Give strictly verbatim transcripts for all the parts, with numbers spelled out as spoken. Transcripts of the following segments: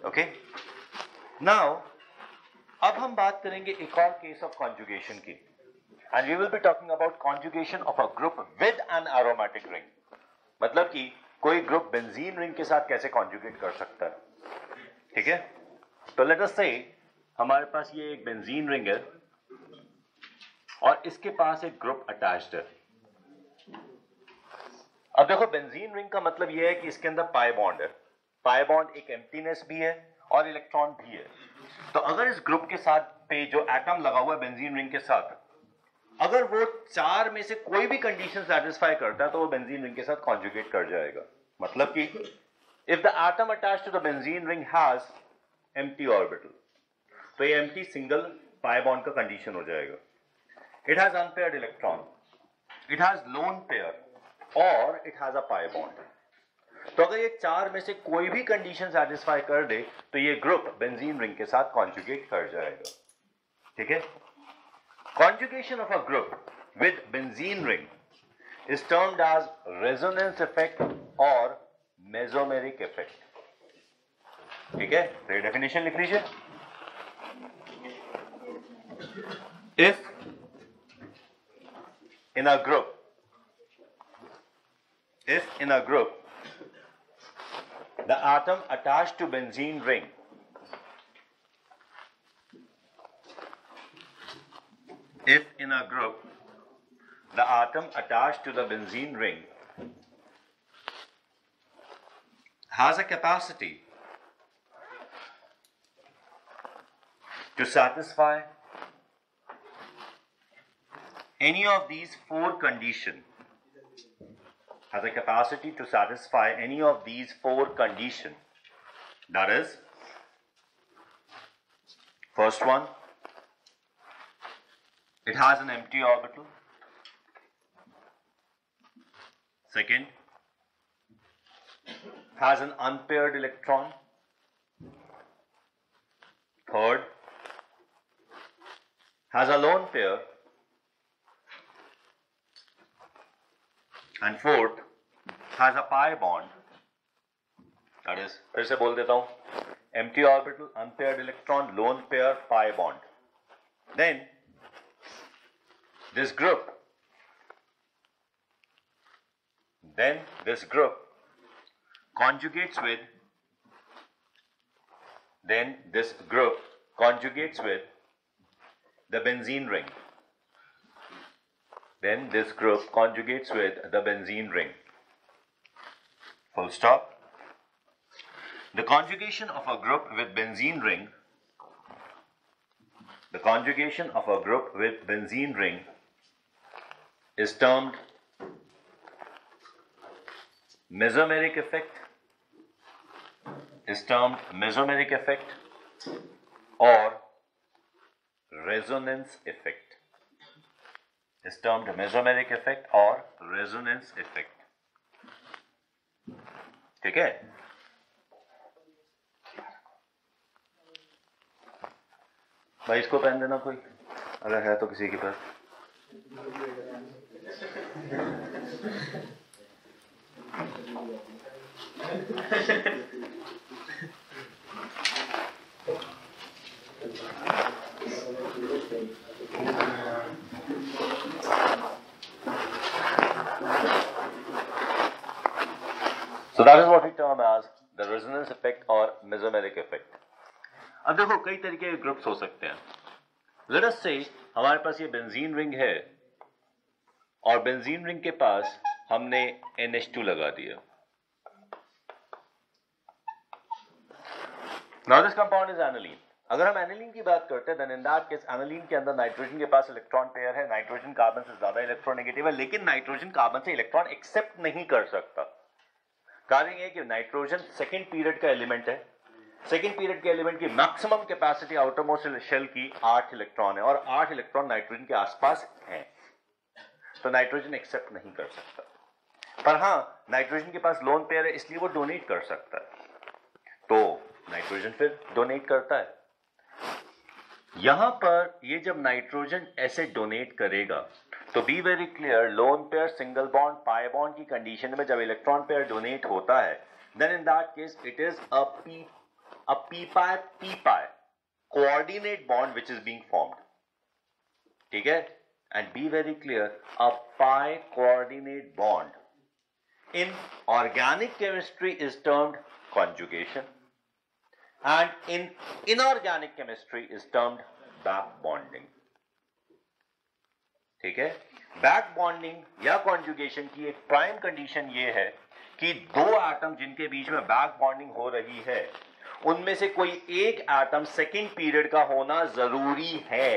Okay, now अब हम बात करेंगे एक और केस ऑफ कॉन्जुगेशन की, and we will be talking about conjugation of a group with an aromatic ring. मतलब कि कोई ग्रुप बेंजीन रिंग के साथ कैसे कॉन्जुगेट कर सकता है. ठीक है, तो लेट अस से हमारे पास ये एक बेंजीन रिंग है और इसके पास एक ग्रुप अटैच्ड है. अब देखो, बेंजीन रिंग का मतलब यह है कि इसके अंदर पाई बॉन्ड है. पाई बॉन्ड एक एम्प्टीनेस भी है और इलेक्ट्रॉन भी है. तो अगर इस ग्रुप के साथ पे जो एटम लगा हुआ है बेंजीन रिंग के साथ, अगर वो चार में से कोई भी कंडीशन सेटिस्फाई करता है तो वो बेंजीन रिंग के साथ कॉन्जुगेट कर जाएगा. मतलब कि if the atom attached to the benzene ring has empty orbital, तो ये एम्प्टी सिंगल पाई बॉन्ड का कंडीशन हो जाएगा. It has unpaired electron, it has lone pair और it has a pi bond. तो अगर ये चार में से कोई भी कंडीशन सेटिस्फाई कर दे तो ये ग्रुप बेंजीन रिंग के साथ कॉन्जुगेट कर जाएगा. ठीक है, conjugation of a group with benzene ring is termed as resonance effect or mesomeric effect. ठीक है, तो ये डेफिनेशन लिख लीजिए. If in a group, if in a group the atom attached to benzene ring if in a group the atom attached to the benzene ring has a capacity to satisfy any of these four conditions, has a capacity to satisfy any of these four conditions, that is, first one, it has an empty orbital. Second, has an unpaired electron. Third, has a lone pair. And fourth, has a pi bond. That is, फिर से बोल देता हूं, empty orbital, unpaired electron, lone pair, pi bond. Then this group, then this group conjugates with, then this group conjugates with the benzene ring. Then this group conjugates with the benzene ring. Full stop. The conjugation of a group with benzene ring, the conjugation of a group with benzene ring is termed mesomeric effect, is termed mesomeric effect or resonance effect. Is termed mesomeric effect or resonance effect. ठीक है, भाई इसको पहन देना कोई, अगर है तो किसी के पास. So that is what we term as the resonance effect or mesomeric effect. अब देखो, कई तरीके के ग्रुप्स हो सकते हैं. Let us say हमारे पास ये बेंजीन रिंग है और बेंजीन रिंग के पास हमने एन एच टू लगा दिया. Now this compound is aniline. अगर हम एनिलीन की बात करते हैं, then in that case aniline के अंदर नाइट्रोजन के पास इलेक्ट्रॉन पेयर है. नाइट्रोजन कार्बन से ज्यादा इलेक्ट्रोनेगेटिव है, लेकिन नाइट्रोजन कार्बन से इलेक्ट्रॉन एक्सेप्ट नहीं कर सकता. कारण यह है कि नाइट्रोजन सेकेंड पीरियड का एलिमेंट है. सेकेंड पीरियड के एलिमेंट की मैक्सिमम कैपेसिटी आउटरमोस्ट शेल की आठ इलेक्ट्रॉन है और आठ इलेक्ट्रॉन नाइट्रोजन के आसपास हैं. तो नाइट्रोजन एक्सेप्ट नहीं कर सकता. पर हां, नाइट्रोजन के पास लोन पेयर है, इसलिए वो डोनेट कर सकता है. तो नाइट्रोजन फिर डोनेट करता है. यहां पर ये जब नाइट्रोजन ऐसे डोनेट करेगा तो be very clear, lone pair, single bond, pi bond की कंडीशन में जब इलेक्ट्रॉन पेयर डोनेट होता है, then in that case it is a p a p pi p pi coordinate bond which is being formed. ठीक है? And be very clear, a pi coordinate bond in organic chemistry is termed conjugation and in inorganic chemistry is termed back bonding. ठीक है? Back bonding या conjugation की एक prime condition ये है कि दो एटम जिनके बीच में बैक बॉन्डिंग हो रही है उनमें से कोई एक एटम सेकेंड पीरियड का होना जरूरी है.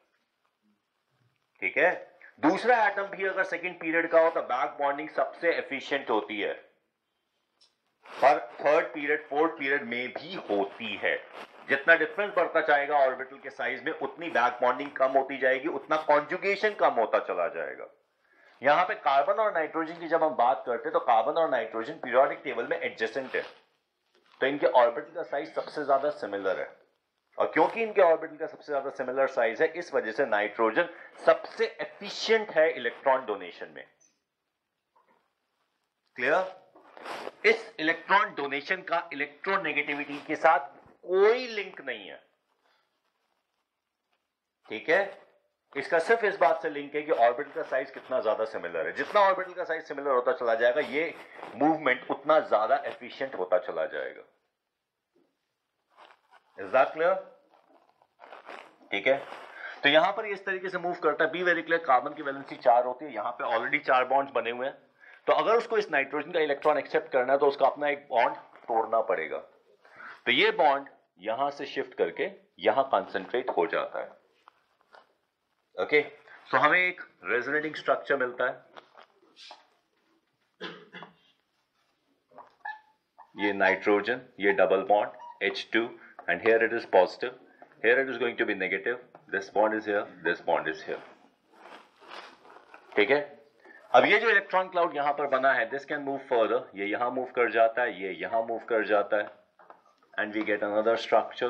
ठीक है? दूसरा एटम भी अगर सेकेंड पीरियड का हो तो बैक बॉन्डिंग सबसे एफिशिएंट होती है, पर थर्ड पीरियड फोर्थ पीरियड में भी होती है. जितना डिफरेंस बढ़ता जाएगा ऑर्बिटल के साइज में उतनी बैक बॉन्डिंग कम होती जाएगी, उतना कॉन्जुगेशन कम होता चला जाएगा. यहां पे कार्बन और नाइट्रोजन की जब हम बात करते हैं तो कार्बन और नाइट्रोजन पीरियोडिक टेबल में एडजेसेंट है, तो इनके ऑर्बिटल का साइज सबसे ज्यादा सिमिलर है. और क्योंकि इनके ऑर्बिटल का सबसे ज्यादा सिमिलर साइज है, इस वजह से नाइट्रोजन सबसे एफिशिएंट है इलेक्ट्रॉन डोनेशन में. क्लियर? इस इलेक्ट्रॉन डोनेशन का इलेक्ट्रोनेगेटिविटी के साथ कोई लिंक नहीं है. ठीक है? इसका सिर्फ इस बात से लिंक है कि ऑर्बिटल का साइज कितना ज्यादा सिमिलर है. जितना ऑर्बिटल का साइज सिमिलर होता चला जाएगा ये मूवमेंट उतना ज्यादा एफिशिएंट होता चला जाएगा. Is that clear? ठीक है? तो यहां पर इस तरीके से मूव करता है. बी वेरी क्लियर, कार्बन की वैलेंसी चार होती है, यहां पे ऑलरेडी चार बॉन्ड्स बने हुए हैं, तो अगर उसको इस नाइट्रोजन का इलेक्ट्रॉन एक्सेप्ट करना है तो उसका अपना एक बॉन्ड तोड़ना पड़ेगा. तो ये बॉन्ड यहां से शिफ्ट करके यहां कंसंट्रेट हो जाता है. ओके, सो हमें एक रेजोनेटिंग स्ट्रक्चर मिलता है. ये नाइट्रोजन, ये double bond H two, and here it is positive, here it is going to be negative, this bond is here, this bond is here. ठीक है? अब ये जो इलेक्ट्रॉन क्लाउड यहां पर बना है, दिस कैन मूव फर्दर. ये यहां मूव कर जाता है, ये यहां मूव कर जाता है, and we get another structure.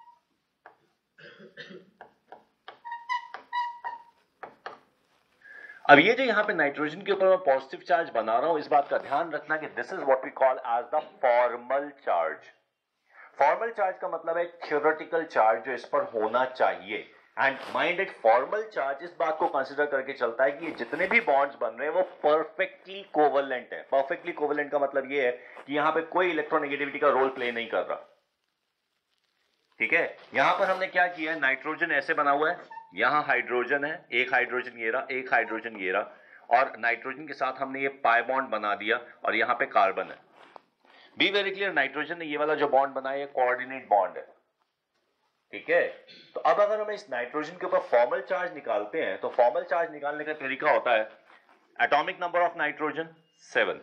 अब ये जो यहां पे नाइट्रोजन के ऊपर मैं पॉजिटिव चार्ज बना रहा हूं, इस बात का ध्यान रखना कि this is what we call as the formal charge. Formal charge का मतलब है थ्योरेटिकल चार्ज जो इस पर होना चाहिए. And mind it, formal charge इस बात को कंसिडर करके चलता है कि जितने भी बॉन्ड्स बन रहे हैं वो परफेक्टली कोवेलेंट है. परफेक्टली कोवेलेंट का मतलब ये है कि यहां पे कोई इलेक्ट्रोनेगेटिविटी का रोल प्ले नहीं कर रहा. ठीक है? यहां पर हमने क्या किया है, नाइट्रोजन ऐसे बना हुआ है, यहां हाइड्रोजन है, एक हाइड्रोजन ये रहा, एक हाइड्रोजन ये रहा, और नाइट्रोजन के साथ हमने ये पाई बॉन्ड बना दिया और यहां पे कार्बन है. बी वेरी क्लियर, नाइट्रोजन ने ये वाला जो बॉन्ड बनाया ये कोऑर्डिनेट बॉन्ड है. ठीक है? तो अब अगर हम इस नाइट्रोजन के ऊपर फॉर्मल चार्ज निकालते हैं तो फॉर्मल चार्ज निकालने का तरीका होता है, atomic number of nitrogen seven.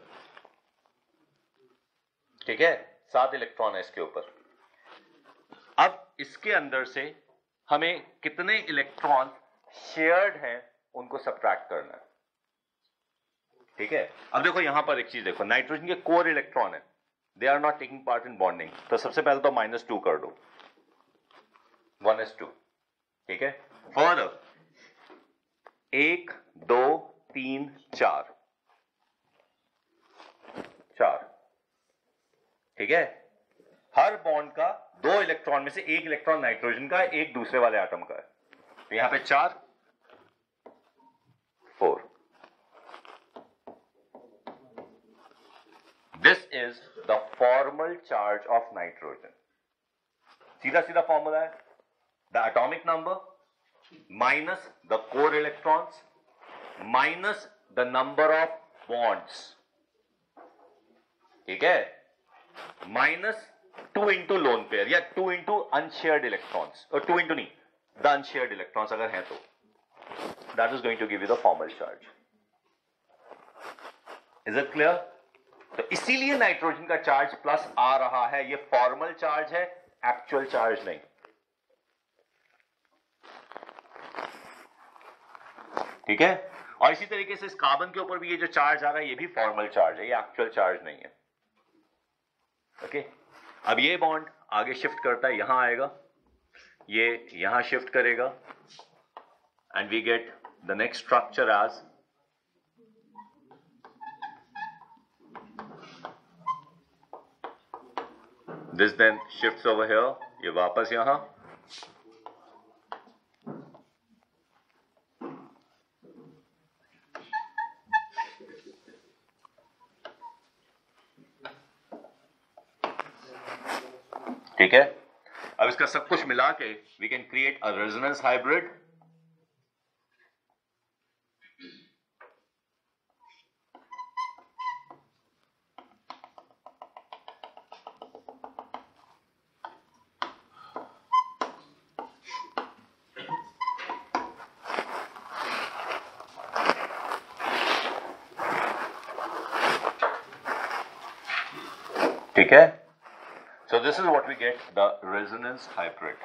ठीक है? सात इलेक्ट्रॉन है इसके ऊपर. अब इसके अंदर से हमें कितने इलेक्ट्रॉन शेयर्ड हैं उनको सब्ट्रैक्ट करना है. ठीक है? अब देखो यहां पर एक चीज देखो, नाइट्रोजन के कोर इलेक्ट्रॉन है, they are not taking part in bonding, तो सबसे पहले तो माइनस टू कर दो, वन एस टू. ठीक है? फर्दर एक, दो, तीन, चार, चार. ठीक है? हर बॉन्ड का दो इलेक्ट्रॉन में से एक इलेक्ट्रॉन नाइट्रोजन का, एक दूसरे वाले एटम का है. तो यहां पे चार, four. This is the formal charge of nitrogen. सीधा सीधा फॉर्मूला है, the atomic number minus the core electrons minus the number of bonds. ठीक है? Minus two into lone pair या टू इंटू अनशेयर्ड इलेक्ट्रॉन्स, और टू इंटू नहीं, the unshared electrons अगर हैं तो, that is going to give you the formal charge. Is it clear? तो इसीलिए नाइट्रोजन का चार्ज प्लस आ रहा है, ये फॉर्मल चार्ज है, एक्चुअल चार्ज नहीं. ठीक है? और इसी तरीके से इस कार्बन के ऊपर भी ये जो चार्ज आ रहा है ये भी फॉर्मल चार्ज है, ये एक्चुअल चार्ज नहीं है. ओके? अब ये बॉन्ड आगे शिफ्ट करता है, यहां आएगा, ये यहां शिफ्ट करेगा, and we get the next structure as This then shifts over here, ये वापस यहाँ, ठीक है। अब इसका सब कुछ मिला के we can create a resonance hybrid. ठीक है, so this is what we get, the resonance hybrid.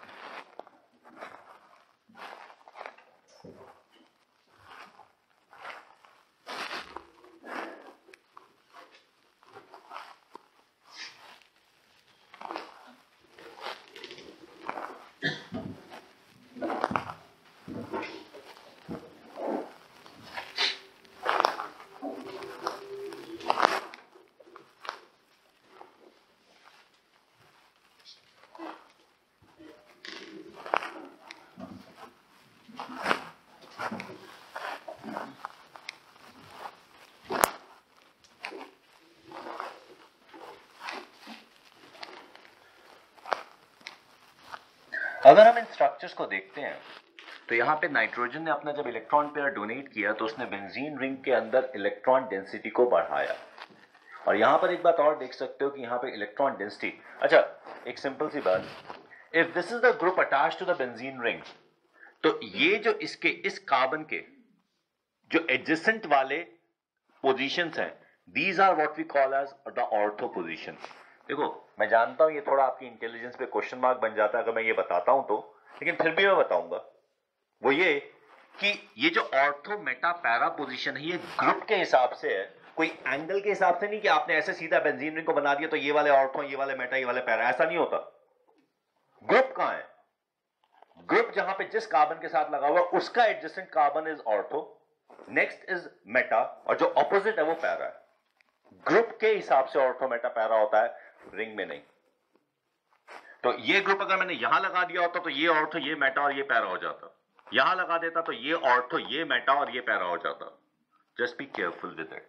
अगर हम इन स्ट्रक्चर्स को देखते हैं तो यहाँ पे नाइट्रोजन ने अपना जब इलेक्ट्रॉन पेयर डोनेट किया तो उसने बेंजीन रिंग के अंदर इलेक्ट्रॉन डेंसिटी को बढ़ाया। और यहाँ पर एक बात और देख सकते हो कि यहाँ पे इलेक्ट्रॉन डेंसिटी, अच्छा एक सिंपल सी बात, if this is the group attached to the benzene ring, तो ये जो इसके इस कार्बन के जो एडजेसेंट वाले पोजीशंस हैं, these are what we call as the ortho position. देखो मैं जानता हूं ये थोड़ा आपकी इंटेलिजेंस पे क्वेश्चन मार्क बन जाता है अगर मैं ये बताता हूं तो, लेकिन फिर भी मैं बताऊंगा। वो ये कि ये जो ऑर्थो मेटा पैरा पोजीशन है ये ग्रुप के हिसाब से है, कोई एंगल के हिसाब से नहीं कि आपने ऐसे सीधा बेंजीन रिंग को बना दिया तो ये वाले ऑर्थो, ये वाले मेटा, ये वाले पैरा, ऐसा नहीं होता। ग्रुप कहां है? ग्रुप जहां पे जिस कार्बन के साथ लगा हुआ उसका adjacent carbon is ortho, next is meta, और जो ऑपोजिट है वो पैरा है। ग्रुप के हिसाब से ऑर्थो मेटा पैरा होता है, रिंग में नहीं। तो ये ग्रुप अगर मैंने यहां लगा दिया होता तो ये ऑर्थो, ये मेटा और ये पैरा हो जाता। यहां लगा देता तो ये ऑर्थो, ये मेटा और ये पैरा हो जाता। Just be careful with it,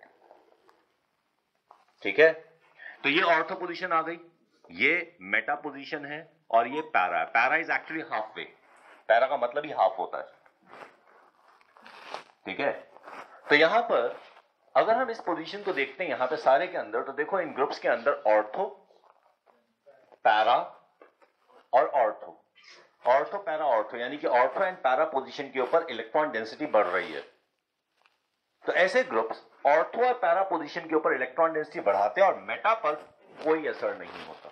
ठीक है। तो ये ऑर्थो पोजीशन आ गई, ये मेटा पोजीशन है और ये पैरा है। Para is actually half way, para का मतलब ही हाफ होता है, ठीक है। तो यहां पर अगर हम इस पोजीशन को देखते हैं यहां पे सारे के अंदर, तो देखो इन ग्रुप्स के अंदर ऑर्थो, पैरा और ऑर्थो, ऑर्थो पैरा ऑर्थो, यानी कि ऑर्थो एंड पैरा पोजीशन के ऊपर इलेक्ट्रॉन डेंसिटी बढ़ रही है। तो ऐसे ग्रुप्स ऑर्थो और पैरा पोजीशन के ऊपर इलेक्ट्रॉन डेंसिटी बढ़ाते हैं और मेटा पर कोई असर नहीं होता,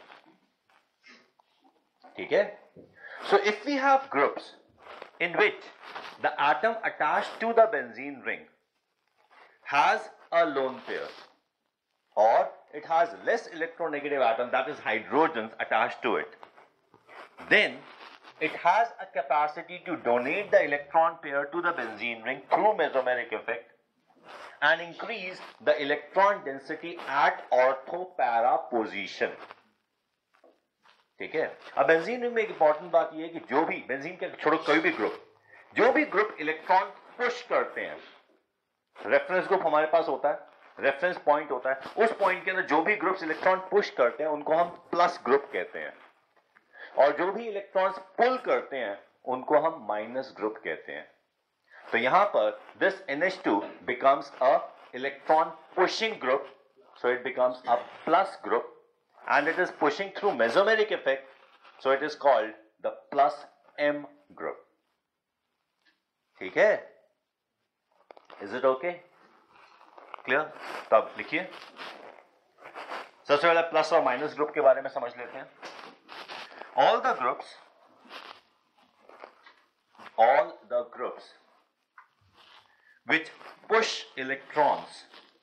ठीक है। So if we have groups in which the atom attached to the benzene ring has a lone pair or it has less electronegative atom, that is hydrogens attached to it, then it has a capacity to donate the electron pair to the benzene ring through mesomeric effect and increase the electron density at ortho para position, ठीक है। अब benzene ring में एक important बात यह है कि जो भी बेंजीन के छोड़ो कोई भी ग्रुप, जो भी ग्रुप इलेक्ट्रॉन पुश करते हैं, रेफरेंस ग्रुप हमारे पास होता है, रेफरेंस पॉइंट होता है, उस पॉइंट के अंदर जो भी ग्रुप्स इलेक्ट्रॉन पुश करते हैं उनको हम प्लस ग्रुप कहते हैं, और जो भी इलेक्ट्रॉन्स पुल करते हैं उनको हम माइनस ग्रुप कहते हैं। तो यहां पर this N H two becomes a electron pushing group, so it becomes a plus group and it is pushing through mesomeric effect, so it is called the plus M group, ठीक है। Is it okay? Clear? तब लिखिए, सबसे पहले plus और minus group के बारे में समझ लेते हैं। All the groups, all the groups which push electrons,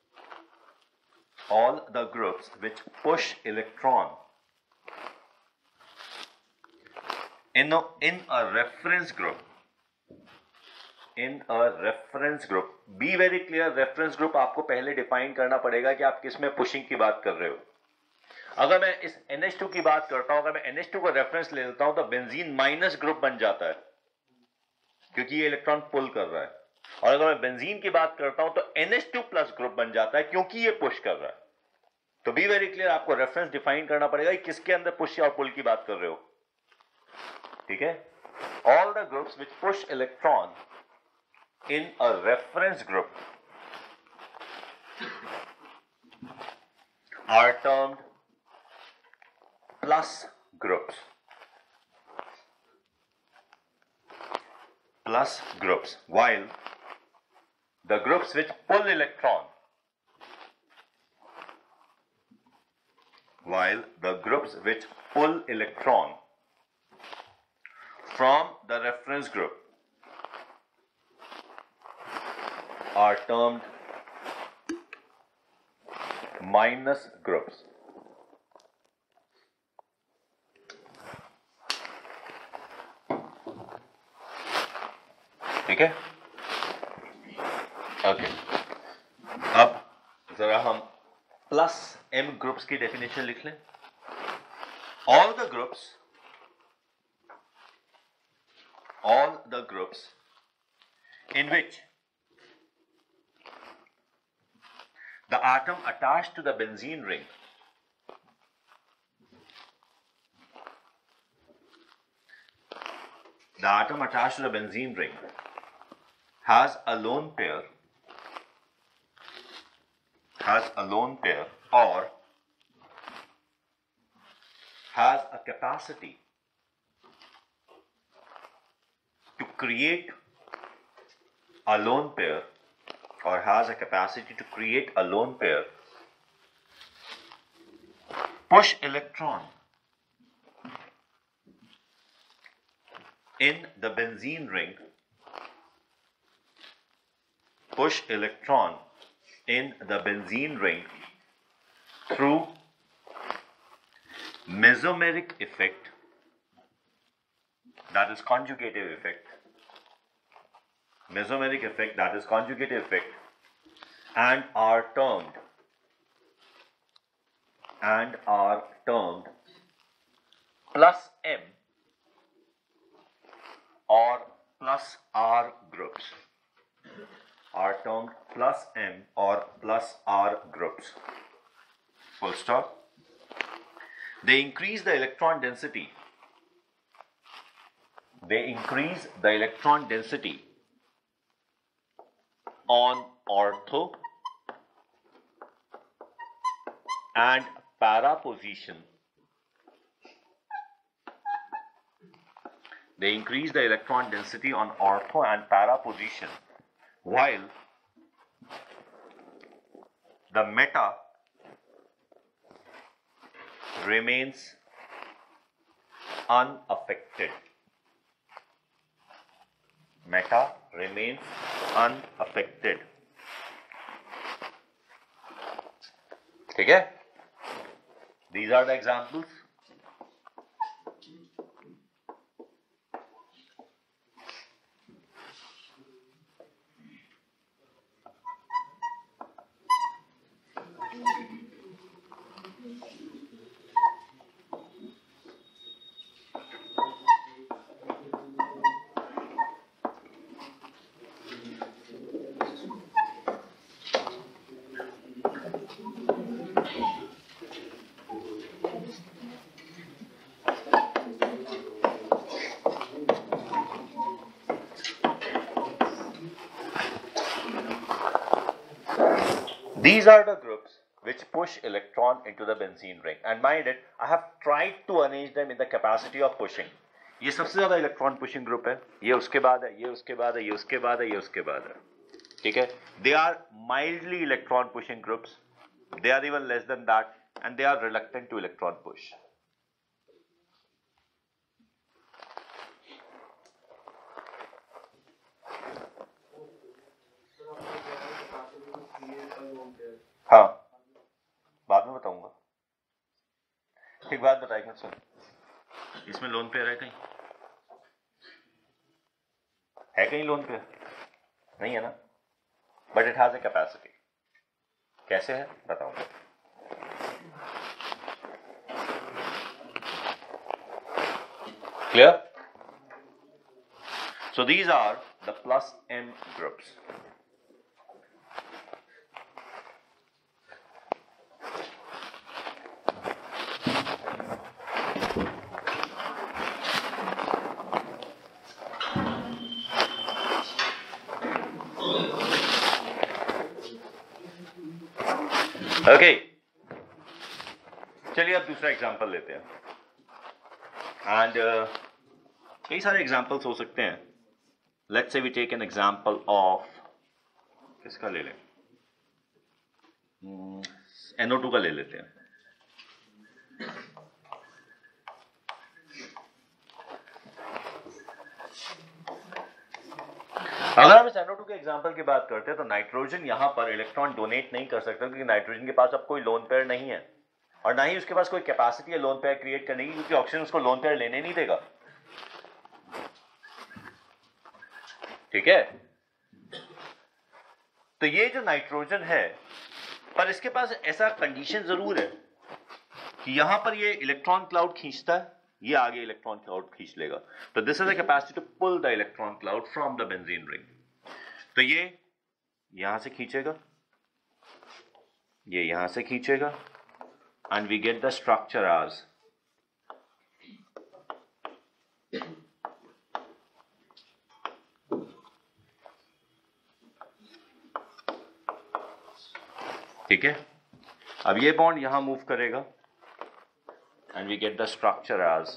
all the groups which push electron in a, in a reference group, in a reference group, be very clear, reference group आपको पहले define करना पड़ेगा कि आप किस में pushing की बात कर रहे हो। अगर मैं इस एन एच टू की बात करता हूं, अगर मैं एन एच टू का रेफरेंस ले लेता हूं तो बेंजीन माइनस ग्रुप बन जाता है क्योंकि ये इलेक्ट्रॉन पुल कर रहा है, और अगर मैं बेंजीन की बात करता हूं तो N H two plus group बन जाता है क्योंकि ये पुश कर रहा है। तो बी वेरी क्लियर, आपको रेफरेंस डिफाइन करना पड़ेगा कि किसके अंदर पुश और पुल की बात कर रहे हो। ठीक है, all the groups which push electron in a reference group are termed plus groups. Plus groups. While the groups which pull electron, while the groups which pull electron from the reference group are termed minus groups. ठीक है, okay. अब जरा हम plus M groups की definition लिख लें। All the groups all the groups in which the atom attached to the benzene ring the atom attached to the benzene ring has a lone pair has a lone pair or has a capacity to create a lone pair or has a capacity to create a lone pair push electron in the benzene ring push electron in the benzene ring through mesomeric effect, that is conjugative effect, mesomeric effect, that is conjugative effect, and are termed and are termed plus M or plus R groups, are termed plus M or plus R groups. Full stop. They increase the electron density. They increase the electron density on ortho and para position. They increase the electron density on ortho and para position, while the meta remains unaffected. Meta remains unaffected. ठीक है? These are the examples. These are the groups which push electron into the benzene ring, and mind it, I have tried to arrange them in the capacity of pushing. ये सबसे ज्यादा electron pushing group है, ये उसके बाद है, ये उसके बाद है, ये उसके बाद है, ये उसके बाद है। ठीक है, they are mildly electron pushing groups, they are even less than that, and they are reluctant to electron push. हाँ, बाद में बताऊंगा। एक बात बताएगा सर, इसमें लोन पेयर है कहीं? है कहीं लोन पेयर? नहीं है ना, but it has a capacity. कैसे है बताऊंगा। Clear? So these are the plus M groups. Okay, चलिए अब दूसरा एग्जांपल लेते हैं. एंड कई सारे एग्जांपल्स हो सकते हैं. Let's say we take an example of, किसका ले लें, एन ओ टू का ले लेते हैं. अगर हम इस एन ओ टू के एग्जांपल की बात करते हैं तो नाइट्रोजन यहां पर इलेक्ट्रॉन डोनेट नहीं कर सकता क्योंकि नाइट्रोजन के पास अब कोई लोन पेयर नहीं है और ना ही उसके पास कोई कैपेसिटी है लोन पेयर क्रिएट करने की, क्योंकि ऑक्सीजन उसको लोन पेयर लेने नहीं देगा. ठीक है, तो ये जो नाइट्रोजन है, पर इसके पास ऐसा कंडीशन जरूर है कि यहां पर ये इलेक्ट्रॉन क्लाउड खींचता है, ये आगे इलेक्ट्रॉन क्लाउड खींच लेगा. तो this is the capacity to pull the electron cloud from the benzene ring. तो ये यहां से खींचेगा, ये यहां से खींचेगा, and we get the structure as ठीक है. अब ये बॉन्ड यहां मूव करेगा and we get the structure as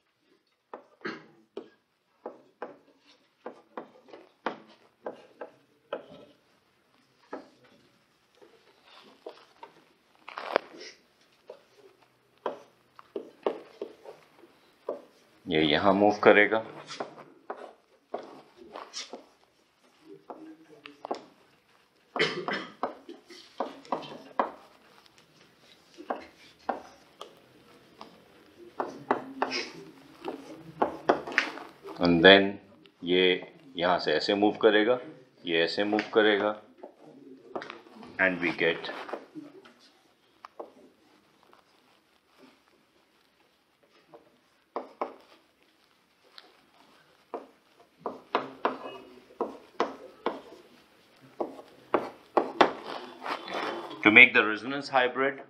ये यहां मूव करेगा, and then ये यहां से ऐसे मूव करेगा, ये ऐसे मूव करेगा, and we get to make the resonance hybrid.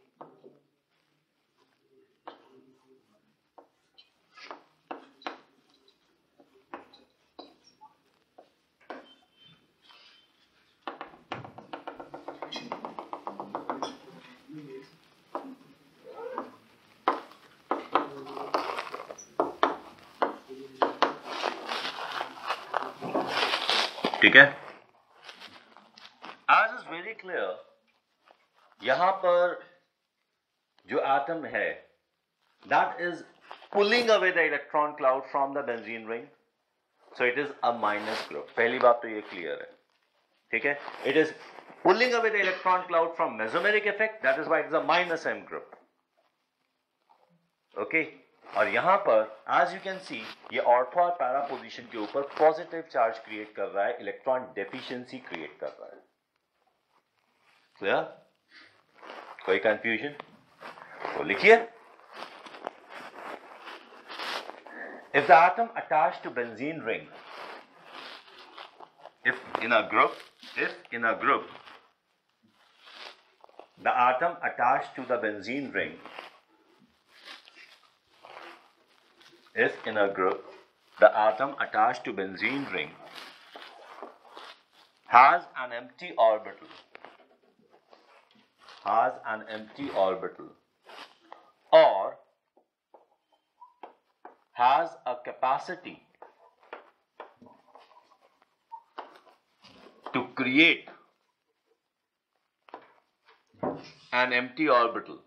ठीक है, as is very clear, यहां पर जो एटम है that is pulling away the electron cloud from the benzene ring, so it is a minus group. पहली बात तो ये क्लियर है. ठीक है, it is pulling away the electron cloud from mesomeric effect, that is why it is a minus M group. okay, और यहां पर as you can see ये ऑर्थो और पैरा पोजीशन के ऊपर पॉजिटिव चार्ज क्रिएट कर रहा है, इलेक्ट्रॉन डेफिशिएंसी क्रिएट कर रहा है. क्लियर? कोई कंफ्यूजन? तो लिखिए, if the atom attached to benzene ring, if in a group, if in a group the atom attached to the benzene ring, if in a group the atom attached to benzene ring has an empty orbital, has an empty orbital or has a capacity to create an empty orbital,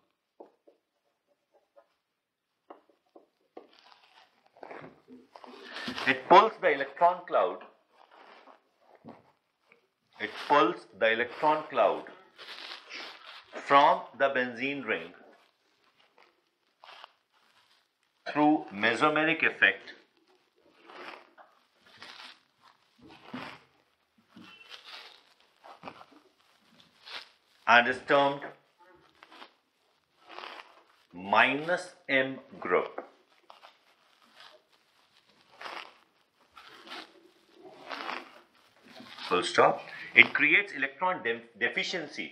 it pulls the electron cloud, it pulls the electron cloud from the benzene ring through mesomeric effect and is termed minus M group. full stop. It creates electron de deficiency.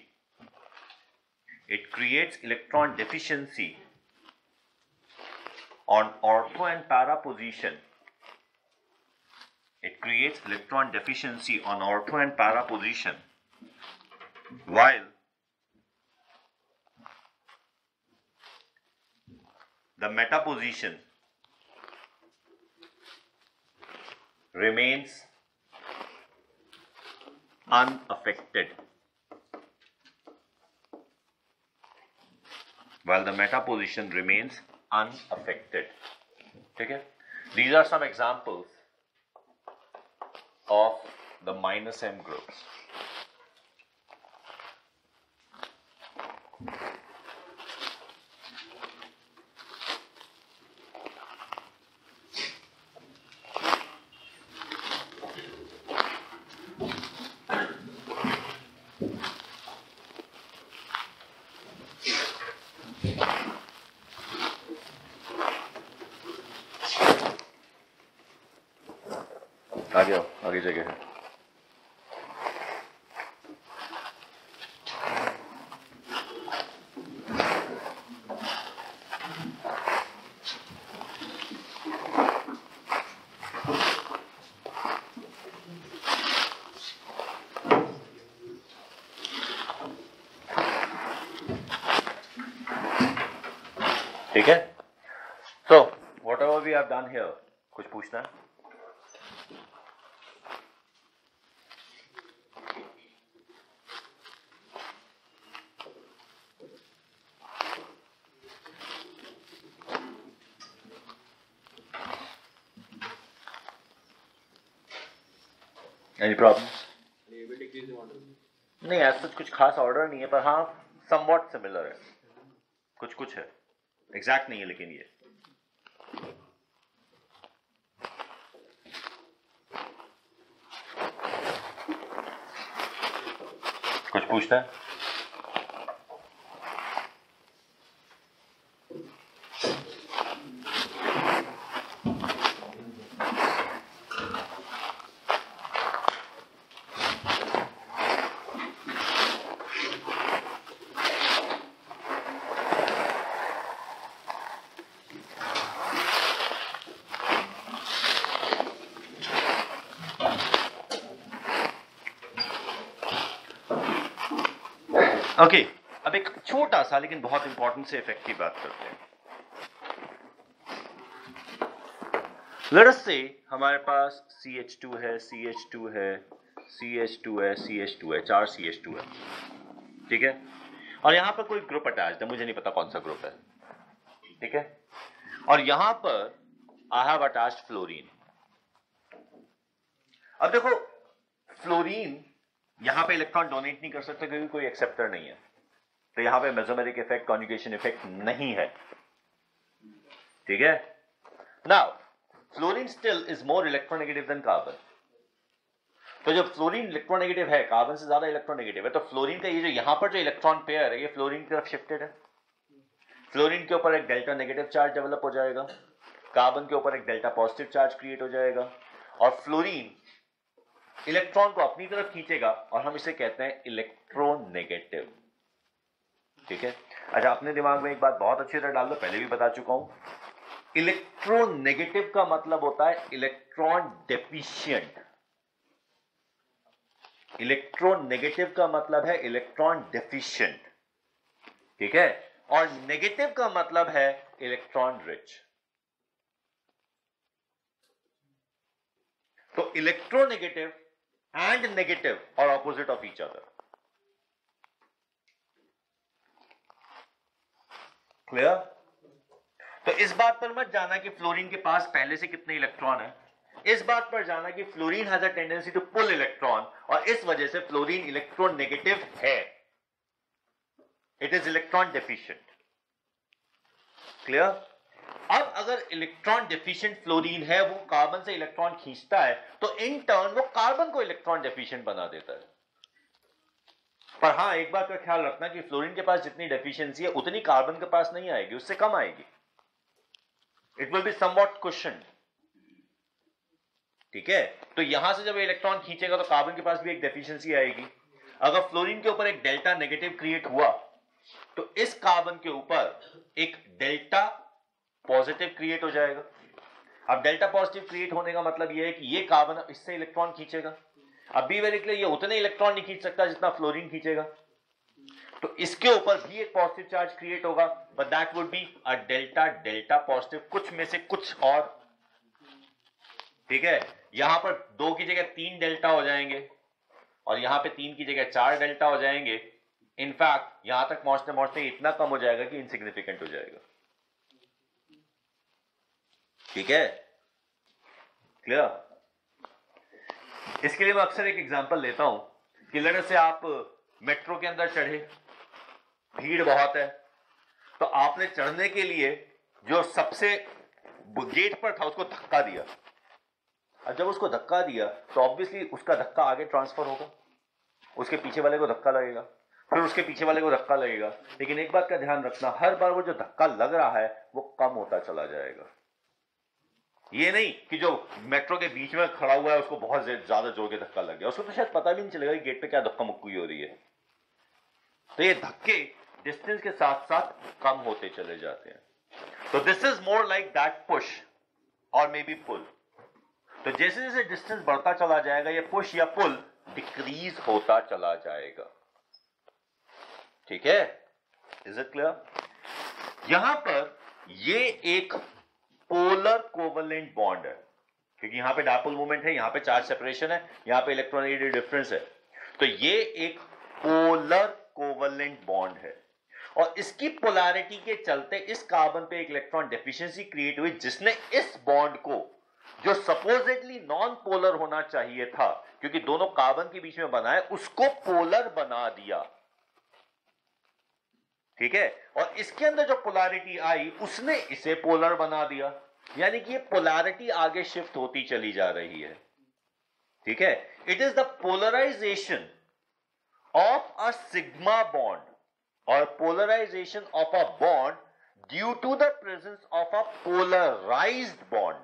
It creates electron deficiency on ortho and para position. It creates electron deficiency on ortho and para position, while the meta position remains unaffected. While the meta position remains unaffected. Okay? These are some examples of the minus M groups. आगे आओ, आगे जगह है। ठीक है? So, whatever we have done here, कुछ पूछना है? Any problems? नहीं, ऐसा कुछ खास ऑर्डर नहीं है, पर हाँ somewhat similar है, कुछ कुछ है, एग्जैक्ट नहीं है लेकिन ये कुछ पूछता है? ओके okay, अब एक छोटा सा लेकिन बहुत इंपॉर्टेंट से इफेक्ट की बात करते हैं। लेट अस से हमारे पास सी एच टू है, सी एच टू है, सी एच टू है, सी एच टू है, चार सी एच टू है, ठीक है? और यहां पर कोई ग्रुप अटैच्ड है, मुझे नहीं पता कौन सा ग्रुप है, ठीक है? और यहां पर आई हैव अटैच्ड फ्लोरीन। अब देखो, फ्लोरीन यहां पे इलेक्ट्रॉन डोनेट नहीं कर सकते क्योंकि कोई एक्सेप्टर नहीं है, तो यहां पे मेसोमेरिक इफेक्ट, कॉन्जुगेशन इफेक्ट नहीं है, ठीक है? Now fluorine still is more electronegative than carbon. तो जब फ्लोरीन इलेक्ट्रोनेगेटिव है, कार्बन से ज्यादा इलेक्ट्रोनेगेटिव है, तो फ्लोरीन का ये जो यहां पर जो इलेक्ट्रॉन पेयर है, ये फ्लोरीन की तरफ शिफ्टेड है। फ्लोरीन के ऊपर एक डेल्टा नेगेटिव चार्ज डेवलप हो जाएगा, कार्बन के ऊपर एक डेल्टा पॉजिटिव चार्ज क्रिएट हो जाएगा, और फ्लोरीन इलेक्ट्रॉन को अपनी तरफ खींचेगा, और हम इसे कहते हैं इलेक्ट्रोनेगेटिव, ठीक है? अच्छा, अपने दिमाग में एक बात बहुत अच्छी तरह डाल दो, पहले भी बता चुका हूं, इलेक्ट्रोनेगेटिव का मतलब होता है इलेक्ट्रॉन डेफिशिएंट। इलेक्ट्रोनेगेटिव का मतलब है इलेक्ट्रॉन डेफिशिएंट, ठीक है? और नेगेटिव का मतलब है इलेक्ट्रॉन रिच। तो इलेक्ट्रोनेगेटिव एंड नेगेटिव और opposite of each other. Clear? तो इस बात पर मत जाना कि फ्लोरीन के पास पहले से कितने इलेक्ट्रॉन है, इस बात पर जाना कि fluorine has a tendency to pull electron, और इस वजह से फ्लोरीन इलेक्ट्रॉन नेगेटिव है, it is electron deficient. Clear? अब अगर इलेक्ट्रॉन डेफिशिएंट फ्लोरीन है, वो कार्बन से इलेक्ट्रॉन खींचता है, तो इन टर्न वो कार्बन को इलेक्ट्रॉन डेफिशिएंट बना देता है। पर हां, एक बात का ख्याल रखना कि फ्लोरीन के पास जितनी डेफिशिएंसी है उतनी कार्बन के पास नहीं आएगी, उससे कम आएगी। It will be somewhat cushioned. ठीक है, तो यहां से जब इलेक्ट्रॉन खींचेगा तो कार्बन के पास भी एक डेफिशिएंसी आएगी। अगर फ्लोरीन के ऊपर एक डेल्टा नेगेटिव क्रिएट हुआ तो इस कार्बन के ऊपर एक डेल्टा पॉजिटिव क्रिएट हो जाएगा। अब डेल्टा पॉजिटिव क्रिएट होने का मतलब यह है कि ये कार्बन इससे इलेक्ट्रॉन खींचेगा। अब बी वेरी क्लियर, ये उतने इलेक्ट्रॉन नहीं खींच सकता जितना फ्लोरीन खींचेगा, तो इसके ऊपर भी एक पॉजिटिव चार्ज क्रिएट होगा, but that would be a delta delta positive, कुछ में से कुछ और। ठीक है, यहां पर दो की जगह तीन डेल्टा हो जाएंगे और यहां पे तीन की जगह चार डेल्टा हो जाएंगे। इनफैक्ट यहां तक पहुंचते पहुंचते इतना कम हो जाएगा कि इनसिग्निफिकेंट हो जाएगा। ठीक है, क्लियर? इसके लिए मैं अक्सर एक एग्जांपल लेता हूं कि लेट से आप मेट्रो के अंदर चढ़े, भीड़ बहुत है, तो आपने चढ़ने के लिए जो सबसे गेट पर था उसको धक्का दिया, और जब उसको धक्का दिया तो ऑब्वियसली उसका धक्का आगे ट्रांसफर होगा, उसके पीछे वाले को धक्का लगेगा, फिर उसके पीछे वाले को धक्का लगेगा। लेकिन एक बात का ध्यान रखना, हर बार वो जो धक्का लग रहा है वो कम होता चला जाएगा। ये नहीं कि जो मेट्रो के बीच में खड़ा हुआ है उसको बहुत ज्यादा जोर के धक्का लग गया, उसको तो शायद पता भी नहीं चलेगा कि गेट पे क्या धक्का मुक्की हो रही है। तो ये धक्के डिस्टेंस के साथ साथ कम होते चले जाते हैं। तो this is more like that push और मे बी पुल। तो जैसे जैसे डिस्टेंस बढ़ता चला जाएगा ये पुश या पुल डिक्रीज होता चला जाएगा। ठीक है, इज इट क्लियर? यहां पर ये एक पोलर कोवलेंट बॉन्ड है, क्योंकि यहां पे डायपोल मोमेंट है, यहां पे चार्ज सेपरेशन है, यहां पे इलेक्ट्रोनेगेटिव डिफरेंस है। तो ये एक पोलर कोवलेंट बॉन्ड है और इसकी पोलैरिटी के चलते इस कार्बन पे एक इलेक्ट्रॉन डेफिशिएंसी क्रिएट हुई, जिसने इस बॉन्ड को, जो सपोजिटली नॉन पोलर होना चाहिए था क्योंकि दोनों कार्बन के बीच में बना है, उसको पोलर बना दिया। ठीक है, और इसके अंदर जो पोलैरिटी आई उसने इसे पोलर बना दिया, यानी कि ये पोलैरिटी आगे शिफ्ट होती चली जा रही है। ठीक है, it is the polarisation of a sigma bond और polarisation of a bond due to the presence of a polarised bond.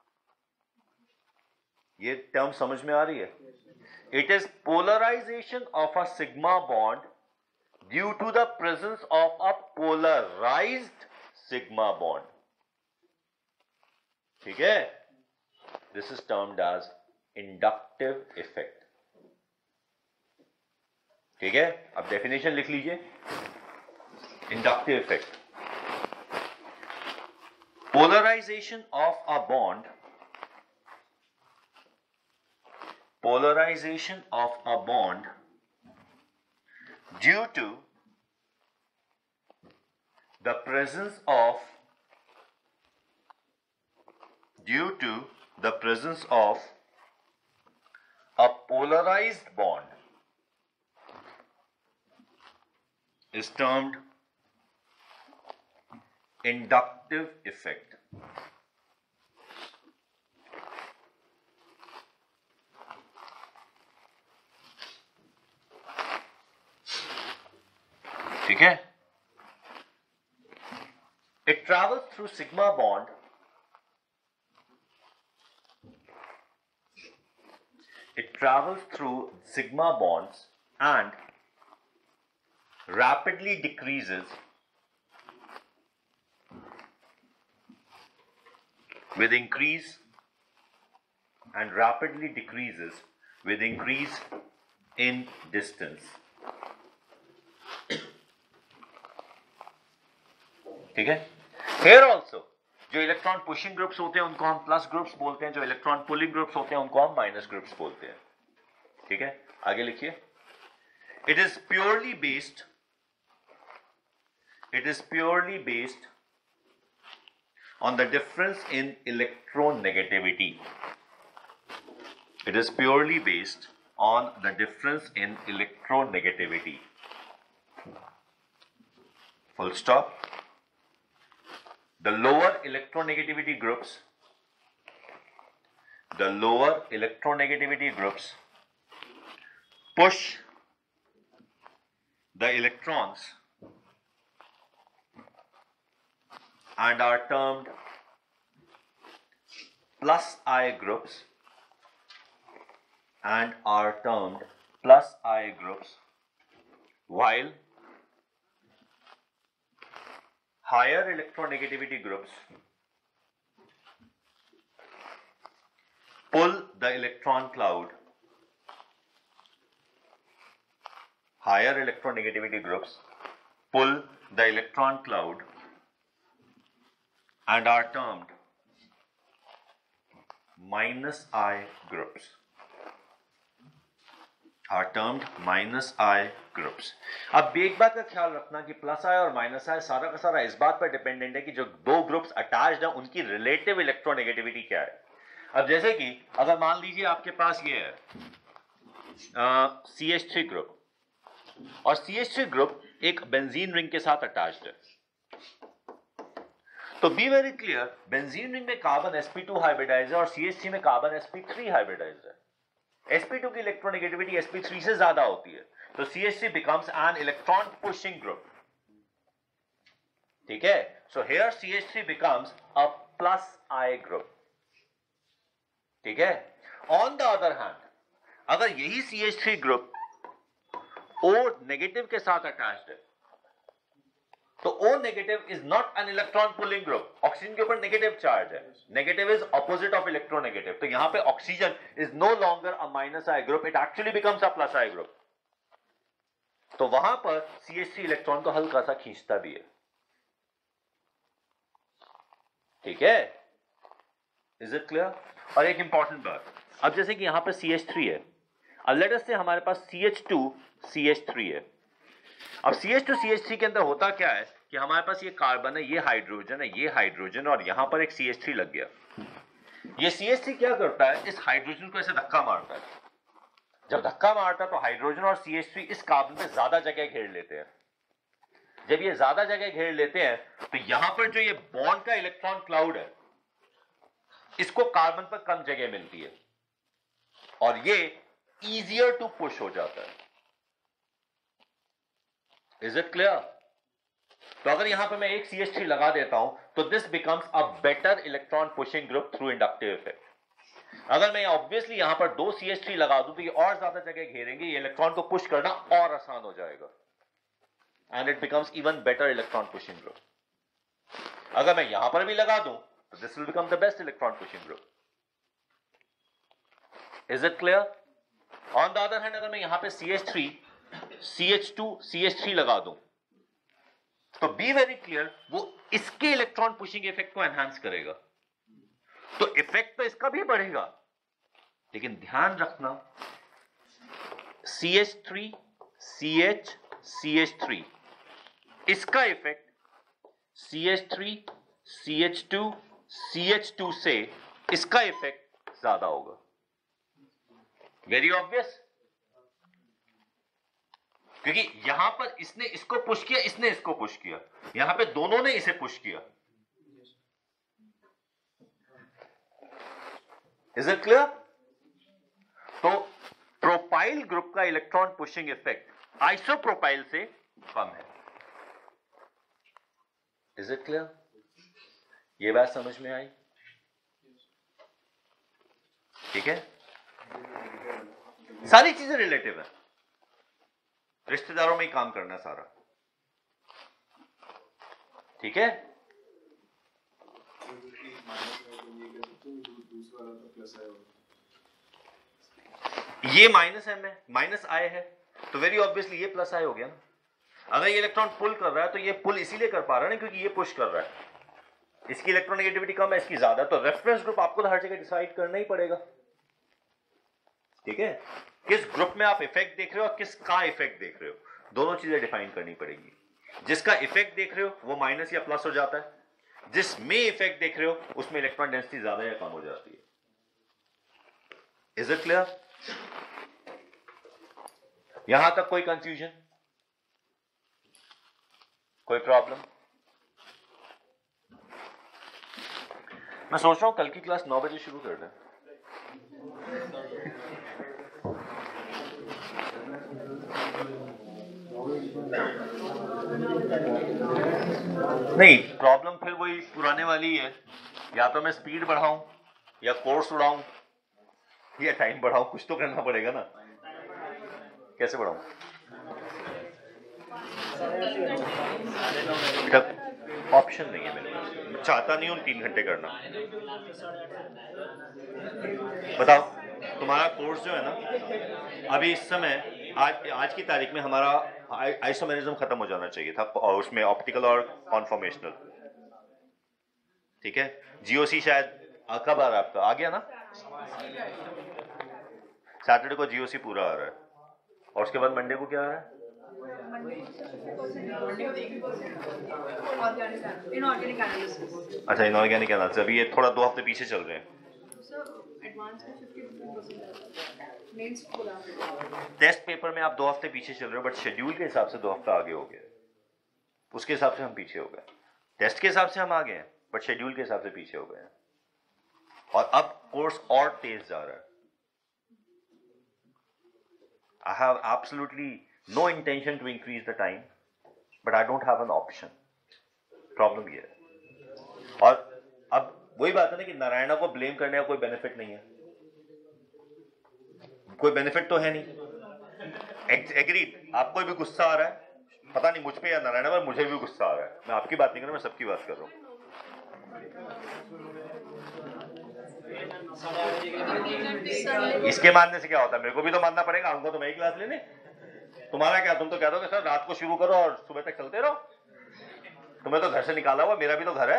ये टर्म समझ में आ रही है? It is polarisation of a sigma bond due to the presence of a polarized sigma bond. ठीक है, this is termed as inductive effect. ठीक है, अब डेफिनेशन लिख लीजिए। inductive effect, polarization of a bond, polarization of a bond due to the presence of due to the presence of a polarized bond is termed inductive effect. ठीक है, it travels through sigma bond it travels through sigma bonds and rapidly decreases with increase and rapidly decreases with increase in distance. ठीक है, here also जो electron pushing groups होते हैं उनको हम plus groups बोलते हैं, जो इलेक्ट्रॉन पुलिंग ग्रुप्स होते हैं उनको हम माइनस ग्रुप्स बोलते हैं। ठीक है, आगे लिखिए। It is purely based it is purely based on the difference in electronegativity it is purely based on the difference in electronegativity. Full stop. The lower electronegativity groups, the lower electronegativity groups push the electrons and are termed plus I groups, and are termed plus I groups, while higher electronegativity groups pull the electron cloud. Higher electronegativity groups pull the electron cloud and are termed minus I groups. Are termed minus I groups. अब एक बात का ख्याल रखना कि plus आई और minus आई सारा का सारा इस बात पर डिपेंडेंट है कि जो दो ग्रुप्स अटैच्ड हैं उनकी रिलेटिव इलेक्ट्रोनेगेटिविटी क्या है. अब जैसे कि अगर मान लीजिए आपके पास ये है सी एच थ्री ग्रुप और सी एच थ्री ग्रुप एक बेंजीन रिंग के साथ अटैच्ड है, तो be very clear, benzene ring में carbon S P two hybridise है और सी एच थ्री में carbon S P three hybridise है. एस पी टू की इलेक्ट्रोनेगेटिविटी एस पी थ्री से ज्यादा होती है, तो C H three becomes an electron pushing group. ठीक है, so here C H three becomes a plus I group. ठीक है. ऑन द अदर हैंड, अगर यही C H three group O negative के साथ अटैच्ड है, तो O नेगेटिव is not an electron pulling group. Oxygen के ऊपर नेगेटिव चार्ज है, negative is opposite of electronegative, तो यहां पे oxygen is no longer a minus I group, it actually becomes a plus I group. तो वहां पर सी एच थ्री इलेक्ट्रॉन को हल्का सा खींचता भी है. ठीक है, इज इट क्लियर? और एक इंपॉर्टेंट बात, अब जैसे कि यहां पर सी एच थ्री है, अब लेट अस से हमारे पास C H two C H three है. अब C H two C H three के अंदर होता क्या है कि हमारे पास ये कार्बन है, ये हाइड्रोजन है, ये हाइड्रोजन, और यहां पर एक सी एच थ्री लग गया. ये सी एच थ्री क्या करता है, इस हाइड्रोजन को ऐसे धक्का मारता है. जब धक्का मारता है तो हाइड्रोजन और सी एच थ्री इस कार्बन पे ज्यादा जगह घेर लेते हैं. जब ये ज्यादा जगह घेर लेते हैं तो यहां पर जो ये बॉन्ड का इलेक्ट्रॉन क्लाउड है, इसको कार्बन पर कम जगह मिलती है और ये इजियर टू पुश हो जाता है. Is it clear? तो अगर यहां पर मैं एक सी एच थ्री लगा देता हूं तो this becomes a better electron pushing group through inductive effect. अगर मैं ऑब्वियसली यहां पर दो सी एच थ्री लगा दूं तो ये और ज्यादा जगह घेरेंगे, ये इलेक्ट्रॉन को पुश करना और आसान हो जाएगा and it becomes even better electron pushing group. अगर मैं यहां पर भी लगा दूं तो this will become the best electron pushing group. Is it clear? On the other hand, अगर मैं यहां पे C H three C H two C H three लगा दूं तो बी वेरी क्लियर, वो इसके इलेक्ट्रॉन पुशिंग इफेक्ट को एनहांस करेगा. तो इफेक्ट तो इसका भी बढ़ेगा, लेकिन ध्यान रखना C H three C H C H three इसका effect C H three C H two C H two से इसका इफेक्ट ज्यादा होगा. वेरी ऑब्वियस, क्योंकि यहां पर इसने इसको पुश किया, इसने इसको पुश किया, यहां पे दोनों ने इसे पुश किया. Is it clear? तो प्रोपाइल ग्रुप का इलेक्ट्रॉन पुशिंग इफेक्ट आइसोप्रोपाइल से कम है. Is it clear? ये बात समझ में आई? ठीक है, सारी चीजें रिलेटिव है, रिश्तेदारों में ही काम करना सारा. ठीक है, ये माइनस एम है, माइनस आई है, तो वेरी ऑब्वियसली ये प्लस आई हो गया ना. अगर ये इलेक्ट्रॉन पुल कर रहा है तो ये पुल इसीलिए कर पा रहा है ना क्योंकि ये पुश कर रहा है. इसकी इलेक्ट्रोनेगेटिविटी कम है, इसकी ज्यादा, तो रेफरेंस ग्रुप आपको तो हर जगह डिसाइड करना ही पड़ेगा. ठीक है, किस ग्रुप में आप इफेक्ट देख रहे हो और किसका इफेक्ट देख रहे हो, दोनों चीजें डिफाइन करनी पड़ेगी. जिसका इफेक्ट देख रहे हो वो माइनस या प्लस हो जाता है, जिसमें इफेक्ट देख रहे हो उसमें इलेक्ट्रॉन डेंसिटी ज्यादा या कम हो जाती है. Is it clear? यहां तक कोई कंफ्यूजन, कोई प्रॉब्लम? मैं सोच रहा हूं कल की क्लास नौ बजे शुरू कर दें. नहीं, प्रॉब्लम फिर वही पुराने वाली है, या तो मैं स्पीड बढ़ाऊं या कोर्स उड़ाऊं. ये टाइम बढ़ाओ, कुछ तो करना पड़ेगा ना। कैसे बढ़ाऊं? बेटा ऑप्शन नहीं है मेरे पास, चाहता नहीं हूं तीन घंटे करना। बताओ, तुम्हारा कोर्स जो है ना अभी इस समय, आज आज की तारीख में हमारा आइसोमेरिज्म खत्म हो जाना चाहिए था, और उसमें ऑप्टिकल और कॉन्फॉर्मेशनल, ठीक है। जीओसी शायद कब आ रहा है आपका? आ गया ना? सैटरडे को जीओसी पूरा आ रहा है, और उसके बाद मंडे को क्या आ रहा है? अच्छा, इनऑर्गेनिक एनालिसिस। अभी ये थोड़ा दो हफ्ते पीछे चल रहे हैं। टेस्ट पेपर में आप दो हफ्ते पीछे चल रहे हो, बट शेड्यूल के हिसाब से दो हफ्ता आगे हो गए, उसके हिसाब से हम पीछे हो गए। टेस्ट के हिसाब से हम आगे हैं, बट शेड्यूल के हिसाब से पीछे हो गए हैं, और अब कोर्स और तेज जा रहा है। I have absolutely no intention to increase the time, but I don't have an option. Problem ये है। और अब वही बात है ना कि नारायणा को ब्लेम करने का कोई बेनिफिट नहीं है, कोई बेनिफिट तो है नहीं। एग्रीड, आपको भी गुस्सा आ रहा है, पता नहीं मुझ पे या नारायणा पर, मुझे भी गुस्सा आ रहा है। मैं आपकी बात नहीं कर रहा, मैं सबकी बात कर रहा हूं। इसके मानने से क्या होता है? मेरे को भी तो मानना पड़ेगा, हमको तो मैं ही क्लास लेने। तुम्हारा क्या, तुम तो कह दोगे सर रात को शुरू करो और सुबह तक चलते रहो। तुम्हें तो घर से निकाला हुआ, मेरा भी तो घर है।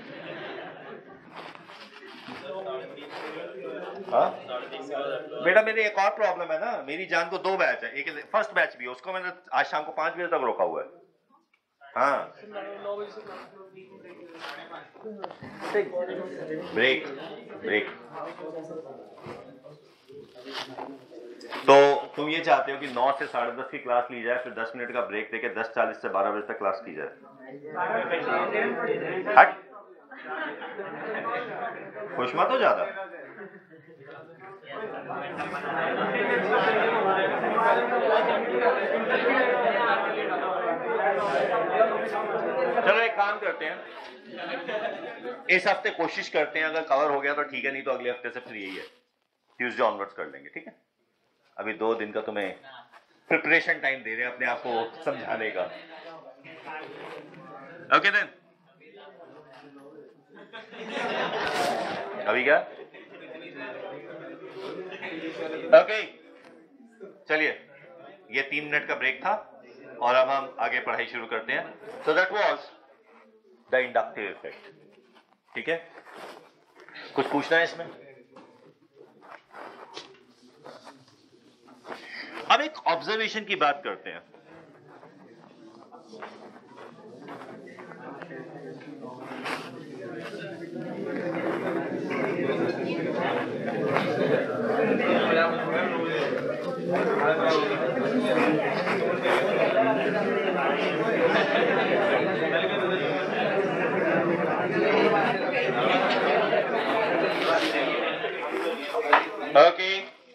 हाँ बेटा, मेरी एक और प्रॉब्लम है ना, मेरी जान को दो बैच है, एक फर्स्ट बैच भी है, उसको मैंने आज शाम को पांच बजे तक रोका हुआ है। हाँ, ब्रेक ब्रेक। तो तुम ये चाहते हो कि नौ से साढ़े दस की क्लास ली जाए, फिर दस मिनट का ब्रेक देके दस चालीस से बारह बजे तक क्लास की जाए। हट, खुश मत हो ज्यादा। चलो एक काम करते हैं, इस हफ्ते कोशिश करते हैं, अगर कवर हो गया तो ठीक है, नहीं तो अगले हफ्ते से फिर यही है, ट्यूसडे ऑनवर्ड्स कर लेंगे, ठीक है। अभी दो दिन का तुम्हें प्रिपरेशन टाइम दे रहे हैं अपने आप को समझाने का। ओके देन, अभी क्या? ओके चलिए, ये तीन मिनट का ब्रेक था, और अब हम आगे पढ़ाई शुरू करते हैं। So that was the inductive effect, ठीक है। कुछ पूछना है इसमें? अब एक ऑब्जर्वेशन की बात करते हैं। Okay.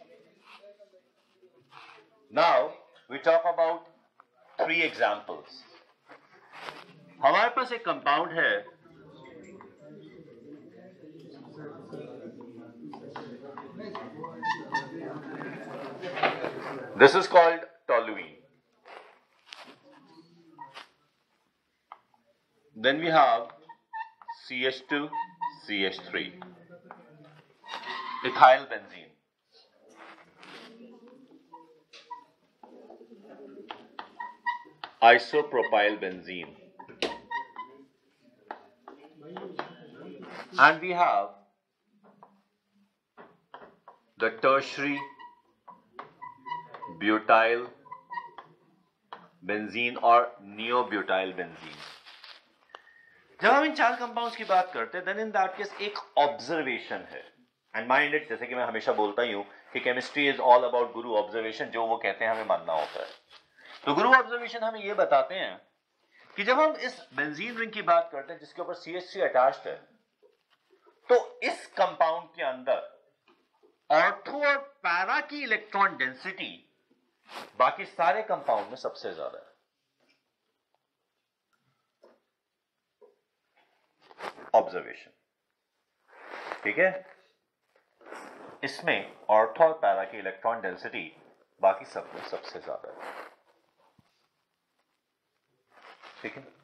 Now we talk about three examples. हमारे पास एक कंपाउंड है, this is called toluene. Then we have C H two C H three, ethyl benzene. Isopropyl benzene. And we have the tertiary butyl benzene और neobutyl benzene. जब हम इन चार compounds की बात करते हैं, देन इन दैट केस एक observation है, एंड माइंड इट, जैसे कि मैं हमेशा बोलता ही हूं कि केमिस्ट्री इज ऑल अबाउट गुरु ऑब्जर्वेशन, जो वो कहते हैं हमें मानना होता है। तो गुरु ऑब्जर्वेशन हमें ये बताते हैं कि जब हम इस बेंजीन रिंग की बात करते हैं जिसके ऊपर सी एच थ्री अटैच्ड है, तो इस कंपाउंड के अंदर ऑर्थो और पैरा की इलेक्ट्रॉन डेंसिटी बाकी सारे कंपाउंड में सबसे ज्यादा है। ऑब्जर्वेशन, ठीक है। इसमें ऑर्थो और पैरा की इलेक्ट्रॉन डेंसिटी बाकी सब में सबसे ज्यादा है। ठीक है,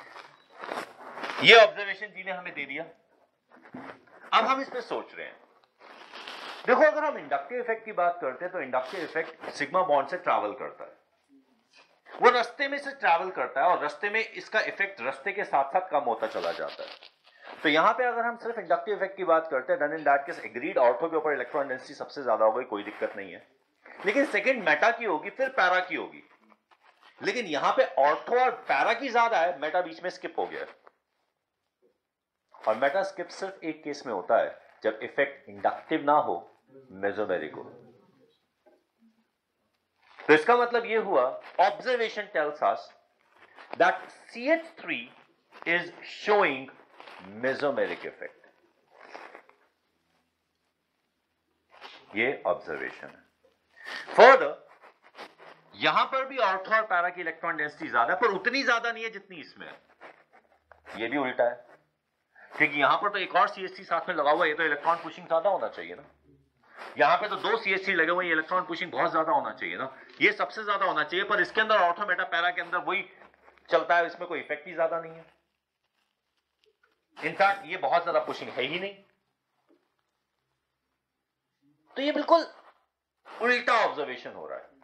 ये ऑब्जर्वेशन जी ने हमें दे दिया। अब हम इसमें सोच रहे हैं, देखो अगर हम इंडक्टिव इफेक्ट की बात करते हैं तो इंडक्टिव इफेक्ट सिग्मा बॉन्ड से ट्रैवल करता है, वो रास्ते में से ट्रैवल करता है और रास्ते में इसका इफेक्ट रास्ते के साथ साथ कम होता चला जाता है। तो यहां पे अगर हम सिर्फ इंडक्टिव इफेक्ट की बात करते हैं, then in that case agreed ortho के ऊपर इलेक्ट्रॉन डेंसिटी सबसे ज्यादा होगी, कोई दिक्कत नहीं है। लेकिन सेकंड मेटा की होगी, फिर पैरा की होगी। लेकिन यहां पे ऑर्थो और पैरा की ज्यादा है, मेटा बीच में स्किप हो गया। और मेटा स्किप सिर्फ एक केस में होता है, जब इफेक्ट इंडक्टिव ना हो, मेसोमेरिक हो। तो इसका मतलब यह हुआ, observation tells us that C H three is showing mesomeric effect. ये ऑब्जर्वेशन है। फर्दर यहां पर भी ऑर्थो और पैरा की इलेक्ट्रॉन डेंसिटी ज्यादा है, पर उतनी ज्यादा नहीं है जितनी इसमें है। ये भी उल्टा है, क्योंकि यहां पर तो एक और सीएचसी साथ में लगा हुआ है, ये तो इलेक्ट्रॉन पुशिंग ज्यादा होना चाहिए ना। यहां पे तो दो सीएचसी लगे हुए हैं, इलेक्ट्रॉन पुशिंग बहुत ज्यादा होना चाहिए ना, ये सबसे ज्यादा होना चाहिए। पर इसके अंदर ऑर्थो मेटा पैरा के अंदर वही चलता है, इसमें कोई इफेक्ट ही ज्यादा नहीं है। इनफैक्ट ये बहुत ज्यादा पुशिंग है ही नहीं। तो ये बिल्कुल उल्टा ऑब्जर्वेशन हो रहा है।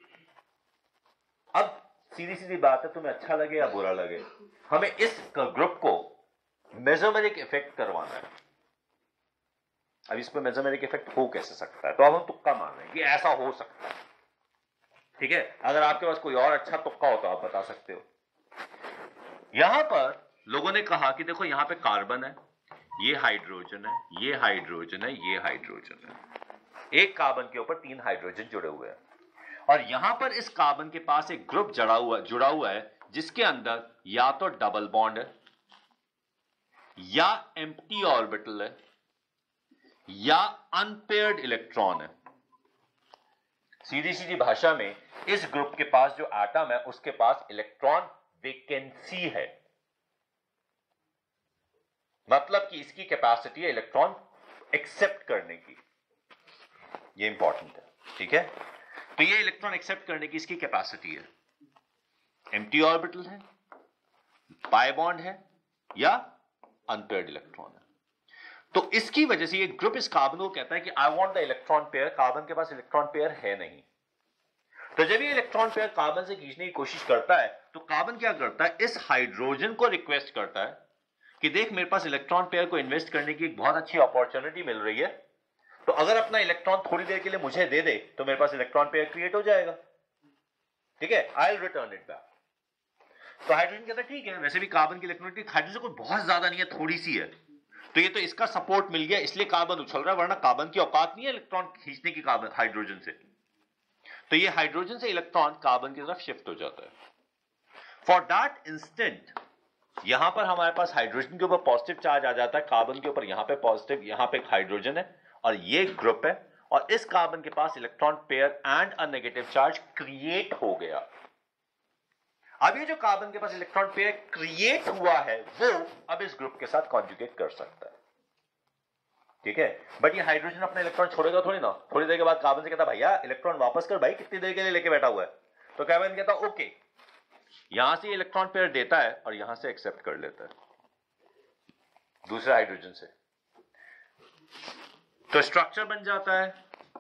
अब सीधी सीधी बात है, तुम्हें अच्छा लगे या बुरा लगे, हमें इस ग्रुप को मेसोमेरिक इफेक्ट करवाना है। अब इस पर मेसोमेरिक इफेक्ट हो कैसे सकता है, तो अब हम तुक्का मान रहे हैं कि ऐसा हो सकता है। ठीक है, अगर आपके पास कोई और अच्छा तुक्का हो तो आप बता सकते हो। यहां पर लोगों ने कहा कि देखो यहां पे कार्बन है, ये हाइड्रोजन है, ये हाइड्रोजन है, ये हाइड्रोजन है। एक कार्बन के ऊपर तीन हाइड्रोजन जुड़े हुए हैं, और यहां पर इस कार्बन के पास एक ग्रुप जड़ा हुआ जुड़ा हुआ है, जिसके अंदर या तो डबल बॉन्ड है, या एम्प्टी ऑर्बिटल है, या अनपेयर्ड इलेक्ट्रॉन है। सीधी सीधी भाषा में इस ग्रुप के पास जो एटम है उसके पास इलेक्ट्रॉन वेकेंसी है, मतलब कि इसकी कैपेसिटी है इलेक्ट्रॉन एक्सेप्ट करने की। ये इंपॉर्टेंट है, ठीक है। तो ये इलेक्ट्रॉन एक्सेप्ट करने की इसकी कैपेसिटी है। एम्प्टी ऑर्बिटल है, पाई बॉन्ड है, या अनपेयर्ड इलेक्ट्रॉन है। तो इसकी वजह से ये ग्रुप इस कार्बन को कहता है कि I want the electron pair. Carbon के पास इलेक्ट्रॉन पेयर है नहीं। तो जब ये इलेक्ट्रॉन पेयर कार्बन से खींचने की कोशिश करता है, तो कार्बन क्या करता है, इस हाइड्रोजन को रिक्वेस्ट करता है कि देख मेरे पास इलेक्ट्रॉन पेयर को इन्वेस्ट करने की एक बहुत अच्छी अपॉर्चुनिटी मिल रही है, तो अगर अपना इलेक्ट्रॉन थोड़ी देर के लिए मुझे दे दे तो मेरे पास इलेक्ट्रॉन पेयर क्रिएट हो जाएगा। ठीक है, I will return it back. तो हाइड्रोजन कहता है ठीक है, वैसे भी कार्बन की इलेक्ट्रॉनिक हाइड्रोजन को बहुत ज्यादा नहीं है, थोड़ी सी है, तो ये तो इसका सपोर्ट मिल गया इसलिए कार्बन उछल रहा है, वरना कार्बन की औकात नहीं है इलेक्ट्रॉन खींचने की कार्बन हाइड्रोजन से। तो ये हाइड्रोजन से इलेक्ट्रॉन कार्बन की तरफ शिफ्ट हो जाता है। फॉर दैट इंस्टेंट यहां पर हमारे पास हाइड्रोजन के ऊपर पॉजिटिव चार्ज आ जाता है, कार्बन के ऊपर यहां पे पॉजिटिव, यहां पे हाइड्रोजन है और ये ग्रुप है, और इस कार्बन के पास electron pair and a negative charge create हो गया। अब ये जो कार्बन के पास इलेक्ट्रॉन पेयर क्रिएट हुआ है वो अब इस ग्रुप के साथ कॉन्जुगेट कर सकता है। ठीक है, बट ये हाइड्रोजन अपना इलेक्ट्रॉन छोड़ेगा थोड़ी ना। थोड़ी देर के बाद कार्बन से कहता भैया इलेक्ट्रॉन वापस कर भाई, कितनी देर के लिए लेके बैठा हुआ है। तो कार्बन कहता ओके, यहां से इलेक्ट्रॉन पेयर देता है और यहां से एक्सेप्ट कर लेता है दूसरे हाइड्रोजन से। तो स्ट्रक्चर बन जाता है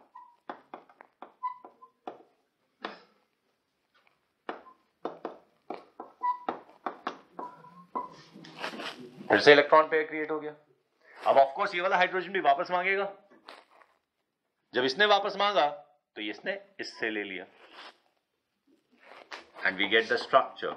फिर से इलेक्ट्रॉन पेयर क्रिएट हो गया। अब ऑफ कोर्स ये वाला हाइड्रोजन भी वापस मांगेगा। जब इसने वापस मांगा तो इसने इससे ले लिया, and we get the structure.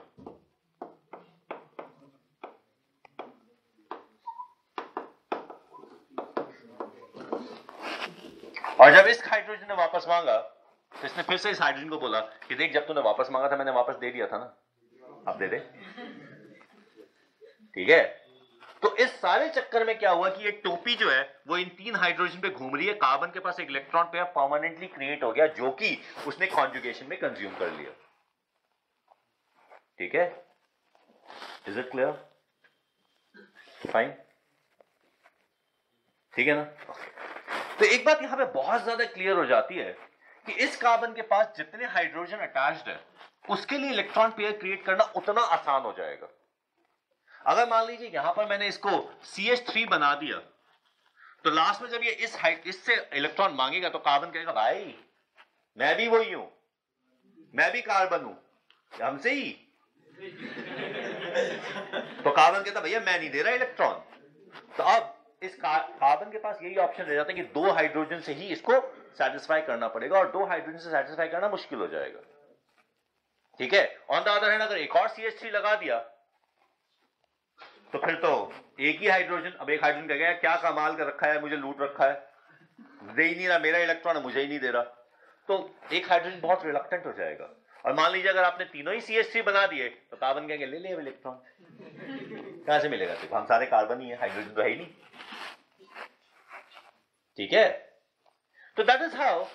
और जब इस हाइड्रोजन ने वापस मांगा तो इसने फिर से इस हाइड्रोजन को बोला कि देख जब तूने वापस मांगा था मैंने वापस दे दिया था ना, अब दे दे। ठीक है, तो इस सारे चक्कर में क्या हुआ कि ये टोपी जो है वो इन तीन हाइड्रोजन पे घूम रही है। कार्बन के पास एक इलेक्ट्रॉन पेयर परमानेंटली क्रिएट हो गया जो कि उसने कॉन्जुगेशन में कंज्यूम कर लिया। ठीक है, इज इट क्लियर? फाइन, ठीक है ना? तो एक बात यहां पे बहुत ज्यादा क्लियर हो जाती है कि इस कार्बन के पास जितने हाइड्रोजन अटैच्ड है उसके लिए इलेक्ट्रॉन पेयर क्रिएट करना उतना आसान हो जाएगा। अगर मान लीजिए यहां पर मैंने इसको सी एच थ्री बना दिया तो लास्ट में जब ये इस हाइट इससे इलेक्ट्रॉन मांगेगा तो कार्बन कहेगा भाई मैं भी वही हूं, मैं भी कार्बन हूं, हमसे ही। तो कार्बन कहता भैया मैं नहीं दे रहा इलेक्ट्रॉन। तो अब इस कार्बन के पास यही ऑप्शन रह जाता है कि दो हाइड्रोजन से ही इसको सेटिस्फाई करना पड़ेगा और दो हाइड्रोजन से सेटिस्फाई करना मुश्किल हो जाएगा। ठीक है। ऑन द अदर हैंड अगर एक और सी एच थ्री लगा दिया तो फिर तो एक ही हाइड्रोजन, अब एक हाइड्रोजन कह गया क्या कमाल कर रखा है, मुझे लूट रखा है, दे ही नहीं रहा, मेरा इलेक्ट्रॉन है मुझे ही नहीं दे रहा। तो एक हाइड्रोजन बहुत रिलक्टेंट हो जाएगा। और मान लीजिए अगर आपने तीनों ही सी एच थ्री बना दिए तो कार्बन कहेंगे ले ले इलेक्ट्रॉन, कहां से मिलेगा, तो हम सारे कार्बन ही है, हाइड्रोजन तो है ही नहीं। ठीक है। तो that is how,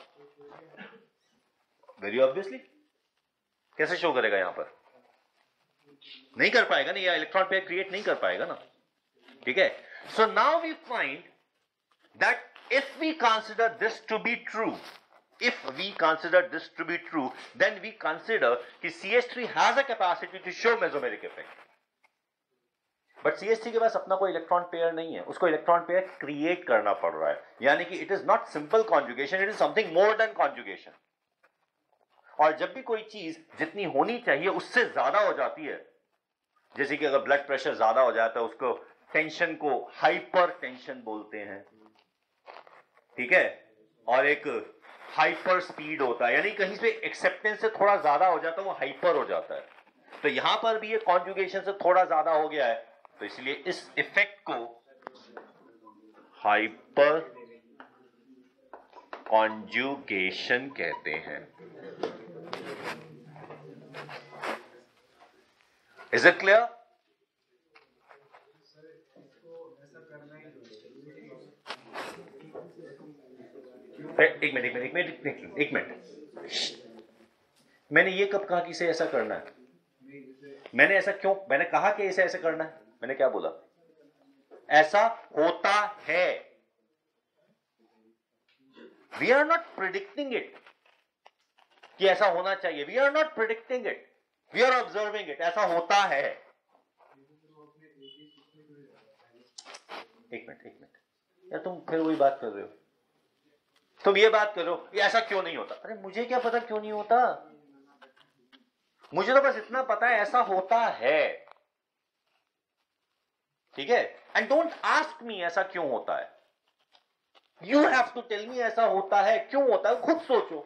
very obviously कैसे शो करेगा, यहां पर नहीं कर पाएगा ना, ये इलेक्ट्रॉन पेयर क्रिएट नहीं कर पाएगा ना। ठीक है। So now we find that if we consider this to be true, if we consider this to be true, then we consider कि C H three has a capacity to show mesomeric effect. But C H three के पास अपना कोई electron pair नहीं है, उसको electron pair create करना पड़ रहा है, यानी कि it is not simple conjugation, it is something more than conjugation. और जब भी कोई चीज जितनी होनी चाहिए उससे ज्यादा हो जाती है, जैसे कि अगर ब्लड प्रेशर ज्यादा हो जाता है उसको टेंशन को हाइपर टेंशन बोलते हैं। ठीक है। और एक हाइपर स्पीड होता है, यानी कहीं से एक्सेप्टेंस से थोड़ा ज्यादा हो जाता है वो हाइपर हो जाता है। तो यहां पर भी ये कॉन्जुगेशन से थोड़ा ज्यादा हो गया है, तो इसलिए इस इफेक्ट को हाइपर कॉन्जुगेशन कहते हैं। Is it clear? एक मिनट एक मिनट एक मिनट एक मिनट मैंने ये कब कहा कि इसे ऐसा करना है? मैंने ऐसा क्यों, मैंने कहा कि इसे ऐसा करना है, मैंने क्या बोला? ऐसा होता है। We are not predicting it कि ऐसा होना चाहिए, we are not predicting it, we are observing it, ऐसा होता है। एक मिनट एक मिनट यार, तुम फिर वही बात कर रहे हो, तुम ये बात करो कि ऐसा क्यों नहीं होता। अरे मुझे क्या पता क्यों नहीं होता, मुझे तो बस इतना पता है ऐसा होता है। ठीक है। एंड डोंट आस्क मी ऐसा क्यों होता है, you have to tell me ऐसा होता है, क्यों होता है खुद सोचो।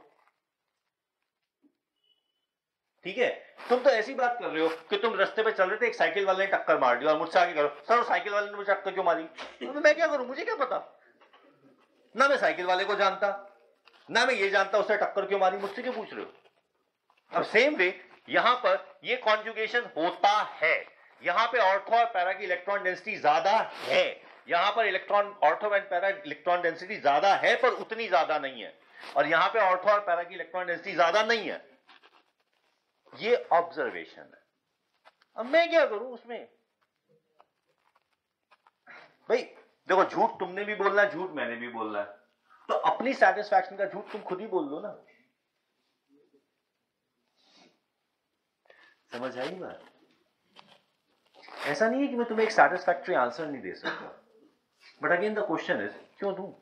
ठीक है। तुम तो ऐसी बात कर रहे हो कि तुम रास्ते पे चल रहे थे, एक साइकिल वाले ने टक्कर मार दी और मुझसे आगे करो सर साइकिल वाले ने मुझे टक्कर क्यों मारी, तो मैं क्या करूं, मुझे क्या पता, ना मैं साइकिल वाले को जानता ना मैं ये जानता उससे टक्कर क्यों मारी, मुझसे क्यों पूछ रहे हो। अब सेम वे यहां पर ये कॉन्जुगेशन होता है, यहां पे ऑर्थो और पैरा की इलेक्ट्रॉन डेंसिटी ज्यादा है, यहां पर electron ortho and para electron density ज्यादा है पर उतनी ज्यादा नहीं है, और यहां पे ऑर्थो और पैरा की इलेक्ट्रॉन डेंसिटी ज्यादा नहीं है। ये ऑब्जर्वेशन है। अब मैं क्या करूं उसमें भाई, देखो झूठ तुमने भी बोलना है, झूठ मैंने भी बोलना है, तो अपनी सेटिस्फैक्शन का झूठ तुम खुद ही बोल लो ना। समझ आई बात? ऐसा नहीं है कि मैं तुम्हें एक सेटिस्फैक्टरी आंसर नहीं दे सकता, but again the question is क्यों दूं?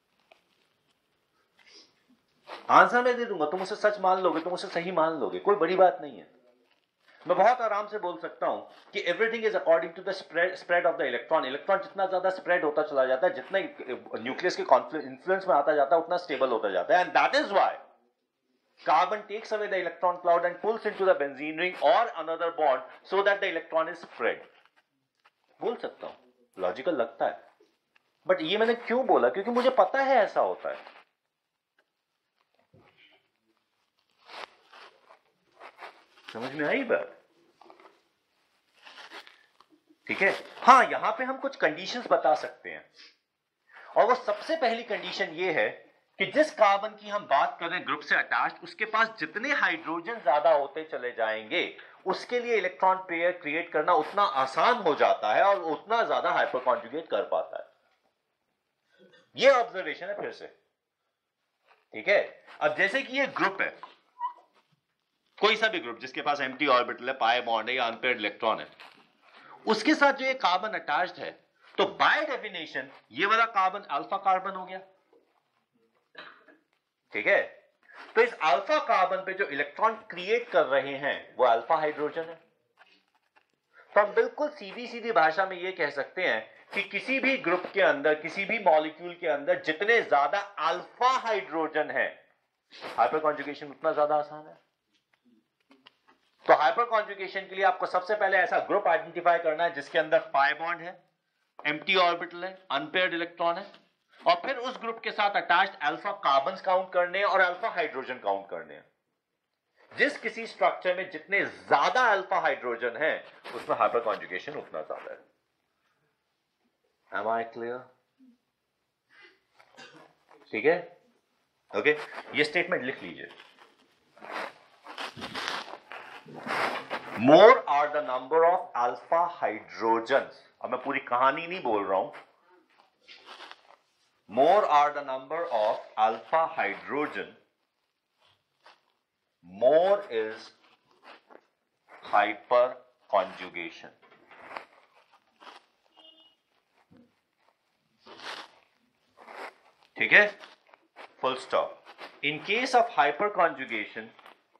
आंसर मैं दे दूंगा, तुम उसे सच मान लोगे, तुम उसे सही मान लोगे, कोई बड़ी बात नहीं है। मैं बहुत आराम से बोल सकता हूं कि everything is according to the spread spread of the electron. Electron जितना ज्यादा स्प्रेड होता चला जाता है, जितना न्यूक्लियस के इन्फ्लुएंस में आता जाता है, उतना स्टेबल होता जाता है। And that is why carbon takes away the electron cloud and pulls into the benzene ring और another bond so that the electron is spread. बोल सकता हूं, लॉजिकल लगता है, बट ये मैंने क्यों बोला? क्योंकि मुझे पता है ऐसा होता है। समझ में आई बात? ठीक है। हाँ, यहां पे हम कुछ कंडीशंस बता सकते हैं, और वो सबसे पहली कंडीशन ये है कि जिस कार्बन की हम बात कर रहे हैं ग्रुप से अटैच्ड, उसके पास जितने हाइड्रोजन ज्यादा होते चले जाएंगे उसके लिए इलेक्ट्रॉन पेयर क्रिएट करना उतना आसान हो जाता है और उतना ज्यादा हाइपर कॉन्जुगेट कर पाता है। ये ऑब्जर्वेशन है फिर से, ठीक है। अब जैसे कि ये ग्रुप है, कोई सा भी ग्रुप जिसके पास एम्प्टी ऑर्बिटल है, पाई बॉन्ड है या अनपेयर्ड इलेक्ट्रॉन है, उसके साथ जो ये कार्बन अटैच्ड है, तो बाय डेफिनेशन ये वाला कार्बन अल्फा कार्बन हो गया, ठीक है। तो इस अल्फा कार्बन पे जो इलेक्ट्रॉन क्रिएट कर रहे हैं वो अल्फा हाइड्रोजन है। तो हम बिल्कुल सीधी सीधी भाषा में ये कह सकते हैं कि किसी भी ग्रुप के अंदर, किसी भी मॉलिक्यूल के अंदर जितने ज्यादा अल्फा हाइड्रोजन है, हाइपर कॉन्जुगेशन उतना ज्यादा आसान है। तो हाइपर कॉन्जुगेशन के लिए आपको सबसे पहले ऐसा ग्रुप आइडेंटिफाई करना है जिसके अंदर पाई बॉन्ड है, एम्प्टी ऑर्बिटल है, अनपेयर्ड इलेक्ट्रॉन है, और फिर उस ग्रुप के साथ अटैच्ड अल्फा कार्बन्स काउंट करने हैं और अल्फा हाइड्रोजन काउंट करने हैं। जिस किसी स्ट्रक्चर में जितने ज्यादा अल्फा हाइड्रोजन है उसमें हाइपर कॉन्जुगेशन उतना ज्यादा है। Am I clear? ठीक है, ओके okay? ये स्टेटमेंट लिख लीजिए। More are the number of alpha hydrogens. अब मैं पूरी कहानी नहीं बोल रहा हूं। More are the number of alpha hydrogen, more is hyperconjugation. ठीक है, full stop. In case of hyperconjugation,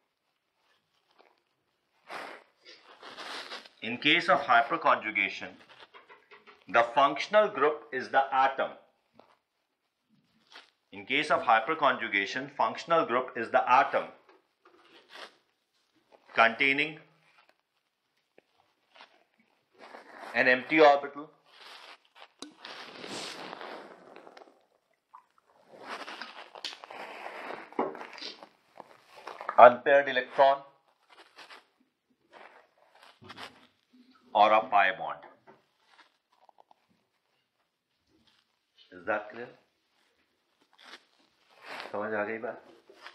in case of hyperconjugation, the functional group is the atom. In case of hyperconjugation, functional group is the atom containing an empty orbital, unpaired electron, or a pi bond. Is that clear? समझ आ गई बात?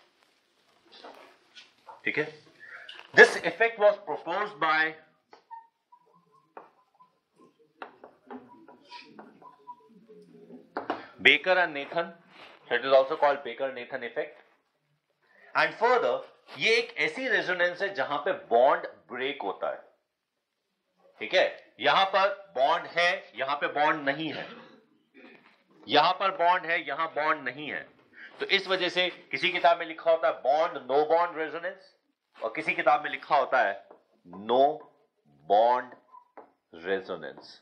ठीक है। This effect was proposed by Baker and Nathan. It is also called Baker-Nathan effect. And further, ये एक ऐसी resonance है जहां पे बॉन्ड ब्रेक होता है। ठीक है, यहां पर बॉन्ड है, यहां पे बॉन्ड नहीं है, यहां पर बॉन्ड है, यहां बॉन्ड नहीं है। तो इस वजह से किसी किताब में लिखा होता है बॉन्ड नो बॉन्ड रेजोनेंस, और किसी किताब में लिखा होता है no bond resonance.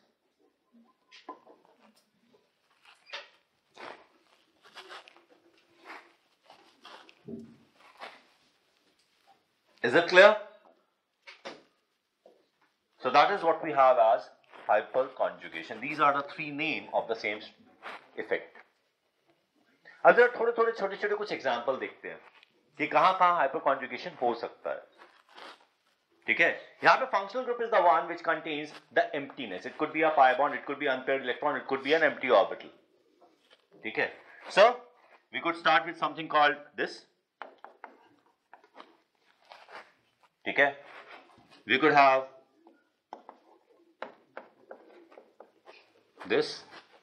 Is it clear? So that is what we have as hyperconjugation. These are the three names of the same effect. अब जरा थोड़े थोड़े छोटे छोटे कुछ एग्जाम्पल देखते हैं कि कहां कहां हाइपरकॉन्जुगेशन हो सकता है। ठीक है, यहां पे functional group is the one which contains the emptiness. It could be a pi bond, it could be unpaired electron, it could be an empty orbital. ठीक है, so we could start with something called this. ठीक है, we could have this,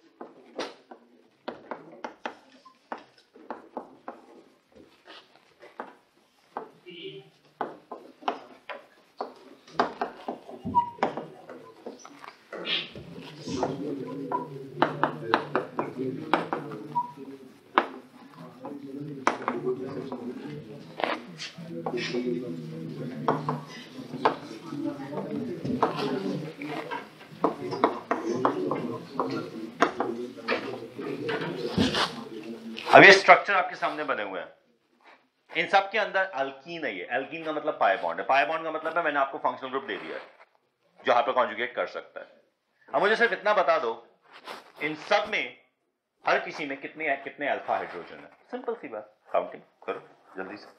अब ये structure आपके सामने बने हुए हैं, इन सब के अंदर अल्कीन है। ये अल्कीन का मतलब पाई बॉन्ड है, पाई बॉन्ड का मतलब है मैंने आपको फंक्शनल ग्रुप दे दिया है जो हाइपर कॉन्जुगेट कर सकता है। अब मुझे सिर्फ इतना बता दो, इन सब में हर किसी में कितने कितने अल्फा हाइड्रोजन है। सिंपल सी बात, काउंटिंग करो जल्दी से।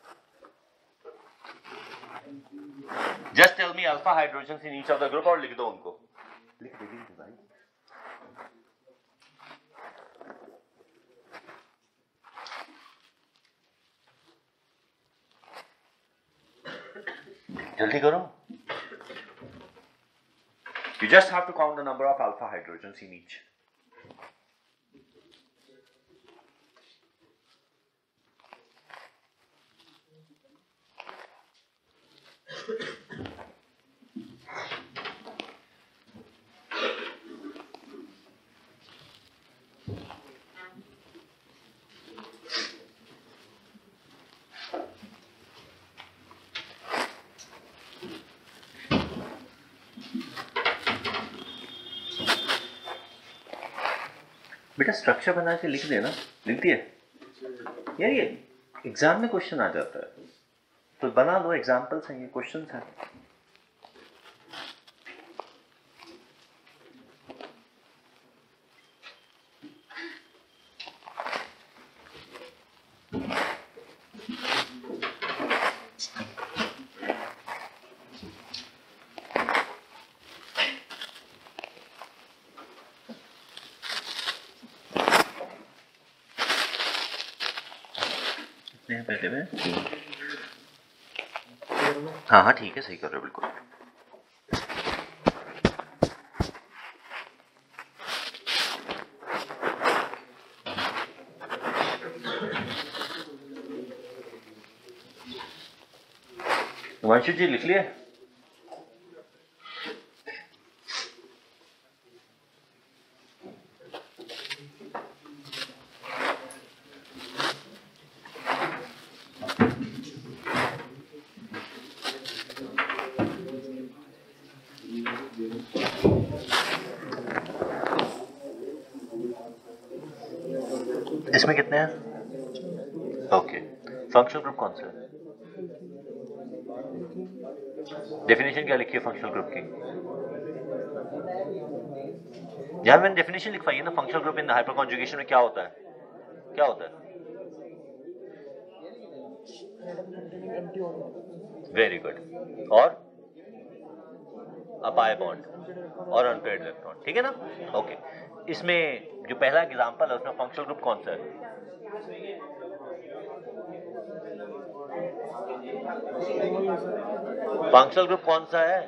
Just tell me alpha hydrogen in each of the group और लिख दो उनको। लिख दीजिए भाई। जल्दी करो। You just have to count the number of alpha hydrogens in each. बेटा स्ट्रक्चर बना के लिख देना, लिख दिए यार, ये एग्जाम में क्वेश्चन आ जाता है तो बना लो, एग्जाम्पल्स हैं ये, क्वेश्चन है। पहले में हाँ हाँ ठीक है, सही कर रहे हो बिल्कुल। वंशु जी लिख लिए? इसमें कितने हैं? ओके, फंक्शनल ग्रुप कौन सा है? डेफिनेशन क्या लिखी है फंक्शनल ग्रुप की? यार मैंने डेफिनेशन लिखवाई है ना, functional group in hyper conjugation में क्या होता है? क्या होता है? Very good. और अपाई बॉन्ड और अनपेयर्ड इलेक्ट्रॉन, ठीक है ना? ओके, इसमें जो पहला एग्जांपल है उसमें फंक्शनल ग्रुप कौन सा है? फंक्शनल ग्रुप कौन सा है?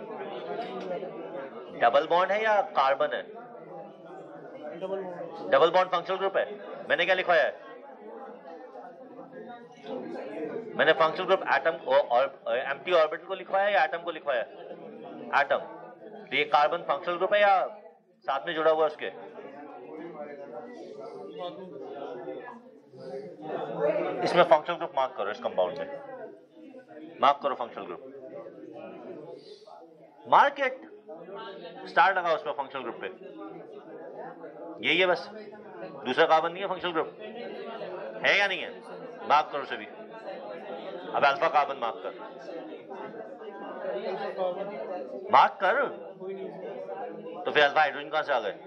डबल बॉन्ड है या कार्बन है? डबल बॉन्ड फंक्शनल ग्रुप है। मैंने क्या लिखवाया है? मैंने फंक्शनल ग्रुप एटम और एम्प्टी ऑर्बिटल को लिखवाया या एटम को लिखवाया? एटम। तो ये कार्बन फंक्शनल ग्रुप है या साथ में जुड़ा हुआ उसके? इसमें फंक्शनल ग्रुप मार्क करो, इस कंपाउंड में मार्क करो functional group, mark it, star लगाओ उसमें फंक्शनल ग्रुप पे, यही है बस, दूसरा कार्बन नहीं है फंक्शनल ग्रुप, है या नहीं है? मार्क करो सभी। अब अल्फा कार्बन मार्क कर, मार्क कर। तो फिर अल्फा हाइड्रोजन कहां से आ गए?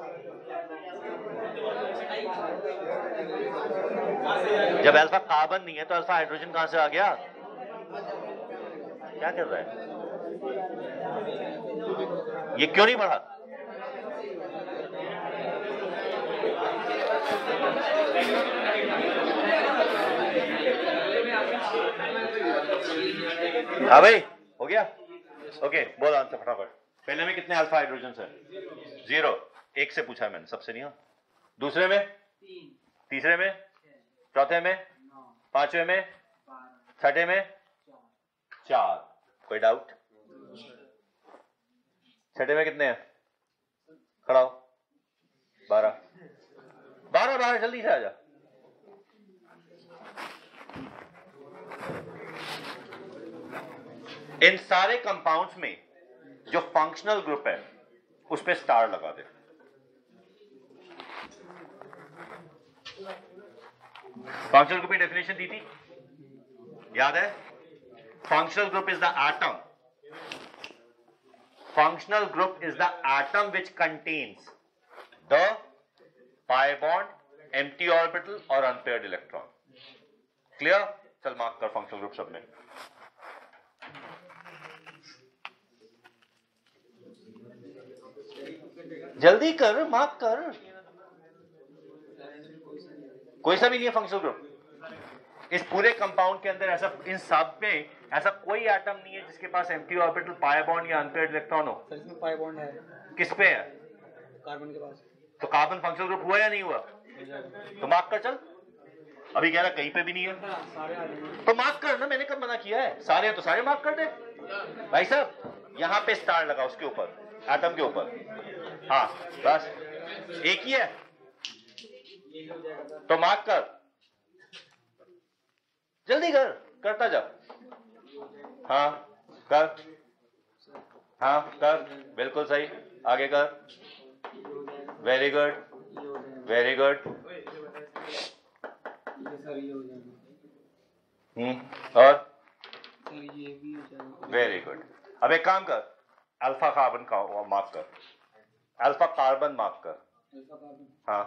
जब अल्फा कार्बन नहीं है तो अल्फा हाइड्रोजन कहां से आ गया? क्या कर रहा है ये? क्यों नहीं पढ़ा? हाँ भाई, हो गया? ओके, बोल आंसर फटाफट। पहले में कितने अल्फा हाइड्रोजन है? जीरो। एक से पूछा मैंने, सबसे नहीं। दूसरे में तीन, तीसरे में, चौथे में, पांचवे में, छठे में चार। कोई डाउट? छठे में कितने हैं? खड़ा हो। बारह। बारह बारह जल्दी से आ जा। इन सारे कंपाउंड्स में जो फंक्शनल ग्रुप है उस पे स्टार लगा दे। फंक्शनल ग्रुप की डेफिनेशन दी थी, याद है? Functional group is the atom, functional group is the atom which contains the pi bond, empty orbital और अनपेयर्ड इलेक्ट्रॉन। क्लियर? चल मार्क कर फंक्शनल ग्रुप सब में। जल्दी कर, मार्क कर। कोई सा भी नहीं है फंक्शनल ग्रुप इस पूरे कंपाउंड के अंदर। ऐसा इन सब में ऐसा कोई एटम नहीं है जिसके पास एम्प्टी ऑर्बिटल, पाई बॉन्ड या अनपेयर्ड इलेक्ट्रॉन हो। इसमें पाई बॉन्ड है। किस पे है? कार्बन के पास। तो कार्बन फंक्शनल ग्रुप हुआ या नहीं हुआ? तो मार्क कर चल। अभी कह रहा कहीं पे भी नहीं है तो मार्क कर ना, मैंने कब मना किया है? सारे तो सारे मार्क कर दे भाई साहब। यहां पे स्टार लगा उसके ऊपर, एटम के ऊपर। हाँ बस, एक ही है तो मार्क कर, जल्दी कर, करता जा। हाँ कर, हाँ कर, बिल्कुल सही, आगे कर, very good. Very good. Hmm और वेरी गुड। अब एक काम कर, अल्फा कार्बन का मार्क कर, अल्फा कार्बन मार्क कर। हाँ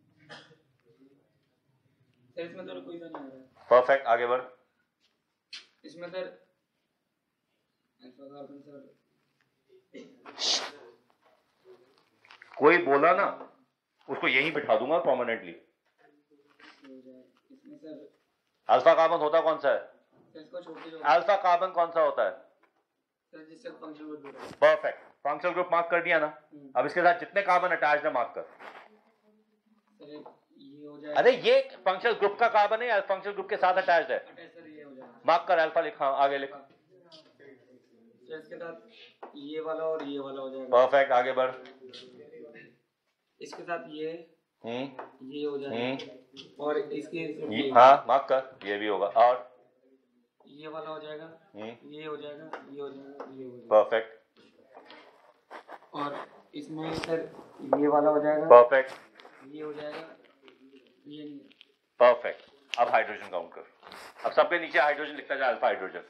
इसमें तो कोई नहीं आ रहा। परफेक्ट, आगे बढ़। इसमें सर अल्फा कार्बन सर कोई बोला ना उसको यहीं बिठा दूंगा परमानेंटली। इसमें सर अल्फा कार्बन होता कौन सा है? इसको छोटी जो अल्फा कार्बन कौन सा होता है? सर जिससे फंक्शनल ग्रुप है। परफेक्ट, फंक्शनल ग्रुप मार्क कर दिया ना। अब इसके साथ जितने कार्बन अटैच्ड है मार्क कर। सर ये हो जाएगा। अरे ये फंक्शनल ग्रुप का कार्बन है, फंक्शनल ग्रुप के साथ अटैच्ड है। सर ये हो जाएगा। मार्क कर, अल्फा लिखा, आगे लिख। सर इसके साथ ये वाला और ये वाला हो जाएगा। परफेक्ट, आगे बढ़। इसके साथ ये हम्म ये हो जाएगा और इसके ये, हाँ मार्क कर, ये भी होगा। और ये वाला हो जाएगा, ये हो जाएगा, ये हो जाएगा, ये हो जाएगा। परफेक्ट। और इसमें सर ये वाला हो जाएगा। परफेक्ट, ये हो जाएगा, ये नहीं। परफेक्ट। अब हाइड्रोजन काउंट कर। अब सबके नीचे हाइड्रोजन लिखता जा, अल्फा हाइड्रोजन।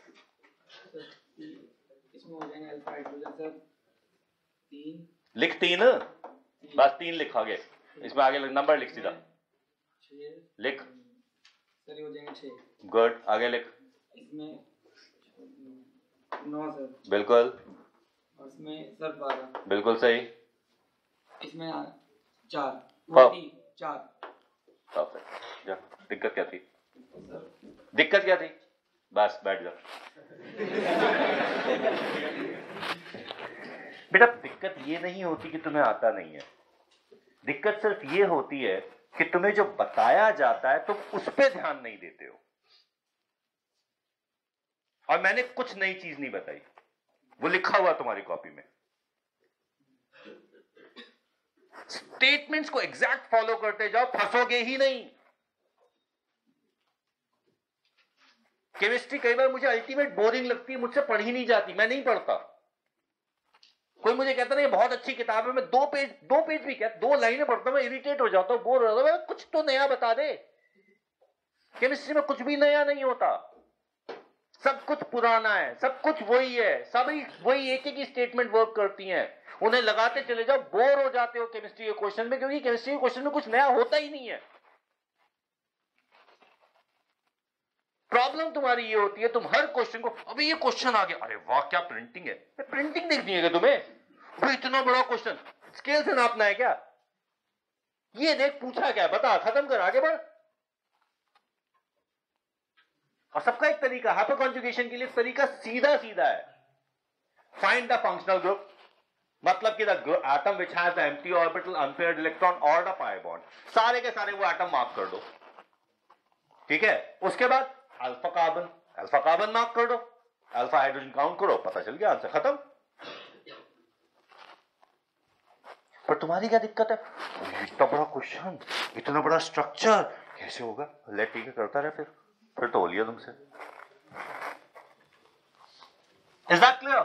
इसमें हो जाएगा अल्फा हाइड्रोजन सर तीन। लिख तीन, बस तीन लिख आगे। इसमें आगे नंबर लिख सीधा। लिख। सर ये हो जाएंगे छह। गुड, आगे लिख। इसमें नौ सर। बिल्कुल। और इसमें सर बारह। बिल्कुल सही। इसमें चार। चार। परफेक्ट। जा, दिक्कत क्या थी? दिक्कत क्या थी? बस बैठ जा। बेटा दिक्कत ये नहीं होती कि तुम्हें आता नहीं है, दिक्कत सिर्फ ये होती है कि तुम्हें जो बताया जाता है तुम उस पर ध्यान नहीं देते हो। और मैंने कुछ नई चीज नहीं बताई, वो लिखा हुआ तुम्हारी कॉपी में। स्टेटमेंट्स को एग्जैक्ट फॉलो करते जाओ, फंसोगे ही नहीं। केमिस्ट्री कई बार मुझे अल्टीमेट बोरिंग लगती है, मुझसे पढ़ी नहीं जाती, मैं नहीं पढ़ता। कोई मुझे कहता नहीं बहुत अच्छी किताब है, मैं दो पेज दो पेज भी क्या दो लाइनें पढ़ता हूं, मैं इरिटेट हो जाता हूं, बोर हो जाता हूं। कुछ तो नया बता दे। केमिस्ट्री में कुछ भी नया नहीं होता, सब कुछ पुराना है, सब कुछ वही है, सभी वही एक एक ही स्टेटमेंट वर्क करती हैं। उन्हें लगाते चले जाओ, बोर हो जाते हो केमिस्ट्री के क्वेश्चन में, क्योंकि केमिस्ट्री के क्वेश्चन में कुछ नया होता ही नहीं है। प्रॉब्लम तुम्हारी ये होती है, तुम हर क्वेश्चन को अभी ये क्वेश्चन आ गया, अरे वाह क्या प्रिंटिंग है, प्रिंटिंग देखनी है क्या तुम्हें? भाई इतना बड़ा क्वेश्चन स्केल से नापना है क्या? ये देख पूछा क्या, बता, खत्म कर, आगे बढ़। और सबका एक तरीका, हाइपर कॉन्जुगेशन के लिए तरीका सीधा सीधा है। फाइंड द फंक्शनल ग्रुप, मतलब कि the atom which has the empty orbital, unpaired electron और द पाई बॉन्ड, सारे के सारे वो एटम मार्क कर दो। ठीक है, उसके बाद alpha carbon, alpha carbon mark कर दो, अल्फा हाइड्रोजन काउंट करो, पता चल गया आंसर, खत्म। पर तुम्हारी क्या दिक्कत है? इतना बड़ा क्वेश्चन, इतना बड़ा स्ट्रक्चर कैसे होगा? ले ठीक है, करता रहे, फिर फिर तो हो लिया तुमसे। Is that clear?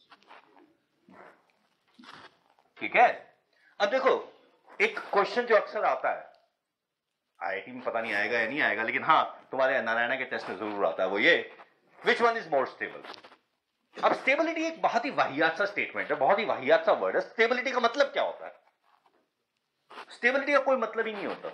ठीक है। अब देखो एक क्वेश्चन जो अक्सर आता है, आईआईटी में पता नहीं आएगा या नहीं आएगा, लेकिन हाँ तुम्हारे नारायणा के टेस्ट में जरूर आता है, वो ये, which one is more stable? अब स्टेबिलिटी एक बहुत ही वाहियात सा स्टेटमेंट है, बहुत ही वाहियात सा वर्ड है। स्टेबिलिटी का मतलब क्या होता है? स्टेबिलिटी का कोई मतलब ही नहीं होता।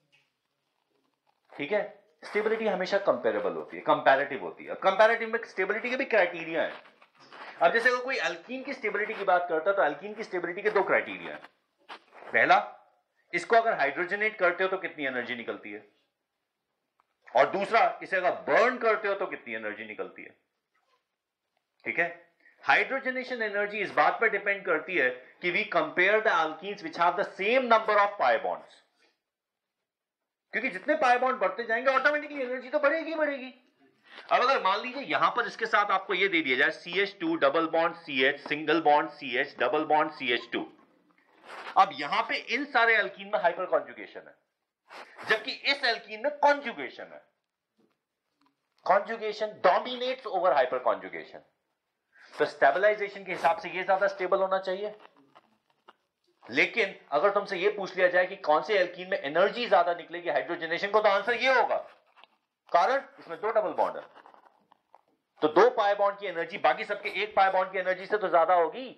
ठीक है, स्टेबिलिटी हमेशा कंपेरेबल होती है, कंपैरेटिव होती है। कंपैरेटिव में स्टेबिलिटी के भी क्राइटेरिया है। अब जैसे अगर कोई अल्कीन की स्टेबिलिटी की बात करता है तो अल्कीन की स्टेबिलिटी के दो क्राइटेरिया है। पहला, इसको अगर हाइड्रोजनेट करते हो तो कितनी एनर्जी निकलती है, और दूसरा, इसे अगर बर्न करते हो तो कितनी एनर्जी निकलती है। ठीक है, हाइड्रोजनेशन एनर्जी इस बात पर डिपेंड करती है कि we compare the alkenes which have the same number of pi bonds, क्योंकि जितने पाई बॉन्ड बढ़ते जाएंगे ऑटोमेटिकली एनर्जी तो बढ़ेगी बढ़ेगी। अब अगर मान लीजिए यहां पर इसके साथ आपको यह दे दिया जाए C H two double bond C H, single bond C H, double bond C H two, अब यहां पे इन सारे एल्कीन में हाइपर कॉन्जुगेशन है, जबकि इस एल्कीन में कॉन्जुगेशन है। Conjugation dominates over hyperconjugation. तो स्टेबलाइजेशन के हिसाब से ये ज्यादा स्टेबल होना चाहिए, लेकिन अगर तुमसे यह पूछ लिया जाए कि कौन से एल्कीन में एनर्जी ज्यादा निकलेगी हाइड्रोजनेशन को, तो आंसर ये होगा, कारण इसमें दो डबल बॉन्ड है, तो दो पाई बॉन्ड की एनर्जी बाकी सबके एक पाई बॉन्ड की एनर्जी से तो ज्यादा होगी।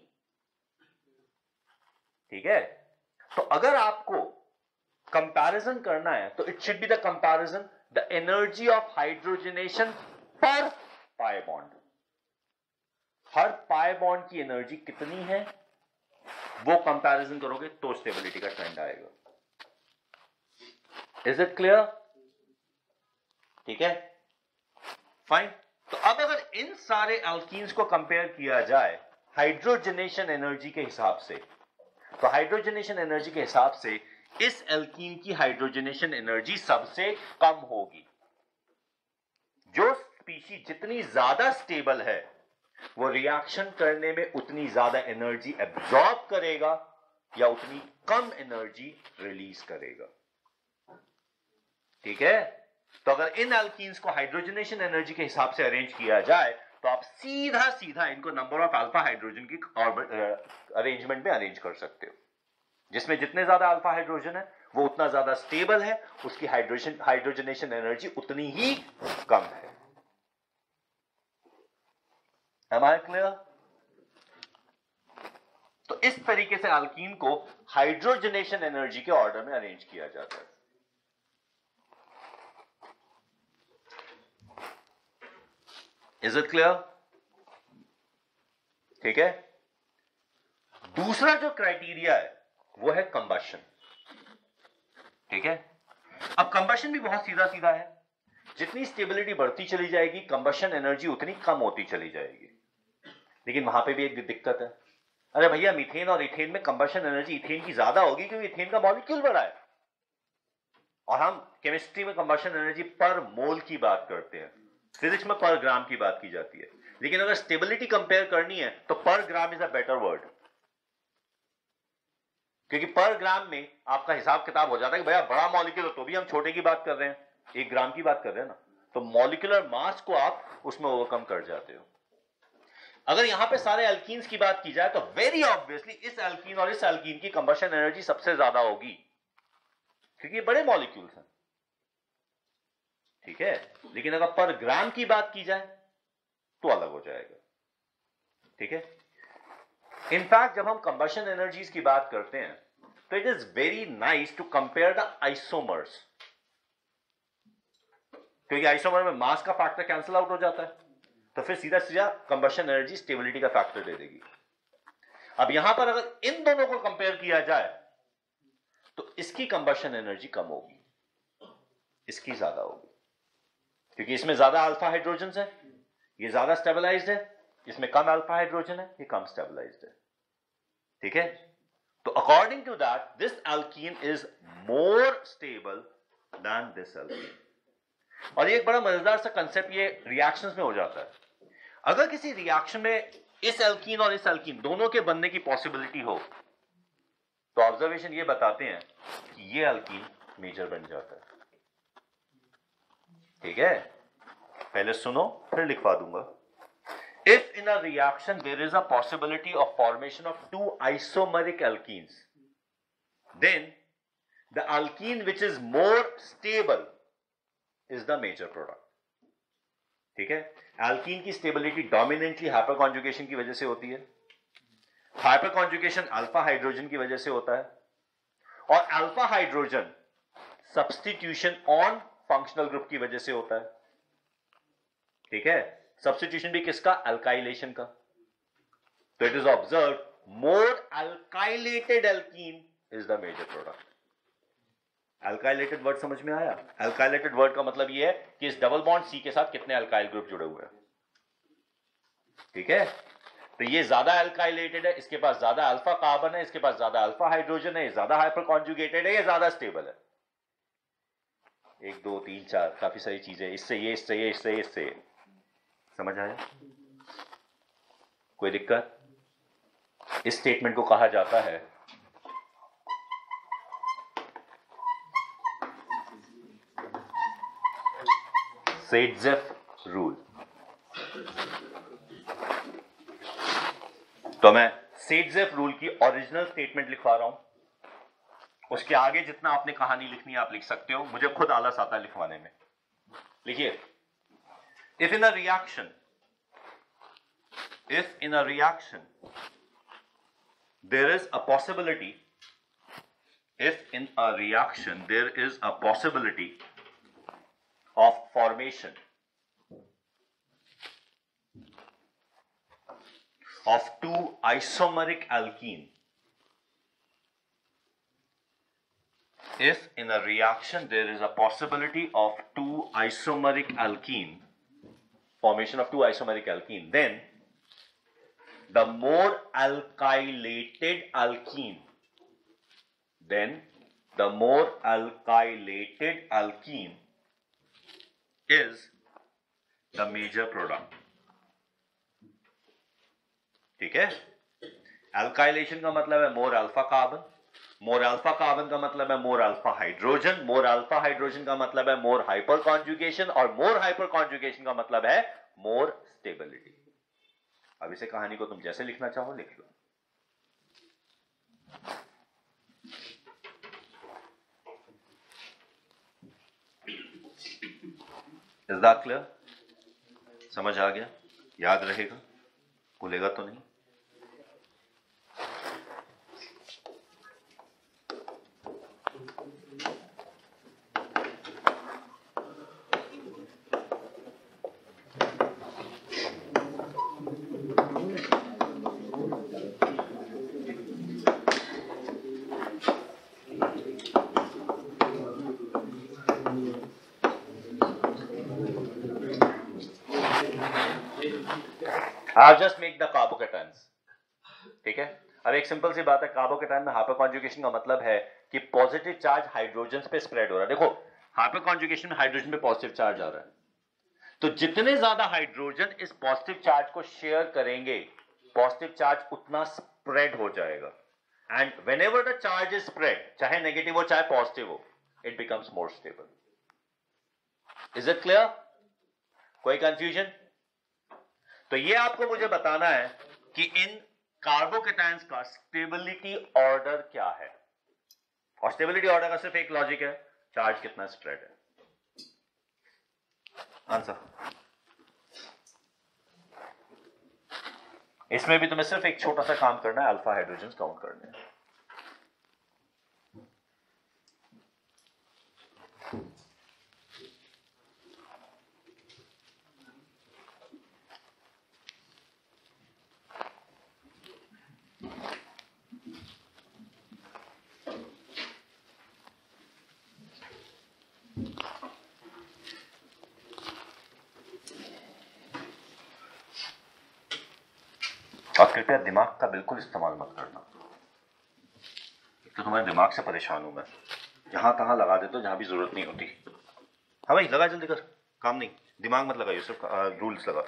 ठीक है, तो अगर आपको कंपैरिजन करना है तो it should be the comparison the energy of hydrogenation per pi bond. हर पाई बॉन्ड की एनर्जी कितनी है वो कंपैरिजन करोगे तो स्टेबिलिटी का ट्रेंड आएगा। Is it clear? ठीक है, फाइन। तो अब अगर इन सारे एल्कीन्स को कंपेयर किया जाए हाइड्रोजनेशन एनर्जी के हिसाब से, तो हाइड्रोजनेशन एनर्जी के हिसाब से इस एल्कीन की हाइड्रोजनेशन एनर्जी सबसे कम होगी। जो स्पीशीज जितनी ज्यादा स्टेबल है वो रिएक्शन करने में उतनी ज्यादा एनर्जी एब्जॉर्ब करेगा या उतनी कम एनर्जी रिलीज करेगा। ठीक है, तो अगर इन एल्कीन्स को हाइड्रोजनेशन एनर्जी के हिसाब से अरेंज किया जाए तो आप सीधा सीधा इनको नंबर ऑफ अल्फा हाइड्रोजन की अरेंजमेंट में अरेंज कर सकते हो। जिसमें जितने ज्यादा अल्फा हाइड्रोजन है वो उतना ज्यादा स्टेबल है, उसकी हाइड्रोजन हाइड्रोजनेशन एनर्जी उतनी ही कम है। Am I clear? तो इस तरीके से अल्कीन को हाइड्रोजनेशन एनर्जी के ऑर्डर में अरेंज किया जाता है। Is it clear? ठीक है, दूसरा जो क्राइटेरिया है वो है कंबशन। ठीक है, अब कंबशन भी बहुत सीधा सीधा है, जितनी स्टेबिलिटी बढ़ती चली जाएगी कंबशन एनर्जी उतनी कम होती चली जाएगी। लेकिन वहां पे भी एक दिक्कत है, अरे भैया मीथेन और इथेन में कंबशन एनर्जी इथेन की ज्यादा होगी क्योंकि इथेन का मॉलिक्यूल बड़ा है, और हम केमिस्ट्री में कंबशन एनर्जी पर मोल की बात करते हैं, फिजिक्स में पर ग्राम की बात की जाती है। लेकिन अगर स्टेबिलिटी कंपेयर करनी है तो per gram is a better word, क्योंकि पर ग्राम में आपका हिसाब किताब हो जाता है कि भैया बड़ा मॉलिक्यूल हो तो भी हम छोटे की बात कर रहे हैं, एक ग्राम की बात कर रहे हैं ना, तो मॉलिक्यूलर मास को आप उसमें ओवरकम कर जाते हो। अगर यहां पे सारे एल्कीन्स की बात की जाए तो वेरी ऑब्वियसली इस एल्कीन और इस एल्कीन की कंबशन एनर्जी सबसे ज्यादा होगी क्योंकि ये बड़े मॉलिक्यूल्स हैं। ठीक है, लेकिन अगर पर ग्राम की बात की जाए तो अलग हो जाएगा। ठीक है, इनफैक्ट जब हम कंबशन एनर्जीज की बात करते हैं तो it is very nice to compare the isomers, क्योंकि आइसोमर में मास का फैक्टर कैंसिल आउट हो जाता है, तो फिर सीधा सीधा कंबशन एनर्जी स्टेबिलिटी का फैक्टर दे देगी। अब यहां पर अगर इन दोनों को कंपेयर किया जाए तो इसकी कंबशन एनर्जी कम होगी, इसकी ज्यादा होगी, क्योंकि इसमें ज्यादा अल्फा हाइड्रोजन है, ये ज्यादा स्टेबलाइज्ड है, इसमें कम अल्फा हाइड्रोजन है, ये कम स्टेबलाइज्ड है। ठीक है, तो according to that this alkene is more stable than this alkene. और ये एक बड़ा मजेदार सा कंसेप्ट ये रिएक्शंस में हो जाता है। अगर किसी रिएक्शन में इस एल्कीन और इस एल्कीन दोनों के बनने की पॉसिबिलिटी हो तो ऑब्जर्वेशन ये बताते हैं कि ये एल्कीन मेजर बन जाता है। ठीक है, पहले सुनो फिर लिखवा दूंगा। If in a reaction there is a possibility of formation of two isomeric alkenes, then the alkene which is more stable is the major product. ठीक है, एल्कीन की स्टेबिलिटी डोमिनेंटली हाइपर कॉन्जुगेशन की वजह से होती है, हाइपर कॉन्जुगेशन अल्फा हाइड्रोजन की वजह से होता है, और alpha hydrogen substitution on functional group की वजह से होता है। ठीक है, सब्स्टिट्यूशन भी किसका? अल्काइलेशन का। तो it is observe more alkylated alkene is the major product. Alkylated word समझ में आया? अल्काइलेटेड वर्ड का मतलब यह है कि इस डबल बॉन्ड सी के साथ कितने अल्काइल ग्रुप जुड़े हुए हैं। ठीक है, तो ये ज्यादा अल्काइलेटेड है, इसके पास ज्यादा अल्फा कार्बन है, इसके पास ज्यादा अल्फा हाइड्रोजन है, ये ज्यादा हाइपर कॉन्जुगेटेड है, ये ज्यादा स्टेबल है। एक दो तीन चार काफी सारी चीजें, इससे ये इससे ये इससे ये इससे ये। समझ आया? कोई दिक्कत? इस स्टेटमेंट को कहा जाता है सेडजेफ रूल। तो मैं सेटजेफ रूल की ओरिजिनल स्टेटमेंट लिखवा रहा हूं। उसके आगे जितना आपने कहानी लिखनी है आप लिख सकते हो, मुझे खुद आलस आता है लिखवाने में। लिखिए, if in a reaction if in a reaction there is a possibility if in a reaction there is a possibility of formation of two isomeric alkene, if in a reaction there is a possibility of two isomeric alkene, formation of two isomeric alkene, then the more alkylated alkene then the more alkylated alkene is the major product. ठीक है? Alkylation का मतलब है more alpha carbon, more alpha carbon का मतलब है more alpha hydrogen, more alpha hydrogen का मतलब है मोर हाइपर कॉन्जुगेशन, और मोर हाइपर कॉन्जुगेशन का मतलब है मोर स्टेबिलिटी। अब इसे कहानी को तुम जैसे लिखना चाहो लिख लो। Is that clear? समझ आ गया? याद रहेगा? भूलेगा तो नहीं? I'll just make the carbocations. ठीक है? अब एक सिंपल सी बात है, कार्बोकेटायन में हाइपर कॉन्जुगेशन का मतलब है कि पॉजिटिव चार्ज हाइड्रोजन पे स्प्रेड हो रहा है। देखो, हाइपर कॉन्जुगेशन में हाइड्रोजन पे पॉजिटिव चार्ज आ रहा है, तो जितने ज्यादा हाइड्रोजन इस पॉजिटिव चार्ज को शेयर करेंगे, पॉजिटिव चार्ज उतना स्प्रेड हो जाएगा। And whenever the charge is spread, चाहे नेगेटिव हो चाहे पॉजिटिव हो, it becomes more stable. Is it clear? कोई कंफ्यूजन? तो ये आपको मुझे बताना है कि इन कार्बोकेटायंस का स्टेबिलिटी ऑर्डर क्या है, और स्टेबिलिटी ऑर्डर का सिर्फ एक लॉजिक है, चार्ज कितना स्प्रेड है। आंसर, इसमें भी तुम्हें सिर्फ एक छोटा सा काम करना है, अल्फा हाइड्रोजन काउंट करने हैं। और कृपया दिमाग का बिल्कुल इस्तेमाल मत करना, तो तुम्हारे दिमाग से परेशान हूं मैं। जहां तहां लगा देते हो जहां भी जरूरत नहीं होती। हाँ भाई, लगा जल्दी कर, काम नहीं, दिमाग मत लगाइए, सिर्फ रूल्स लगा।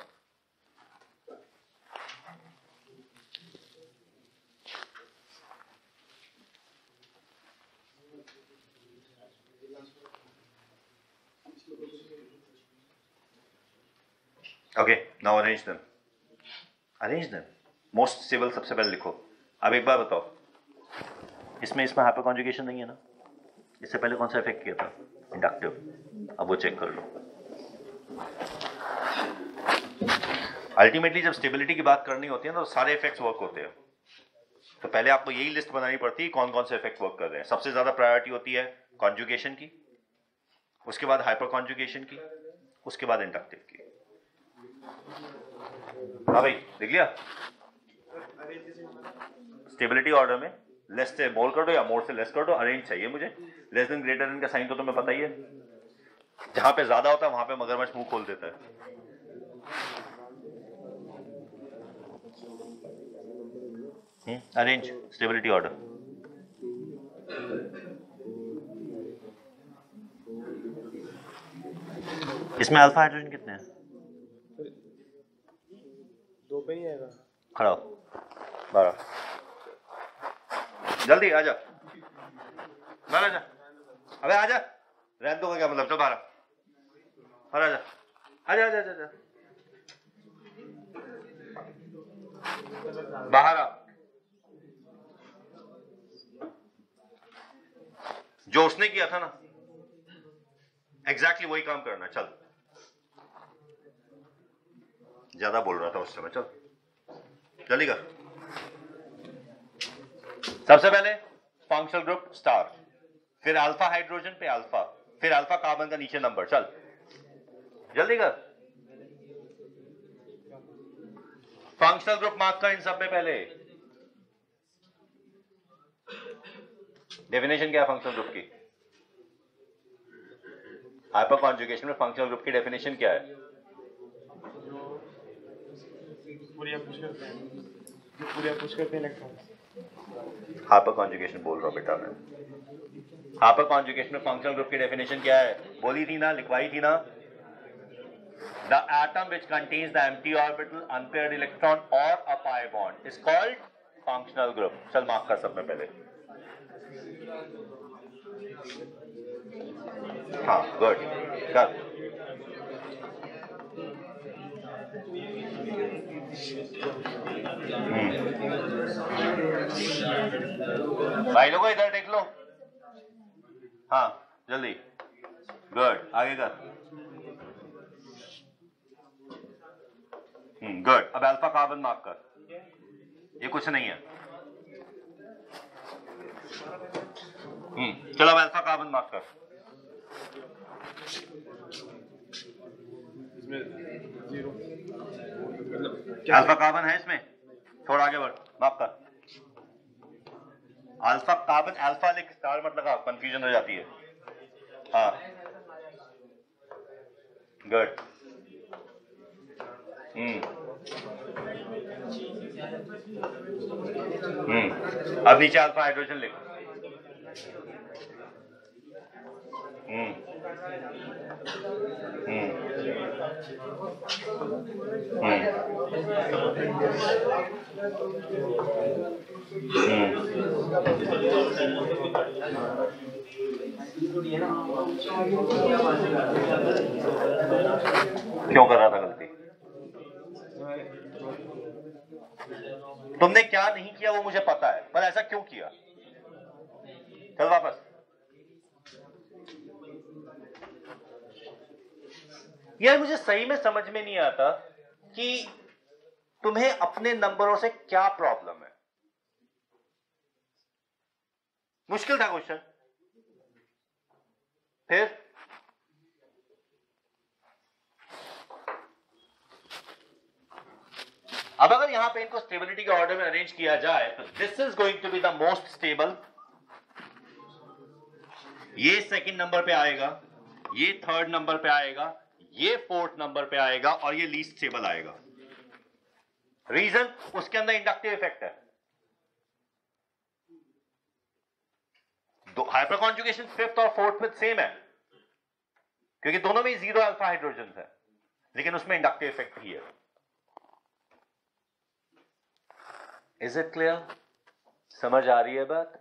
Okay, now arrange them, arrange them. Most stable सबसे पहले लिखो। अब एक बार बताओ, इसमें इसमें हाइपर कॉन्जुगेशन नहीं है ना? इससे पहले कौन सा इफेक्ट किया था? इंडक्टिव। अब वो चेक कर लो। अल्टीमेटली जब स्टेबिलिटी की बात करनी होती है ना, तो सारे इफेक्ट्स वर्क होते हैं। तो पहले आपको यही लिस्ट बनानी पड़ती है कौन कौन से इफेक्ट वर्क कर रहे हैं। सबसे ज्यादा प्रायोरिटी होती है कॉन्जुगेशन की, उसके बाद हाइपर कॉन्जुगेशन की, उसके बाद इंडक्टिव की। हाँ भाई, देख लिया? स्टेबिलिटी ऑर्डर में लेस से मोर कर दो या मोर से लेस कर दो। अरेंज चाहिए मुझे। लेस देन ग्रेटर देन का साइन तो तुम्हें पता ही है, जहां पे ज्यादा होता है वहां पे मगरमच्छ मुंह खोल देता है। Hmm arrange stability order. इसमें अल्फा हाइड्रोजन कितने हैं? दो पे ही आएगा। खड़ा हो, बारह। जल्दी आजा, बारह आजा। अबे आजा, रहने दो का क्या मतलब? तो बारह, बारह आजा, आजा आजा आजा, बाहर आ। जो उसने किया था ना, एग्जैक्टली exactly वही काम करना। चल, ज्यादा बोल रहा था उस समय, चल चलेगा। सबसे पहले फंक्शनल ग्रुप स्टार, फिर अल्फा हाइड्रोजन पे अल्फा, फिर अल्फा कार्बन का नीचे नंबर। चल जल्दी कर। फंक्शनल ग्रुप मार्क कर इन सब में। पहले डेफिनेशन क्या है फंक्शनल ग्रुप की? हाइपर कॉन्जुगेशन में फंक्शनल ग्रुप की डेफिनेशन क्या है? पूरी पुश करते हैं, जो पूरी पुश करते हैं इलेक्ट्रॉन। हाइपर कॉन्जुगेशन बोल रहा हूं बेटा मैं। हाइपर कॉन्जुगेशन में फंक्शनल ग्रुप की डेफिनेशन क्या है? बोली थी ना, लिखवाई थी ना। The atom which contains the empty orbital, unpaired electron or a pi bond is called functional group. चल मार्क कर सब में पहले। हाँ गुड कर। भाई लोगों इधर देख लो। हाँ जल्दी, गुड, आगे कर। Hmm good. अब अल्फा कार्बन मार्क कर, ये कुछ नहीं है। हम्म चलो अब अल्फा कार्बन मार्क कर। अल्फा कार्बन है इसमें, थोड़ा आगे बढ़, मार्क कर। अल्फा कार्बन, अल्फा लिख, स्टार मत लगा, कंफ्यूजन हो जाती है। हाँ गुड। हम्म हम्म अब नीचे अल्फा हाइड्रोजन लिख। हम्म हम्म क्यों कर रहा था गलती? तुमने क्या नहीं किया वो मुझे पता है, पर ऐसा क्यों किया? चल वापस। यार मुझे सही में समझ में नहीं आता कि तुम्हें अपने नंबरों से क्या प्रॉब्लम है। मुश्किल था क्वेश्चन। फिर अब अगर यहां पे इनको स्टेबिलिटी के ऑर्डर में अरेंज किया जाए तो this is going to be the most stable, ये सेकंड नंबर पे आएगा, ये थर्ड नंबर पे आएगा, ये फोर्थ नंबर पे आएगा और ये लीस्ट स्टेबल आएगा। रीजन, उसके अंदर इंडक्टिव इफेक्ट है। दो हाइपर कॉन्जुगेशन फिफ्थ और फोर्थ में सेम है क्योंकि दोनों में जीरो अल्फा हाइड्रोजन है, लेकिन उसमें इंडक्टिव इफेक्ट ही है। Is it clear? समझ आ रही है बात?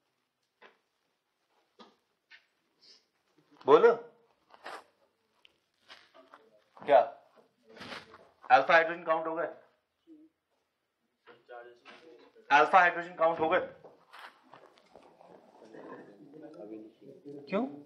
बोलो क्या अल्फा हाइड्रोजन काउंट हो गए? अल्फा हाइड्रोजन काउंट हो गए? क्यों?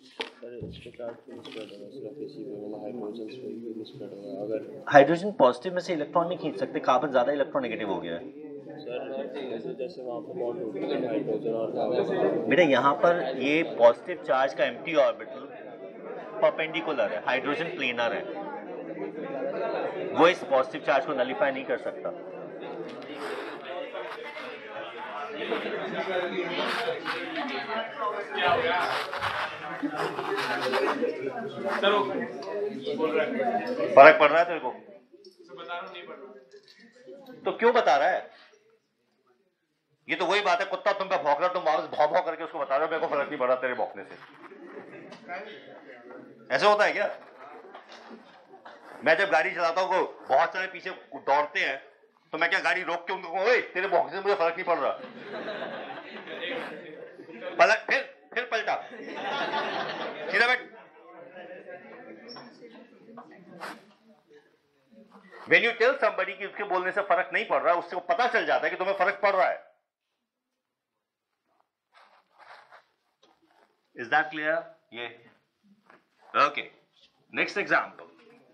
हाइड्रोजन पॉजिटिव में से इलेक्ट्रॉन नहीं खींच सकते, कार्बन ज्यादा इलेक्ट्रोनेगेटिव हो गया है। जैसे वहाँ पे बॉन्ड हो गया हाइड्रोजन और बेटा यहाँ पर ये पॉजिटिव चार्ज का एम्प्टी ऑर्बिटल परपेंडिकुलर है, हाइड्रोजन प्लेनर है, वो इस पॉजिटिव चार्ज को नलिफाई नहीं कर सकता। फर्क पड़ रहा है तेरे को? तो क्यों बता रहा है? ये तो वही बात है, कुत्ता तुम पे भौंक रहा, तुम वापस भौ भौ करके उसको बता रहे हो मेरे को फर्क नहीं पड़ा तेरे भौंकने से। ऐसे होता है क्या? मैं जब गाड़ी चलाता हूँ बहुत सारे पीछे दौड़ते हैं तो मैं क्या गाड़ी रोक के उनको कहूँ, ओए तेरे भौंकने से मुझे फर्क नहीं पड़ रहा। पलट, फिर फिर पलटा, सीधा बैठ। When you tell somebody कि उसके बोलने से फर्क नहीं पड़ रहा, उससे को पता चल जाता है कि तुम्हें फर्क पड़ रहा है। Is that clear? Yeah. Okay. Next example.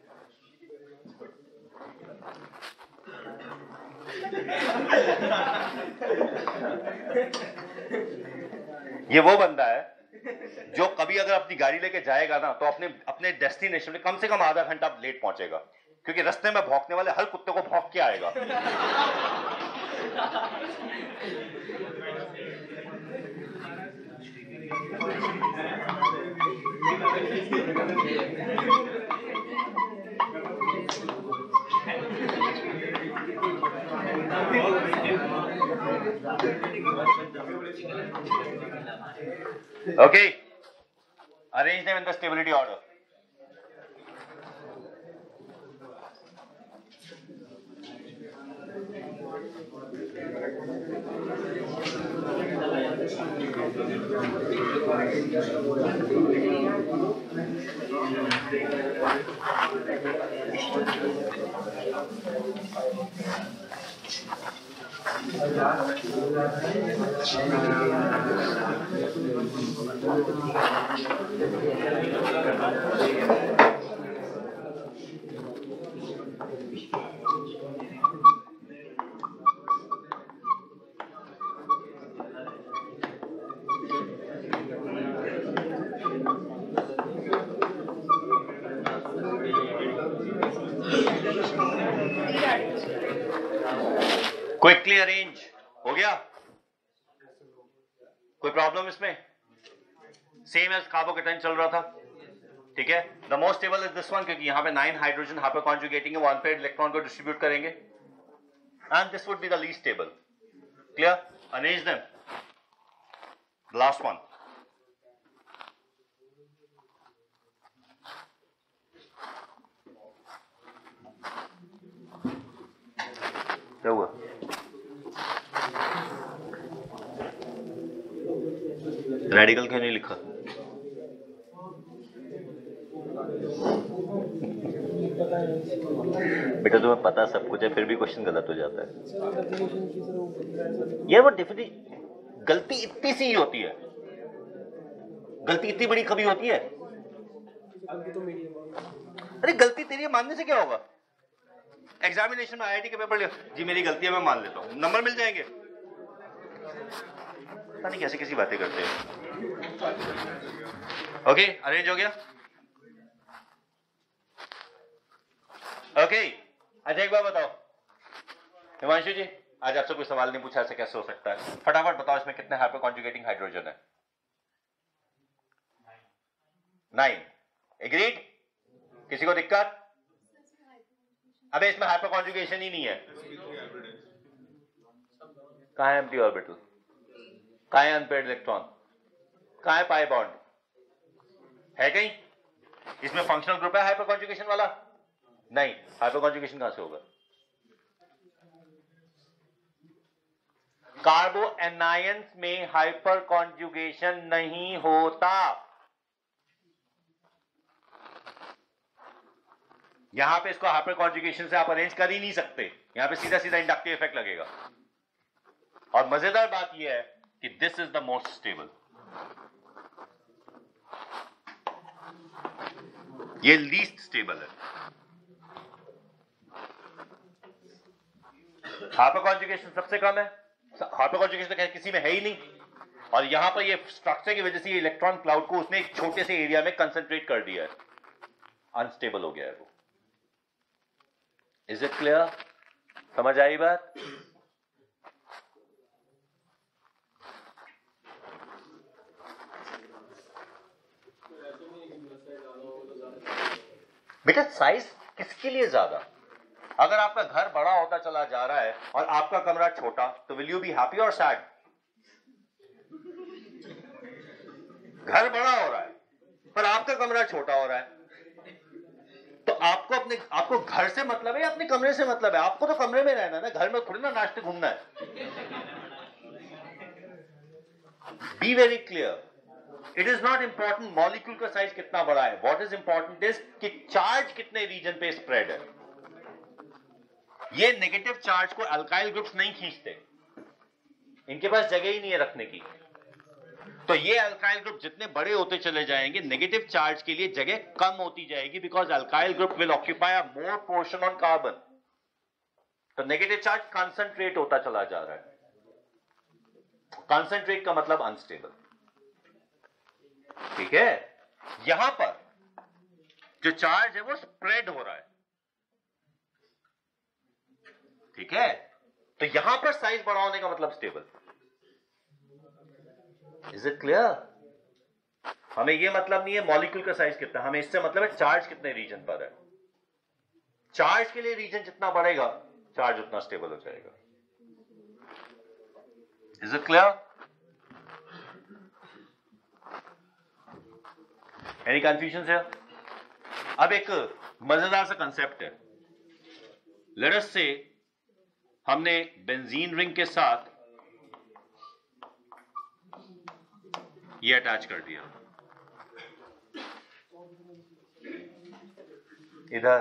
ये वो बंदा है जो कभी अगर अपनी गाड़ी लेके जाएगा ना तो अपने अपने डेस्टिनेशन में कम से कम आधा घंटा लेट पहुंचेगा, क्योंकि रास्ते में भौंकने वाले हर कुत्ते को भौंक के आएगा। Okay, arrange them in the stability order. Quickly arrange हो गया? कोई प्रॉब्लम इसमें? सेम एज कार्बोकेटाइन चल रहा था, ठीक है। The most stable is this one, क्योंकि यहां पे नाइन हाइड्रोजन हाइपर कॉन्जुगेटिंग है, वन पेयर इलेक्ट्रॉन को डिस्ट्रीब्यूट करेंगे, and this would be the least stable. Clear? Arrange them. Last one. क्या हुआ? रेडिकल क्यों नहीं लिखा? बेटा तुम्हें पता सब कुछ है, फिर भी क्वेश्चन गलत हो जाता है। ये वो डेफिनेट गलती इतनी सी ही होती है, गलती इतनी बड़ी कभी होती है? अरे गलती तेरी मानने से क्या होगा? एग्जामिनेशन में आईआईटी के पेपर ले, जी मेरी गलती है मैं मान लेता हूं, नंबर मिल जाएंगे। पता नहीं कैसी कैसी बातें करते हैं। ओके, अरेंज हो गया? ओके, अच्छा एक बार बताओ हिमांशु जी, आज आपसे कोई सवाल नहीं पूछा, ऐसे कैसे हो सकता है? फटाफट बताओ, इसमें कितने हाइपर कॉन्जुगेटिंग हाइड्रोजन है? नाइन। एग्रीड? किसी को दिक्कत? अबे इसमें हाइपर कॉन्जुगेशन ही नहीं है। कहां है एम्प्टी ऑर्बिटल? कहां है अनपेयर्ड इलेक्ट्रॉन? कहां है पाई बॉन्ड? है कहीं? इसमें फंक्शनल ग्रुप है हाइपर कॉन्जुगेशन वाला? नहीं। हाइपर कॉन्जुगेशन कहां से होगा? कार्बो एनायंस में हाइपर कॉन्जुगेशन नहीं होता। यहां पे इसको हाइपर कॉन्जुगेशन से आप अरेंज कर ही नहीं सकते, यहां पे सीधा सीधा इंडक्टिव इफेक्ट लगेगा। और मजेदार बात यह है कि this is the most stable, ये लीस्ट स्टेबल है। हाइपर कॉन्जुगेशन सबसे कम है, हाइपर कॉन्जुगेशन तो किसी में है ही नहीं, और यहां पर ये स्ट्रक्चर की वजह से ये इलेक्ट्रॉन क्लाउड को उसने एक छोटे से एरिया में कंसंट्रेट कर दिया है, अनस्टेबल हो गया है वो। Is it clear? समझ आई बात? बेटा साइज किसके लिए ज्यादा? अगर आपका घर बड़ा होता चला जा रहा है और आपका कमरा छोटा, तो विल यू बी हैप्पी और सैड? घर बड़ा हो रहा है पर आपका कमरा छोटा हो रहा है, तो आपको अपने आपको घर से मतलब है या अपने कमरे से मतलब है? आपको तो कमरे में रहना है ना, घर में थोड़ी ना नाचते घूमना है। Be very clear, it is not important molecule का साइज कितना बड़ा है, व्हाट इज इंपॉर्टेंट इज कि चार्ज कितने रीजन पे स्प्रेड है। ये नेगेटिव चार्ज को अल्काइल ग्रुप्स नहीं खींचते, इनके पास जगह ही नहीं है रखने की। तो ये अल्काइल ग्रुप जितने बड़े होते चले जाएंगे, नेगेटिव चार्ज के लिए जगह कम होती जाएगी, because alkyl group will occupy a more portion on carbon. तो नेगेटिव चार्ज कंसंट्रेट होता चला जा रहा है। कंसंट्रेट का मतलब अनस्टेबल। ठीक है, यहां पर जो चार्ज है वो स्प्रेड हो रहा है। ठीक है, तो यहां पर साइज बड़ा होने का मतलब स्टेबल। Is it clear? हमें यह मतलब नहीं है मॉलिक्यूल का साइज कितना, हमें इससे मतलब है चार्ज कितने रीजन पर है। चार्ज के लिए रीजन जितना बढ़ेगा चार्ज उतना स्टेबल हो जाएगा। Is it clear? Any confusion है? अब एक मजेदार सा कंसेप्ट है। लेट अस से हमने बेंजीन रिंग के साथ ये अटैच कर दिया, इधर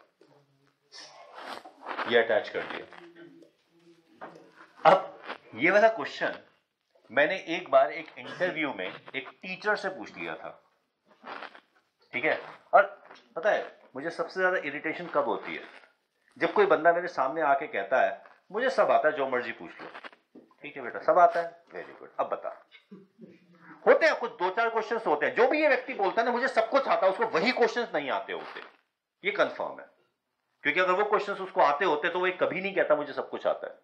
ये अटैच कर दिया। अब ये वाला क्वेश्चन मैंने एक बार एक इंटरव्यू में एक टीचर से पूछ लिया था। ठीक है, और पता है मुझे सबसे ज्यादा इरिटेशन कब होती है? जब कोई बंदा मेरे सामने आके कहता है मुझे सब आता है, जो मर्जी पूछ लो। ठीक है बेटा, सब आता है, वेरी गुड, अब बता। होते हैं कुछ दो चार क्वेश्चंस होते हैं, जो भी ये व्यक्ति बोलता है ना मुझे सब कुछ आता है, उसको वही क्वेश्चंस नहीं आते होते, ये कंफर्म है। क्योंकि अगर वो क्वेश्चंस उसको आते होते तो वो कभी नहीं कहता मुझे सब कुछ आता है।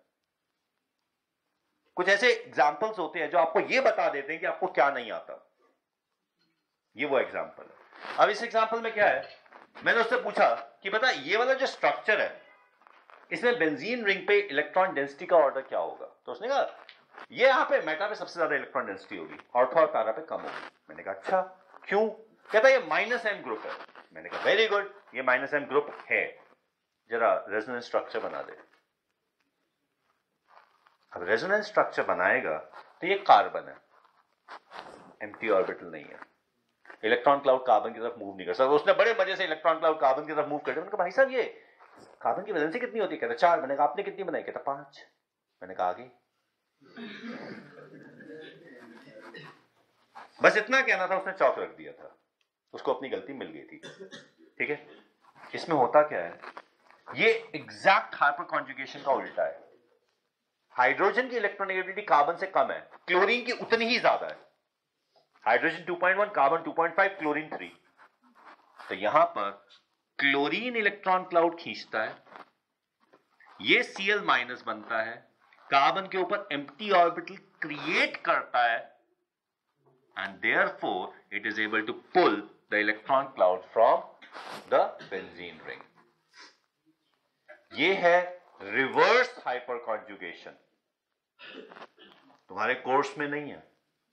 कुछ ऐसे एग्जाम्पल्स होते हैं जो आपको ये बता देते हैं कि आपको क्या नहीं आता। ये वो एग्जाम्पल है। अब इस एग्जाम्पल में क्या है, मैंने उससे पूछा कि बता ये वाला जो स्ट्रक्चर है इसमें बेंजीन रिंग पे इलेक्ट्रॉन डेंसिटी का ऑर्डर क्या होगा? तो उसने कहा ये यहां पे मेटा पे सबसे ज्यादा इलेक्ट्रॉन डेंसिटी होगी, ऑर्थो और पैरा पे कम होगी। मैंने कहा अच्छा क्यों? कहता ये माइनस एम ग्रुप है। मैंने कहा वेरी गुड, ये माइनस एम ग्रुप है, जरा रेजोनेंस स्ट्रक्चर बना दे। अब रेजोनेंस स्ट्रक्चर बनाएगा तो ये कार्बन है, एम्प्टी ऑर्बिटल नहीं है। इलेक्ट्रॉन क्लाउड कार्बन की तरफ मूव नहीं कर सकता। उसने बड़े मजे से इलेक्ट्रॉन क्लाउड कार्बन की तरफ मूव कर दिया। मैंने कहा भाई साहब ये कार्बन की वैलेंसी कितनी होती है? कहता चार। मैंने कहा आपने कितनी बनाई? कहता पांच। मैंने कहा आगे बस इतना कहना था, उसने चौक रख दिया था, उसको अपनी गलती मिल गई थी। ठीक है, इसमें होता क्या है, ये एग्जैक्ट हाइपर कॉन्जुगेशन का उल्टा है। हाइड्रोजन की इलेक्ट्रोनेगेटिविटी कार्बन से कम है, क्लोरीन की उतनी ही ज्यादा है। Hydrogen two point one, carbon two point five, chlorine three. तो यहां पर क्लोरीन इलेक्ट्रॉन क्लाउड खींचता है, ये Cl माइनस बनता है, कार्बन के ऊपर एम्प्टी ऑर्बिटल क्रिएट करता है, and therefore it is able to pull the electron cloud from the benzene ring. ये है रिवर्स हाइपर कॉन्जुगेशन। तुम्हारे कोर्स में नहीं है,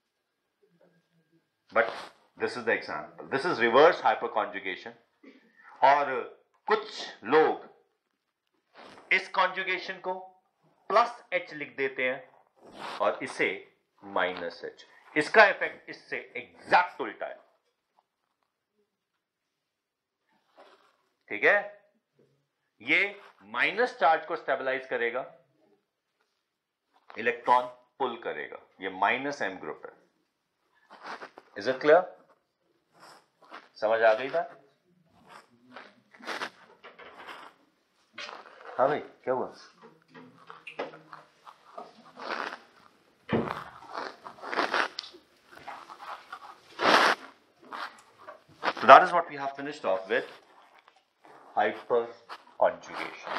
but this is the example. This is reverse hyper conjugation. और कुछ लोग इस कॉन्जुगेशन को प्लस एच लिख देते हैं और इसे माइनस एच। इसका इफेक्ट इससे एग्जैक्ट उल्टा है। ठीक है, ये माइनस चार्ज को स्टेबलाइज करेगा, इलेक्ट्रॉन पुल करेगा। ये माइनस एम ग्रुप है। Is it clear? समझ आ गई बात? हाँ भाई, क्या हुआ? So that is what we have finished off with, hyperconjugation.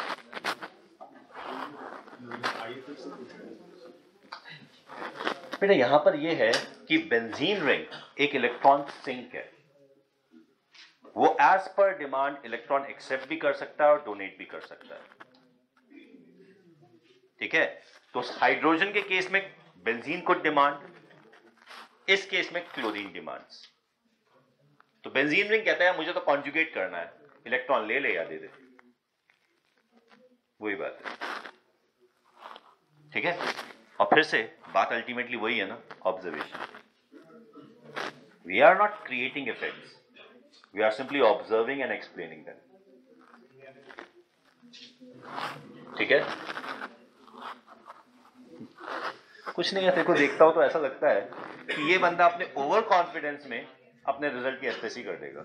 बेटा यहां पर यह है कि बेंजीन रिंग एक इलेक्ट्रॉन सिंक है। वो as per demand electron accept भी कर सकता है और डोनेट भी कर सकता है। ठीक है, तो हाइड्रोजन के केस में बेंजीन को डिमांड, इस केस में क्लोरीन डिमांड्स। तो बेंजीन रिंग कहता है मुझे तो कॉन्जुगेट करना है, इलेक्ट्रॉन ले ले या दे दे, वही बात है। ठीक है, और फिर से बात अल्टीमेटली वही है ना, observation. We are not creating effects, we are simply observing and explaining them. ठीक है, कुछ नहीं है, तेरे को देखता हो तो ऐसा लगता है कि ये बंदा अपने ओवर कॉन्फिडेंस में अपने रिजल्ट की एस्पेसी कर देगा,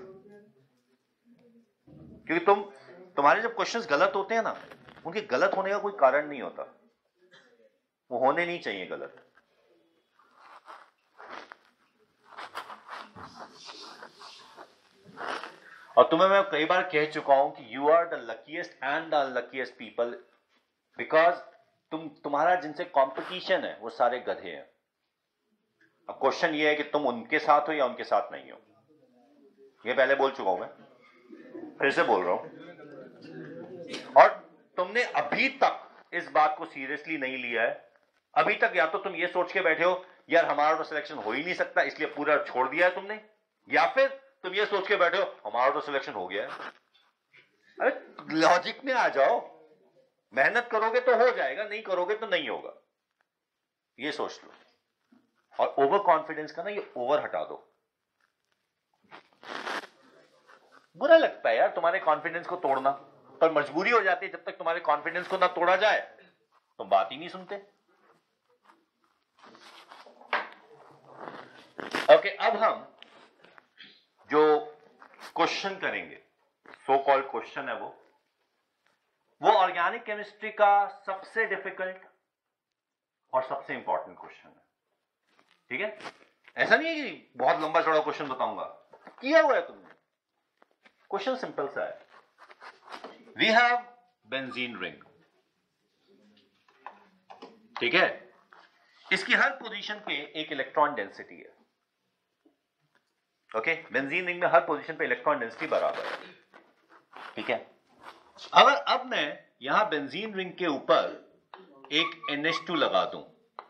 क्योंकि तुम तुम्हारे जब क्वेश्चंस गलत होते हैं ना, उनके गलत होने का कोई कारण नहीं होता, वो होने नहीं चाहिए गलत। और तुम्हें मैं कई बार कह चुका हूं कि you are the luckiest and the unluckiest people, because तुम तुम्हारा जिनसे कंपटीशन है वो सारे गधे हैं। अब क्वेश्चन ये है कि तुम उनके साथ हो या उनके साथ नहीं हो। ये पहले बोल चुका हूं मैं, फिर से बोल रहा हूं। और तुमने अभी तक इस बात को सीरियसली नहीं लिया है। अभी तक या तो तुम ये सोच के बैठे हो यार हमारा तो सिलेक्शन हो ही नहीं सकता इसलिए पूरा छोड़ दिया है तुमने, या फिर तुम ये सोच के बैठे हो हमारा तो सिलेक्शन हो गया है। अरे लॉजिक में आ जाओ, मेहनत करोगे तो हो जाएगा, नहीं करोगे तो नहीं होगा, ये सोच लो। और ओवर कॉन्फिडेंस का ना ये ओवर हटा दो। बुरा लगता है यार तुम्हारे कॉन्फिडेंस को तोड़ना, पर मजबूरी हो जाती है। जब तक तुम्हारे कॉन्फिडेंस को ना तोड़ा जाए तुम बात ही नहीं सुनते। ओके, अब हम जो क्वेश्चन करेंगे, सो कॉल्ड क्वेश्चन है, वो वो ऑर्गेनिक केमिस्ट्री का सबसे डिफिकल्ट और सबसे इंपॉर्टेंट क्वेश्चन है। ठीक है, ऐसा नहीं है कि बहुत लंबा चौड़ा क्वेश्चन बताऊंगा, किया हुआ है तुमने। क्वेश्चन सिंपल सा है। वी हैव बेंजीन रिंग, ठीक है, इसकी हर पोजीशन पे एक इलेक्ट्रॉन डेंसिटी है। ओके, बेंजीन रिंग में हर पोजीशन पे इलेक्ट्रॉन डेंसिटी बराबर है। ठीक है, अगर अब मैं यहां बेंजीन रिंग के ऊपर एक एन एच टू लगा दूं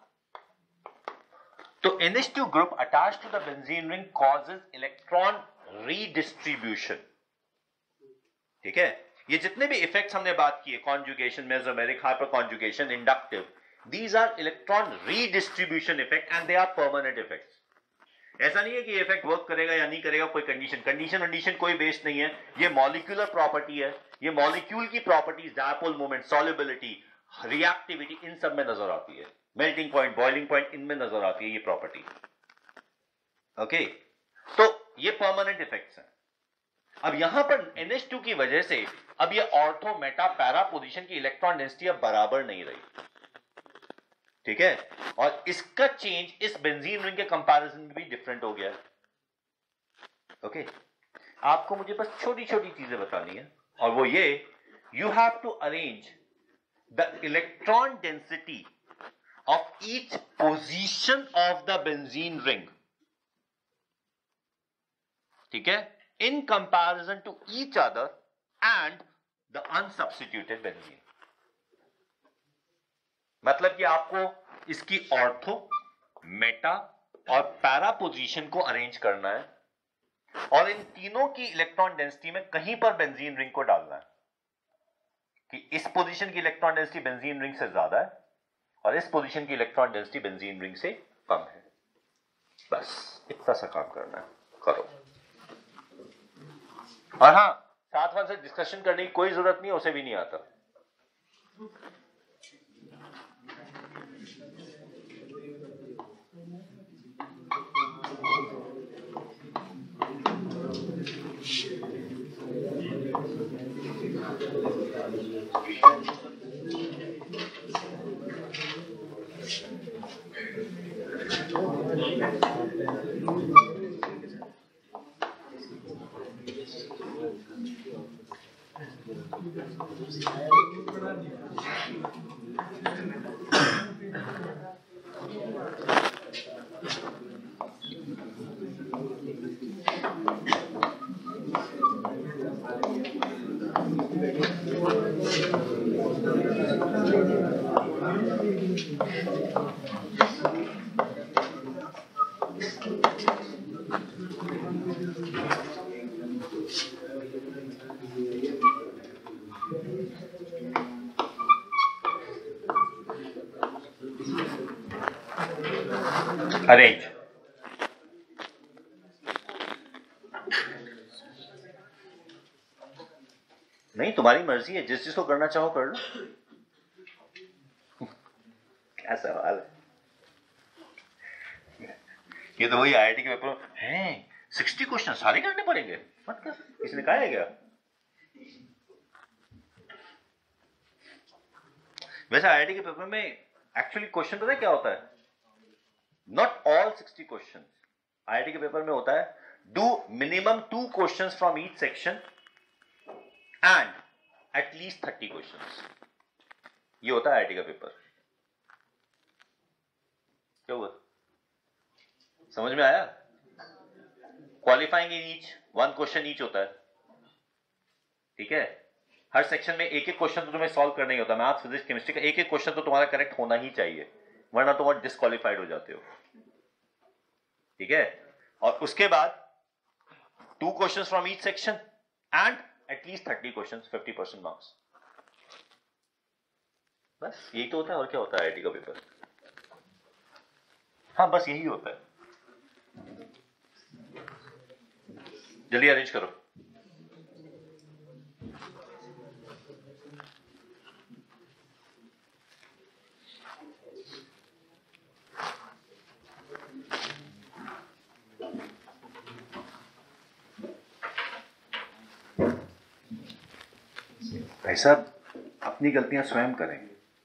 तो N H two group attach to the benzene ring causes electron redistribution. ठीक है, ये जितने भी इफेक्ट्स हमने बात किए, conjugation, mesomeric, hyper conjugation, inductive, these are electron redistribution effect and they are permanent effects। ऐसा नहीं है कि इफेक्ट वर्क करेगा या नहीं करेगा, कोई कंडीशन कंडीशन कंडीशन कोई बेस नहीं है। ये मॉलिक्यूलर प्रॉपर्टी है, ये मॉलिक्यूल की properties, dipole moment, solubility, reactivity, इन सब में नजर आती है। मेल्टिंग पॉइंट, बॉइलिंग पॉइंट, इनमें नजर आती है ये प्रॉपर्टी। ओके, तो ये परमानेंट इफेक्ट्स हैं। अब यहां पर एन एच टू की वजह से अब ये ऑर्थो, मेटा, पैरा पोजीशन की इलेक्ट्रॉन डेंसिटी अब बराबर नहीं रही। ठीक है, और इसका चेंज इस बेंजीन रिंग के कंपैरिजन में भी डिफरेंट हो गया है। ओके, आपको मुझे बस छोटी छोटी चीजें बतानी है, और वो ये, you have to arrange the electron density of each position of the benzene ring, ठीक है, in comparison to each other and the unsubstituted benzene. मतलब कि आपको इसकी ऑर्थो, मेटा और पैरा पोजीशन को अरेंज करना है, और इन तीनों की इलेक्ट्रॉन डेंसिटी में कहीं पर बेंजीन रिंग को डालना है कि इस पोजीशन की इलेक्ट्रॉन डेंसिटी बेंजीन रिंग से ज्यादा है और इस पोजीशन की इलेक्ट्रॉन डेंसिटी बेंजीन रिंग से कम है। बस इतना सा काम करना है, करो। और हाँ, साथ साथ से डिस्कशन करने की कोई जरूरत नहीं, उसे भी नहीं आता। अरेंज। नहीं, तुम्हारी मर्जी है, जिस चीज को करना चाहो कर लो। क्या सवाल है। ये तो वही आईआईटी के पेपर हैं, सिक्सटी क्वेश्चन सारे करने पड़ेंगे, मत कर, किसने कहा है क्या? वैसे आईआईटी के पेपर में एक्चुअली क्वेश्चन पता है क्या होता है? Not all sixty question. IIT के पेपर में होता है do minimum two question from each section and at least thirty question. ये होता है आईआईटी का पेपर। क्या हुआ, समझ में आया? Qualifying in each one question each होता है, ठीक है। हर सेक्शन में एक एक क्वेश्चन तो तुम्हें सॉल्व करना ही होता है। मैथ्स, फिजिक्स, केमिस्ट्री का एक एक क्वेश्चन तो तुम्हारा करेक्ट होना ही चाहिए, वरना तुम डिस्क्वालिफाइड हो जाते हो, ठीक है। और उसके बाद two questions from each section and at least thirty questions, fifty percent marks. बस यही तो होता है, और क्या होता है आईआईटी का पेपर? हाँ बस यही होता है। जल्दी अरेंज करो। भाई साहब, अपनी गलतियां स्वयं करें।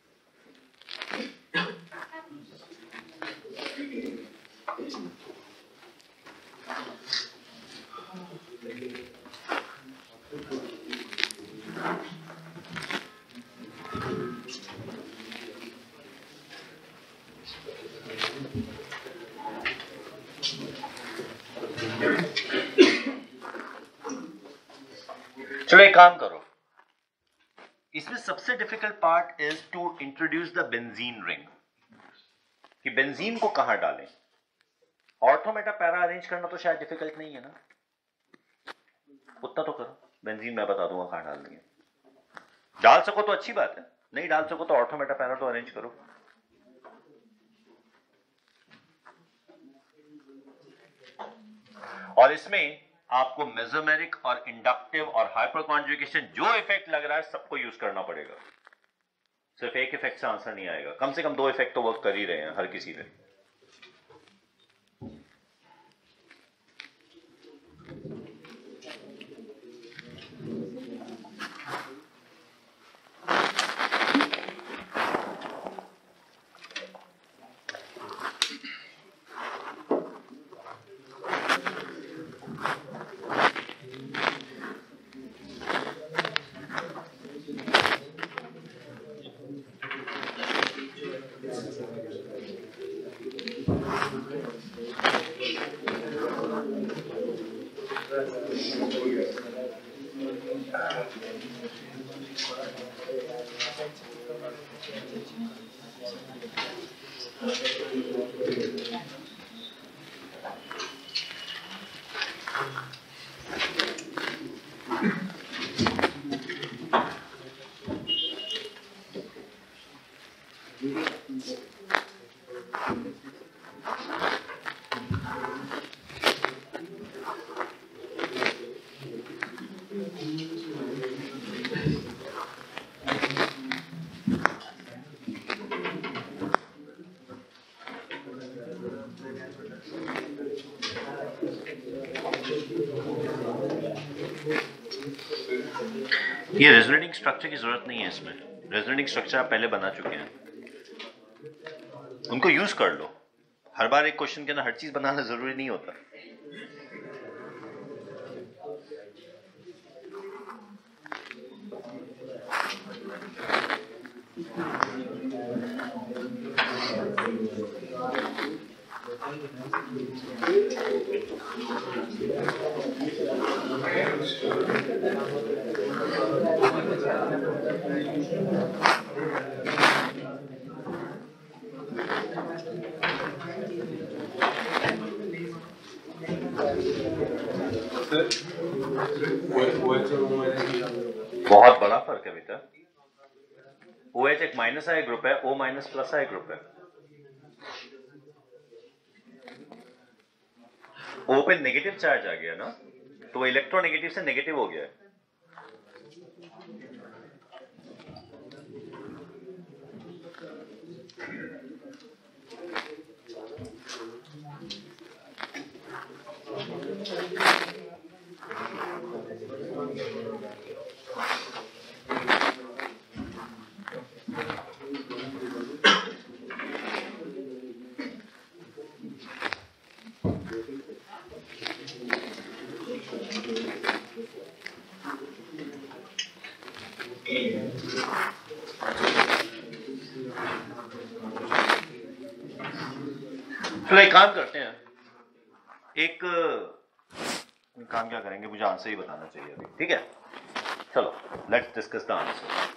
चलो एक काम करो, इसमें सबसे difficult part is to introduce the benzene ring, कि बेंजीन को कहां डालें। ऑर्थो मेटा पैरा अरेंज करना तो शायद डिफिकल्ट नहीं है ना, उतना तो करो। बेंजीन मैं बता दूंगा कहां डालनी है। डाल सको तो अच्छी बात है, नहीं डाल सको तो ऑर्थो मेटा पैरा तो अरेंज करो। और इसमें आपको मेसोमेरिक और इंडक्टिव और हाइपर कॉन्जुगेशन जो इफेक्ट लग रहा है सबको यूज करना पड़ेगा। सिर्फ एक इफेक्ट से आंसर नहीं आएगा, कम से कम दो इफेक्ट तो वर्क कर ही रहे हैं हर किसी पे। ये रेजोनेटिंग स्ट्रक्चर की जरूरत नहीं है, इसमें रेजोनेटिंग स्ट्रक्चर आप पहले बना चुके हैं, उनको यूज कर लो। हर बार एक क्वेश्चन के अंदर हर चीज बनाना जरूरी नहीं होता। बहुत बड़ा फर्क है बेटा। OH एक माइनस आई ग्रुप है, O minus plus I group है। O पे नेगेटिव चार्ज आ गया ना, तो इलेक्ट्रोनेगेटिव से नेगेटिव हो गया है। चलो एक काम करते हैं, एक काम क्या करेंगे, मुझे आंसर ही बताना चाहिए अभी, ठीक है? चलो लेट्स डिस्कस द आंसर।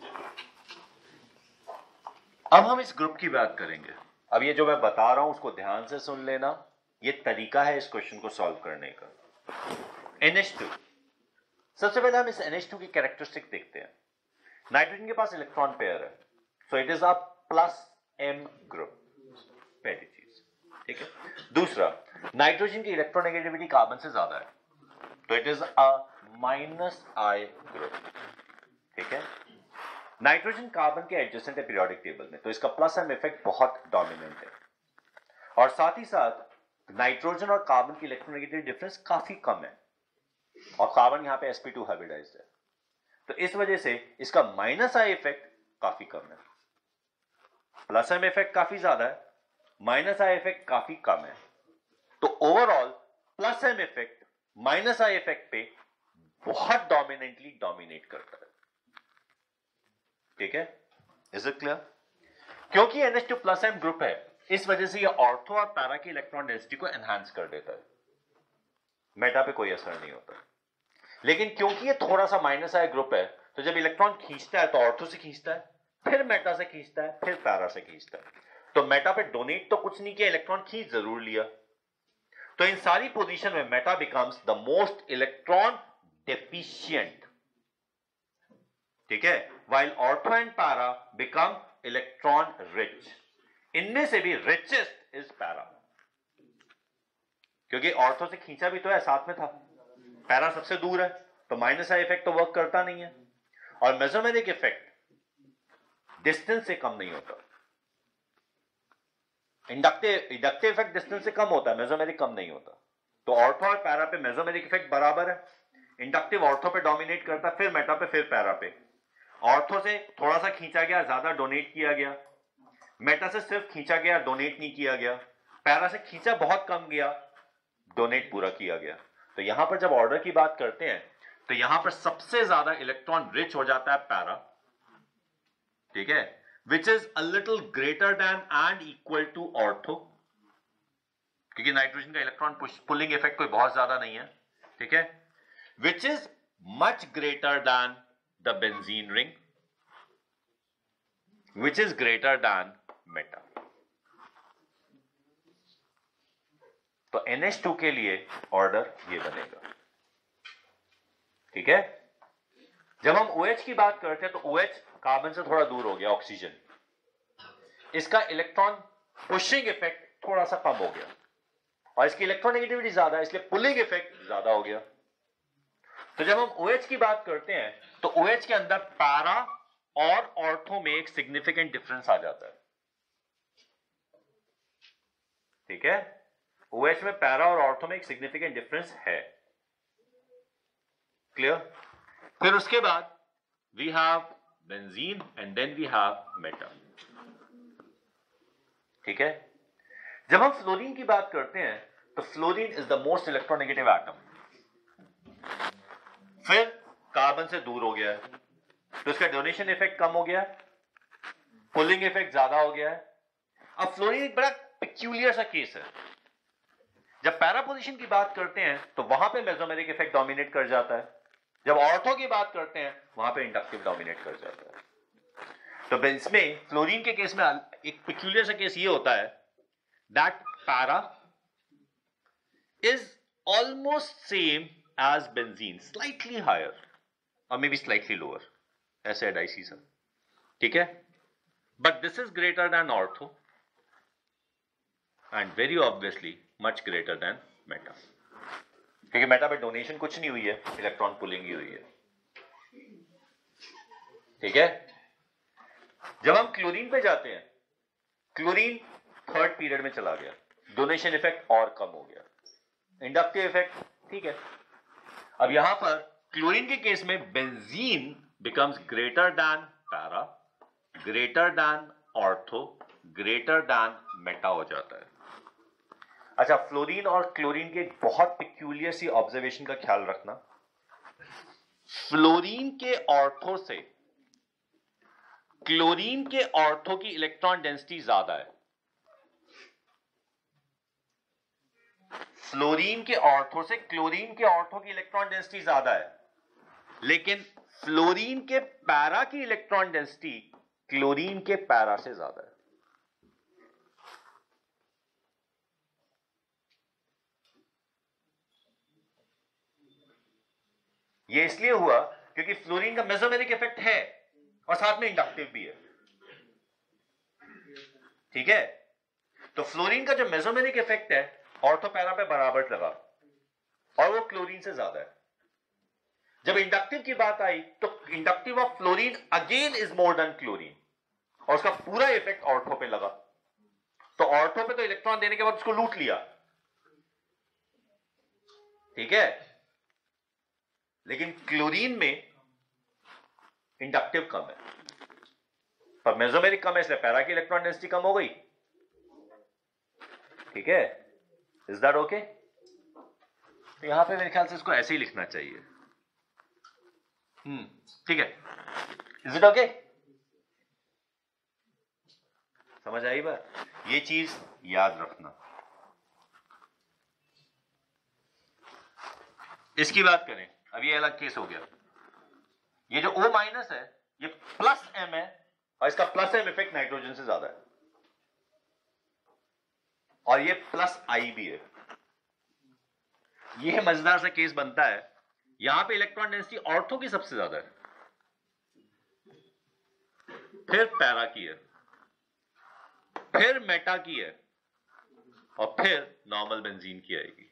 अब हम इस ग्रुप की बात करेंगे। अब ये जो मैं बता रहा हूं उसको ध्यान से सुन लेना, ये तरीका है इस क्वेश्चन को सॉल्व करने का। एन एच टू, सबसे पहले हम इस एन एच टू की कैरेक्टरिस्टिक देखते हैं। नाइट्रोजन के पास इलेक्ट्रॉन पेयर है, so it is a plus M group, पहली चीज, ठीक है? दूसरा, नाइट्रोजन की इलेक्ट्रोनेगेटिविटी कार्बन से ज्यादा है, तो it is a minus I group, ठीक है? नाइट्रोजन कार्बन के एडजेसेंट है पीरियोडिक टेबल में, तो इसका प्लस एम इफेक्ट बहुत डोमिनेंट है। और साथ ही साथ नाइट्रोजन और कार्बन की इलेक्ट्रोनेगेटिव डिफरेंस काफी कम है, और कार्बन यहां पे एस पी टू हाइब्रिडाइज्ड है, तो इस वजह से इसका माइनस आई इफेक्ट काफी कम है। प्लस एम इफेक्ट काफी ज्यादा है, माइनस आई इफेक्ट काफी कम है, तो overall plus M effect minus I effect पे बहुत डोमिनेंटली डोमिनेट करता है, ठीक है? Is it clear? क्योंकि N H two plus M group है, इस वजह से ये ऑर्थो और पैरा की इलेक्ट्रॉन डेंसिटी को एनहांस कर देता है, मेटा पे कोई असर नहीं होता। लेकिन क्योंकि ये थोड़ा सा माइनस आई ग्रुप है, तो जब इलेक्ट्रॉन खींचता है तो ऑर्थो से खींचता है, फिर मेटा से खींचता है, फिर पैरा से खींचता है, तो मेटा पे डोनेट तो कुछ नहीं किया, इलेक्ट्रॉन खींच जरूर लिया। तो इन सारी पोजीशन में meta becomes the most electron deficient, ठीक है? while ortho and para become electron rich. इनमें से भी richest is para, क्योंकि ऑर्थो से खींचा भी तो है, साथ में था। पैरा सबसे दूर है, तो माइनस आई इफेक्ट तो वर्क करता नहीं है, और मेसोमेरिक इफेक्ट डिस्टेंस से कम नहीं होता। इंडक्टिव इंडक्टिव इफेक्ट डिस्टेंस से कम होता है, मेसोमेरिक कम नहीं होता। तो ऑर्थो और पैरा पे मेसोमेरिक इफेक्ट बराबर है, इंडक्टिव ऑर्थो पे डोमिनेट करता, फिर मेटा पे, फिर पैरा पे। ऑर्थो से थोड़ा सा खींचा गया, ज्यादा डोनेट किया गया, मेटा से सिर्फ खींचा गया, डोनेट नहीं किया गया, पैरा से खींचा बहुत कम गया, डोनेट पूरा किया गया। तो यहां पर जब ऑर्डर की बात करते हैं तो यहां पर सबसे ज्यादा इलेक्ट्रॉन रिच हो जाता है पैरा, ठीक है, which is a little greater than and equal to ortho, क्योंकि नाइट्रोजन का इलेक्ट्रॉन पुलिंग इफेक्ट कोई बहुत ज्यादा नहीं है, ठीक है, which is much greater than the benzene ring, which is greater than meta. तो एन एच टू के लिए ऑर्डर ये बनेगा, ठीक है। जब हम OH की बात करते हैं तो OH कार्बन से थोड़ा दूर हो गया, ऑक्सीजन, इसका इलेक्ट्रॉन पुशिंग इफेक्ट थोड़ा सा कम हो गया, और इसकी इलेक्ट्रोनेगेटिविटी ज्यादा है, इसलिए पुलिंग इफेक्ट ज्यादा हो गया। तो जब हम OH की बात करते हैं तो OH के अंदर पैरा और ऑर्थो में एक सिग्निफिकेंट डिफरेंस आ जाता है, ठीक है। OH में पैरा और ऑर्थो में एक सिग्निफिकेंट डिफरेंस है, क्लियर। फिर उसके बाद we have benzene and then we have meta, ठीक है। जब हम फ्लोरीन की बात करते हैं तो fluorine is the most electronegative atom, फिर कार्बन से दूर हो गया है, तो इसका डोनेशन इफेक्ट कम हो गया है, पुलिंग इफेक्ट ज्यादा हो गया है। अब फ्लोरीन एक बड़ा पेक्यूलियर सा केस है। जब पैरा पोजीशन की बात करते हैं तो वहां पे मेसोमेरिक इफेक्ट डोमिनेट कर जाता है, जब ऑर्थो की बात करते हैं वहां पे इंडक्टिव डोमिनेट कर जाता है। तो इसमें फ्लोरीन के केस में एक पेक्यूलियर सा केस ये होता है that para is almost same as benzene, slightly higher और मे बी स्लाइटली लोअर, ऐसे है डाइसिस, ठीक है, but this is greater than ortho and very obviously much greater than meta, क्योंकि मेटा पे डोनेशन कुछ नहीं हुई है, इलेक्ट्रॉन पुलिंग ही हुई है, ठीक है। जब हम क्लोरीन पे जाते हैं, क्लोरीन थर्ड पीरियड में चला गया, डोनेशन इफेक्ट और कम हो गया, इंडक्टिव इफेक्ट, ठीक है। अब यहां पर क्लोरीन के केस में benzene becomes greater than para, greater than ortho, greater than meta हो जाता है। अच्छा, फ्लोरीन और क्लोरीन के एक बहुत पिक्यूलियर सी ऑब्जर्वेशन का ख्याल रखना, फ्लोरीन के ऑर्थो से क्लोरीन के ऑर्थो की इलेक्ट्रॉन डेंसिटी ज्यादा है, फ्लोरीन के ऑर्थो से क्लोरीन के ऑर्थो की इलेक्ट्रॉन डेंसिटी ज्यादा है, लेकिन फ्लोरीन के पैरा की इलेक्ट्रॉन डेंसिटी क्लोरीन के पैरा से ज्यादा है। यह इसलिए हुआ क्योंकि फ्लोरीन का मेसोमेरिक इफेक्ट है और साथ में इंडक्टिव भी है। ठीक है, तो फ्लोरीन का जो मेसोमेरिक इफेक्ट है ऑर्थो पैरा पे बराबर लगा और वो क्लोरीन से ज्यादा है। जब इंडक्टिव की बात आई तो inductive of fluorine again is more than chlorine और उसका पूरा इफेक्ट ऑर्थो पे लगा। तो ऑर्थो पे तो इलेक्ट्रॉन देने के बाद उसको लूट लिया, ठीक है, लेकिन क्लोरीन में इंडक्टिव कम है पर मेसोमेरिक कम है, इसलिए पैरा की इलेक्ट्रॉन डेंसिटी कम हो गई। ठीक है, इज दैट ओके? तो यहां पे मेरे ख्याल से इसको ऐसे ही लिखना चाहिए। हम्म ठीक है, इज इट ओके? समझ आई बात? ये चीज याद रखना। इसकी बात करें, अब ये अलग केस हो गया। ये जो O माइनस है ये प्लस M है और इसका प्लस M इफेक्ट नाइट्रोजन से ज्यादा है और ये प्लस I भी है। ये मजेदार सा केस बनता है, यहां पे इलेक्ट्रॉन डेंसिटी ऑर्थो की सबसे ज्यादा है, फिर पैरा की है, फिर मेटा की है और फिर नॉर्मल बेंजीन की आएगी।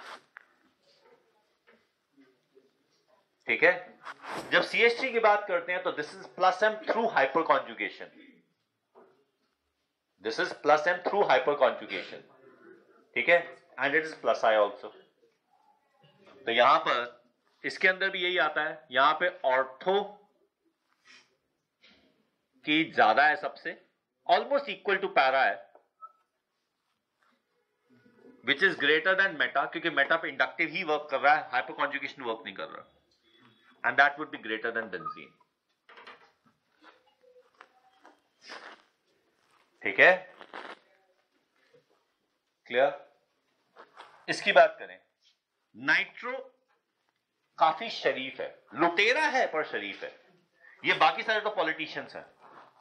ठीक है, जब सी एच थ्री की बात करते हैं तो this is plus M through hyperconjugation, this is plus M through hyperconjugation. ठीक है, and it is plus I also. तो यहां पर इसके अंदर भी यही आता है, यहां पे ऑर्थो की ज्यादा है सबसे, ऑलमोस्ट इक्वल टू पैरा है, which is greater than meta, क्योंकि मेटा पे इंडक्टिव ही वर्क कर रहा है, हाइपर कॉन्जुगेशन वर्क नहीं कर रहा, and that would be greater than benzene. ठीक है, क्लियर? इसकी बात करें, नाइट्रो काफी शरीफ है, लुटेरा है पर शरीफ है। ये बाकी सारे तो पॉलिटिशियंस हैं,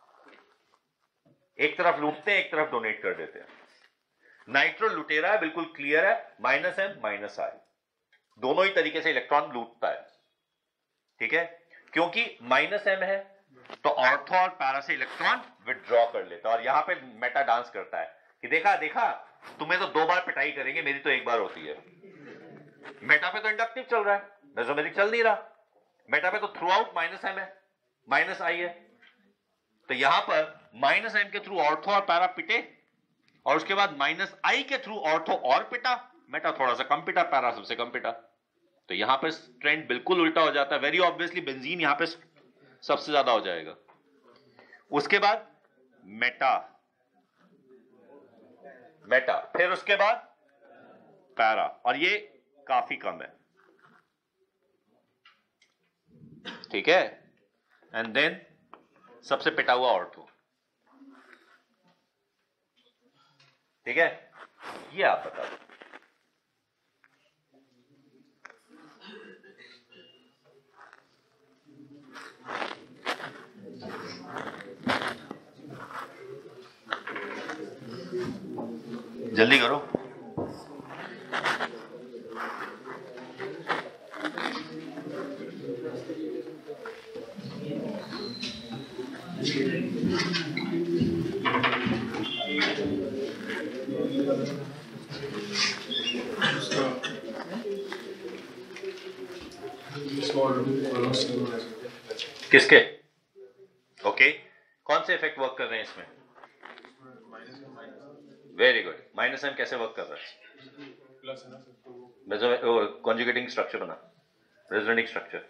एक तरफ लूटते हैं एक तरफ डोनेट कर देते हैं। नाइट्रो लुटेरा है, बिल्कुल क्लियर है, माइनस एम माइनस आई, दोनों ही तरीके से इलेक्ट्रॉन लूटता है। ठीक है, क्योंकि माइनस एम है तो ऑर्थो और पैरा से इलेक्ट्रॉन विथड्रॉ कर लेता है और यहां पे मेटा डांस करता है कि देखा देखा तुम्हें तो दो बार पिटाई करेंगे, मेरी तो एक बार होती है। मेटा पे तो इंडक्टिव चल रहा है, मेसोमेरिक चल नहीं रहा। मेटा पे तो थ्रू आउट माइनस एम है, माइनस आई है, तो यहां पर माइनस एम के थ्रू ऑर्थो और पैरा पिटे और उसके बाद माइनस आई के थ्रू ऑर्थो और पिटा, मेटा थोड़ा सा कम पिटा, पैरा सबसे कम पिटा। तो यहां पर ट्रेंड बिल्कुल उल्टा हो जाता है। वेरी ऑब्वियसली बेंजीन यहां पे सबसे ज्यादा हो जाएगा, उसके बाद मेटा मेटा फिर उसके बाद पैरा, और ये काफी कम है। ठीक है, एंड देन सबसे पिटा हुआ ऑर्थो। ठीक है, ये आप बता दो। जल्दी करो। किसके? ओके, कौन से इफेक्ट वर्क कर रहे हैं इसमें? Very good. माइनस एम कैसे वर्क कर रहा है? कॉन्जुगेटिंग स्ट्रक्चर बना, रेजोनेटिंग स्ट्रक्चर।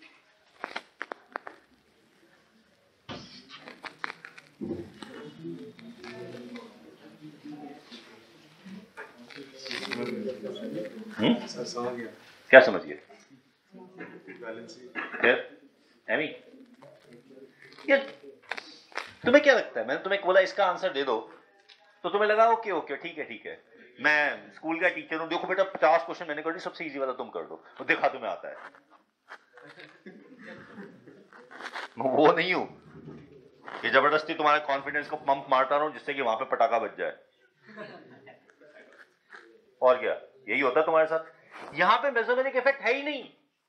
समझ गया। क्या समझ गए? फिर एमी, ये तुम्हें क्या लगता है, मैंने तुम्हें बोला इसका आंसर दे दो तो तुम्हें लगा ओके ओके ठीक है ठीक है, मैं स्कूल का टीचर हूं, देखो बेटा पचास क्वेश्चन मैंने कर दी, सबसे इजी वाला तुम कर दो, तो देखा तुम्हें आता है। वो नहीं हूं ये जबरदस्ती तुम्हारे कॉन्फिडेंस को पंप मारता रहा हूं जिससे कि वहां पे पटाखा बज जाए, और क्या यही होता है तुम्हारे साथ। यहां पे मेसोमेरिक इफेक्ट है ही नहीं,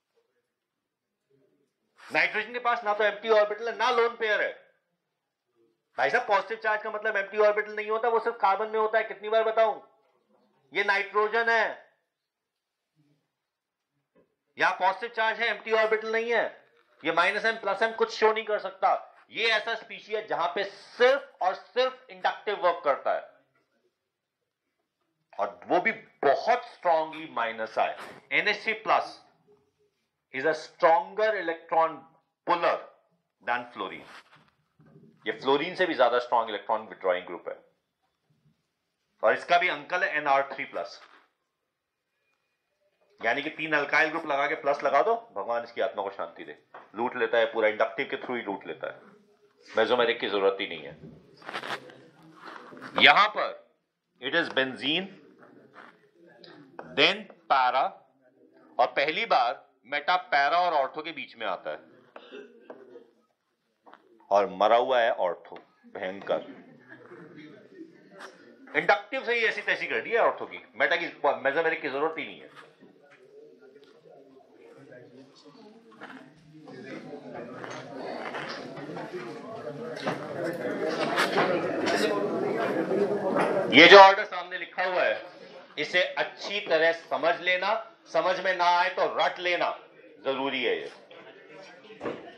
नाइट्रोजन के पास ना तो एम्प्टी ऑर्बिटल है ना लोन पेयर है। भाई साहब पॉजिटिव चार्ज का मतलब एम्प्टी ऑर्बिटल नहीं होता, वो सिर्फ कार्बन में होता है, कितनी बार बताऊं, ये नाइट्रोजन है, यहां पॉजिटिव चार्ज है एम्प्टी ऑर्बिटल नहीं है, ये माइनस एम प्लस एम कुछ शो नहीं कर सकता। ये ऐसा स्पीशीज है जहां पे सिर्फ और सिर्फ इंडक्टिव वर्क करता है, और वो भी बहुत strongly minus I. N H three plus is a stronger electron puller than fluorine, ये फ्लोरीन से भी ज्यादा स्ट्रॉन्ग इलेक्ट्रॉन विड्रॉइंग ग्रुप है, और इसका भी अंकल है एन आर थ्री प्लस, यानी कि तीन अल्काइल ग्रुप लगा के प्लस लगा दो, भगवान इसकी आत्मा को शांति दे, लूट लेता है पूरा, इंडक्टिव के थ्रू ही लूट लेता है, मेसोमेरिक की जरूरत ही नहीं है। यहां पर it is benzene then para, और पहली बार मेटा पैरा और ऑर्थो के बीच में आता है, और मरा हुआ है ऑर्थो, भयंकर इंडक्टिव से ही ऐसी तैसी कर दी है ऑर्थो की, मेटा की मेसोमेरिक की जरूरत ही नहीं है। ये जो ऑर्डर सामने लिखा हुआ है इसे अच्छी तरह समझ लेना, समझ में ना आए तो रट लेना जरूरी है ये।